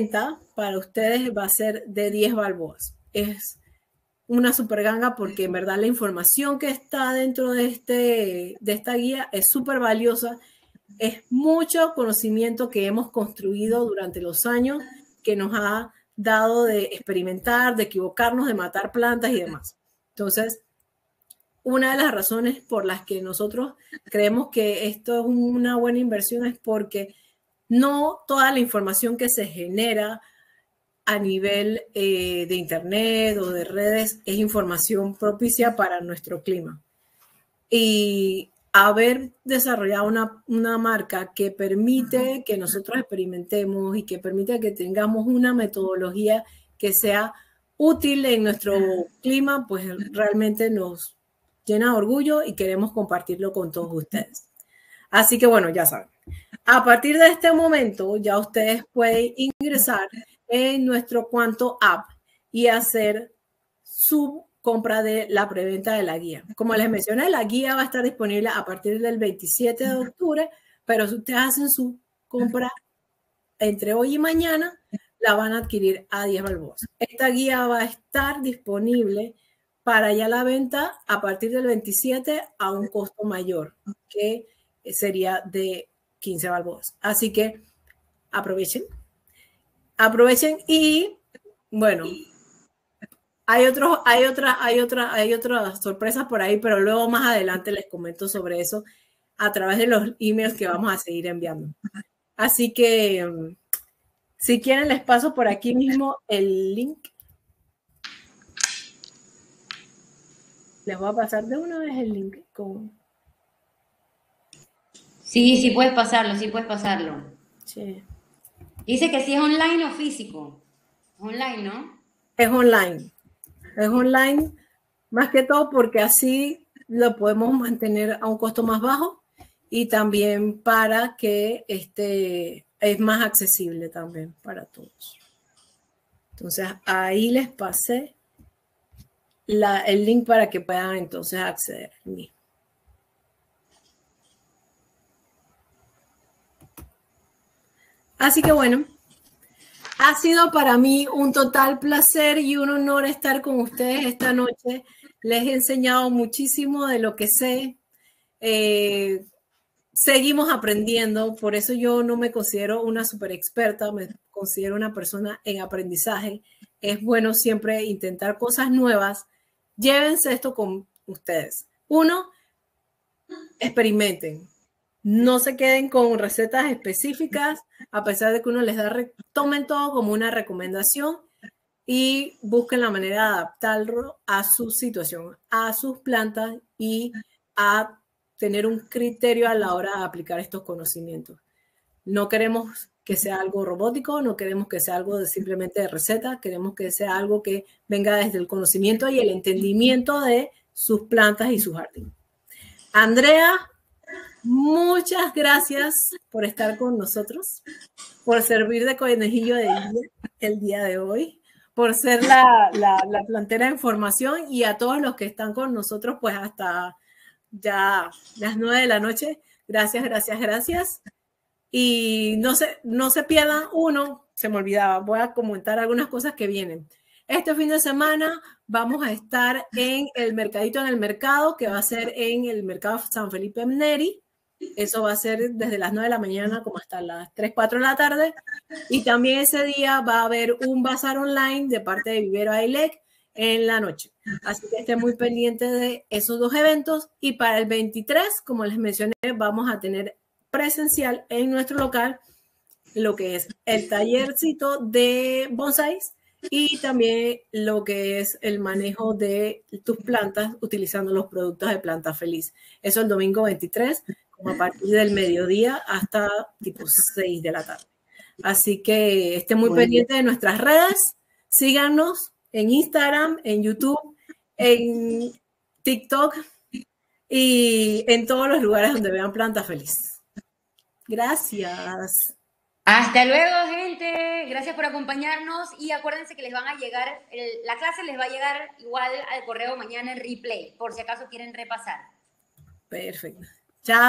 para ustedes va a ser de diez balboas. Es una super ganga porque en verdad la información que está dentro de, este, de esta guía es súper valiosa. Es mucho conocimiento que hemos construido durante los años que nos ha dado de experimentar, de equivocarnos, de matar plantas y demás. Entonces, una de las razones por las que nosotros creemos que esto es una buena inversión es porque no toda la información que se genera a nivel eh, de internet o de redes es información propicia para nuestro clima. Y haber desarrollado una, una marca que permite que nosotros experimentemos y que permite que tengamos una metodología que sea útil en nuestro clima, pues realmente nos llena de orgullo y queremos compartirlo con todos ustedes. Así que bueno, ya saben. A partir de este momento, ya ustedes pueden ingresar en nuestro Cuanto App y hacer su compra de la preventa de la guía. Como les mencioné, la guía va a estar disponible a partir del veintisiete de octubre, pero si ustedes hacen su compra entre hoy y mañana, la van a adquirir a diez balboas. Esta guía va a estar disponible para ya la venta a partir del veintisiete a un costo mayor, que sería de quince balboas. Así que aprovechen. Aprovechen y, bueno, hay, otros, hay, otra, hay, otra, hay otras sorpresas por ahí, pero luego más adelante les comento sobre eso a través de los emails que vamos a seguir enviando. Así que, si quieren, les paso por aquí mismo el link. Les voy a pasar de una vez el link. Con... Sí, sí puedes pasarlo, sí puedes pasarlo. Sí. Dice que sí es online o físico. Online, ¿no? Es online. Es online más que todo porque así lo podemos mantener a un costo más bajo y también para que este, es más accesible también para todos. Entonces, ahí les pasé la, el link para que puedan entonces acceder al mismo. Así que bueno, ha sido para mí un total placer y un honor estar con ustedes esta noche. Les he enseñado muchísimo de lo que sé. Eh, seguimos aprendiendo, por eso yo no me considero una super experta, me considero una persona en aprendizaje. Es bueno siempre intentar cosas nuevas. Llévense esto con ustedes. Uno, experimenten. No se queden con recetas específicas, a pesar de que uno les da, tomen todo como una recomendación y busquen la manera de adaptarlo a su situación, a sus plantas y a tener un criterio a la hora de aplicar estos conocimientos. No queremos que sea algo robótico, no queremos que sea algo de simplemente de receta, queremos que sea algo que venga desde el conocimiento y el entendimiento de sus plantas y su jardín. Andrea, muchas gracias por estar con nosotros, por servir de conejillo de India el día de hoy, por ser la, la, la plantera de información y a todos los que están con nosotros, pues hasta ya las nueve de la noche. Gracias, gracias, gracias. Y no se, no se pierdan uno, se me olvidaba, voy a comentar algunas cosas que vienen. Este fin de semana vamos a estar en el Mercadito en el Mercado, que va a ser en el Mercado San Felipe Neri. Eso va a ser desde las nueve de la mañana como hasta las tres, cuatro de la tarde. Y también ese día va a haber un bazar online de parte de Vivero Ailec en la noche. Así que estén muy pendientes de esos dos eventos. Y para el veintitrés, como les mencioné, vamos a tener presencial en nuestro local lo que es el tallercito de bonsáis y también lo que es el manejo de tus plantas utilizando los productos de Planta Feliz. Eso el domingo veintitrés, como a partir del mediodía hasta tipo seis de la tarde. Así que estén muy bueno. pendientes de nuestras redes. Síganos en Instagram, en YouTube, en TikTok y en todos los lugares donde vean Planta Feliz. Gracias. Hasta luego, gente. Gracias por acompañarnos y acuérdense que les van a llegar, el, la clase les va a llegar igual al correo mañana en replay, por si acaso quieren repasar. Perfecto.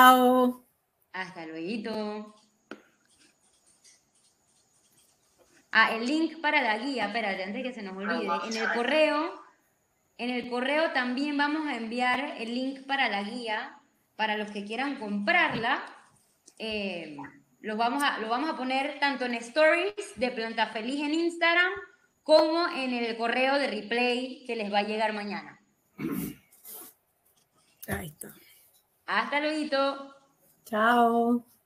Chao. Hasta luego. Ah, el link para la guía, espérate, antes que se nos olvide. En el correo, en el correo también vamos a enviar el link para la guía, para los que quieran comprarla. Eh, los vamos a, lo vamos a poner tanto en stories de Planta Feliz en Instagram, como en el correo de replay que les va a llegar mañana. Ahí está. Hasta luego. Chao.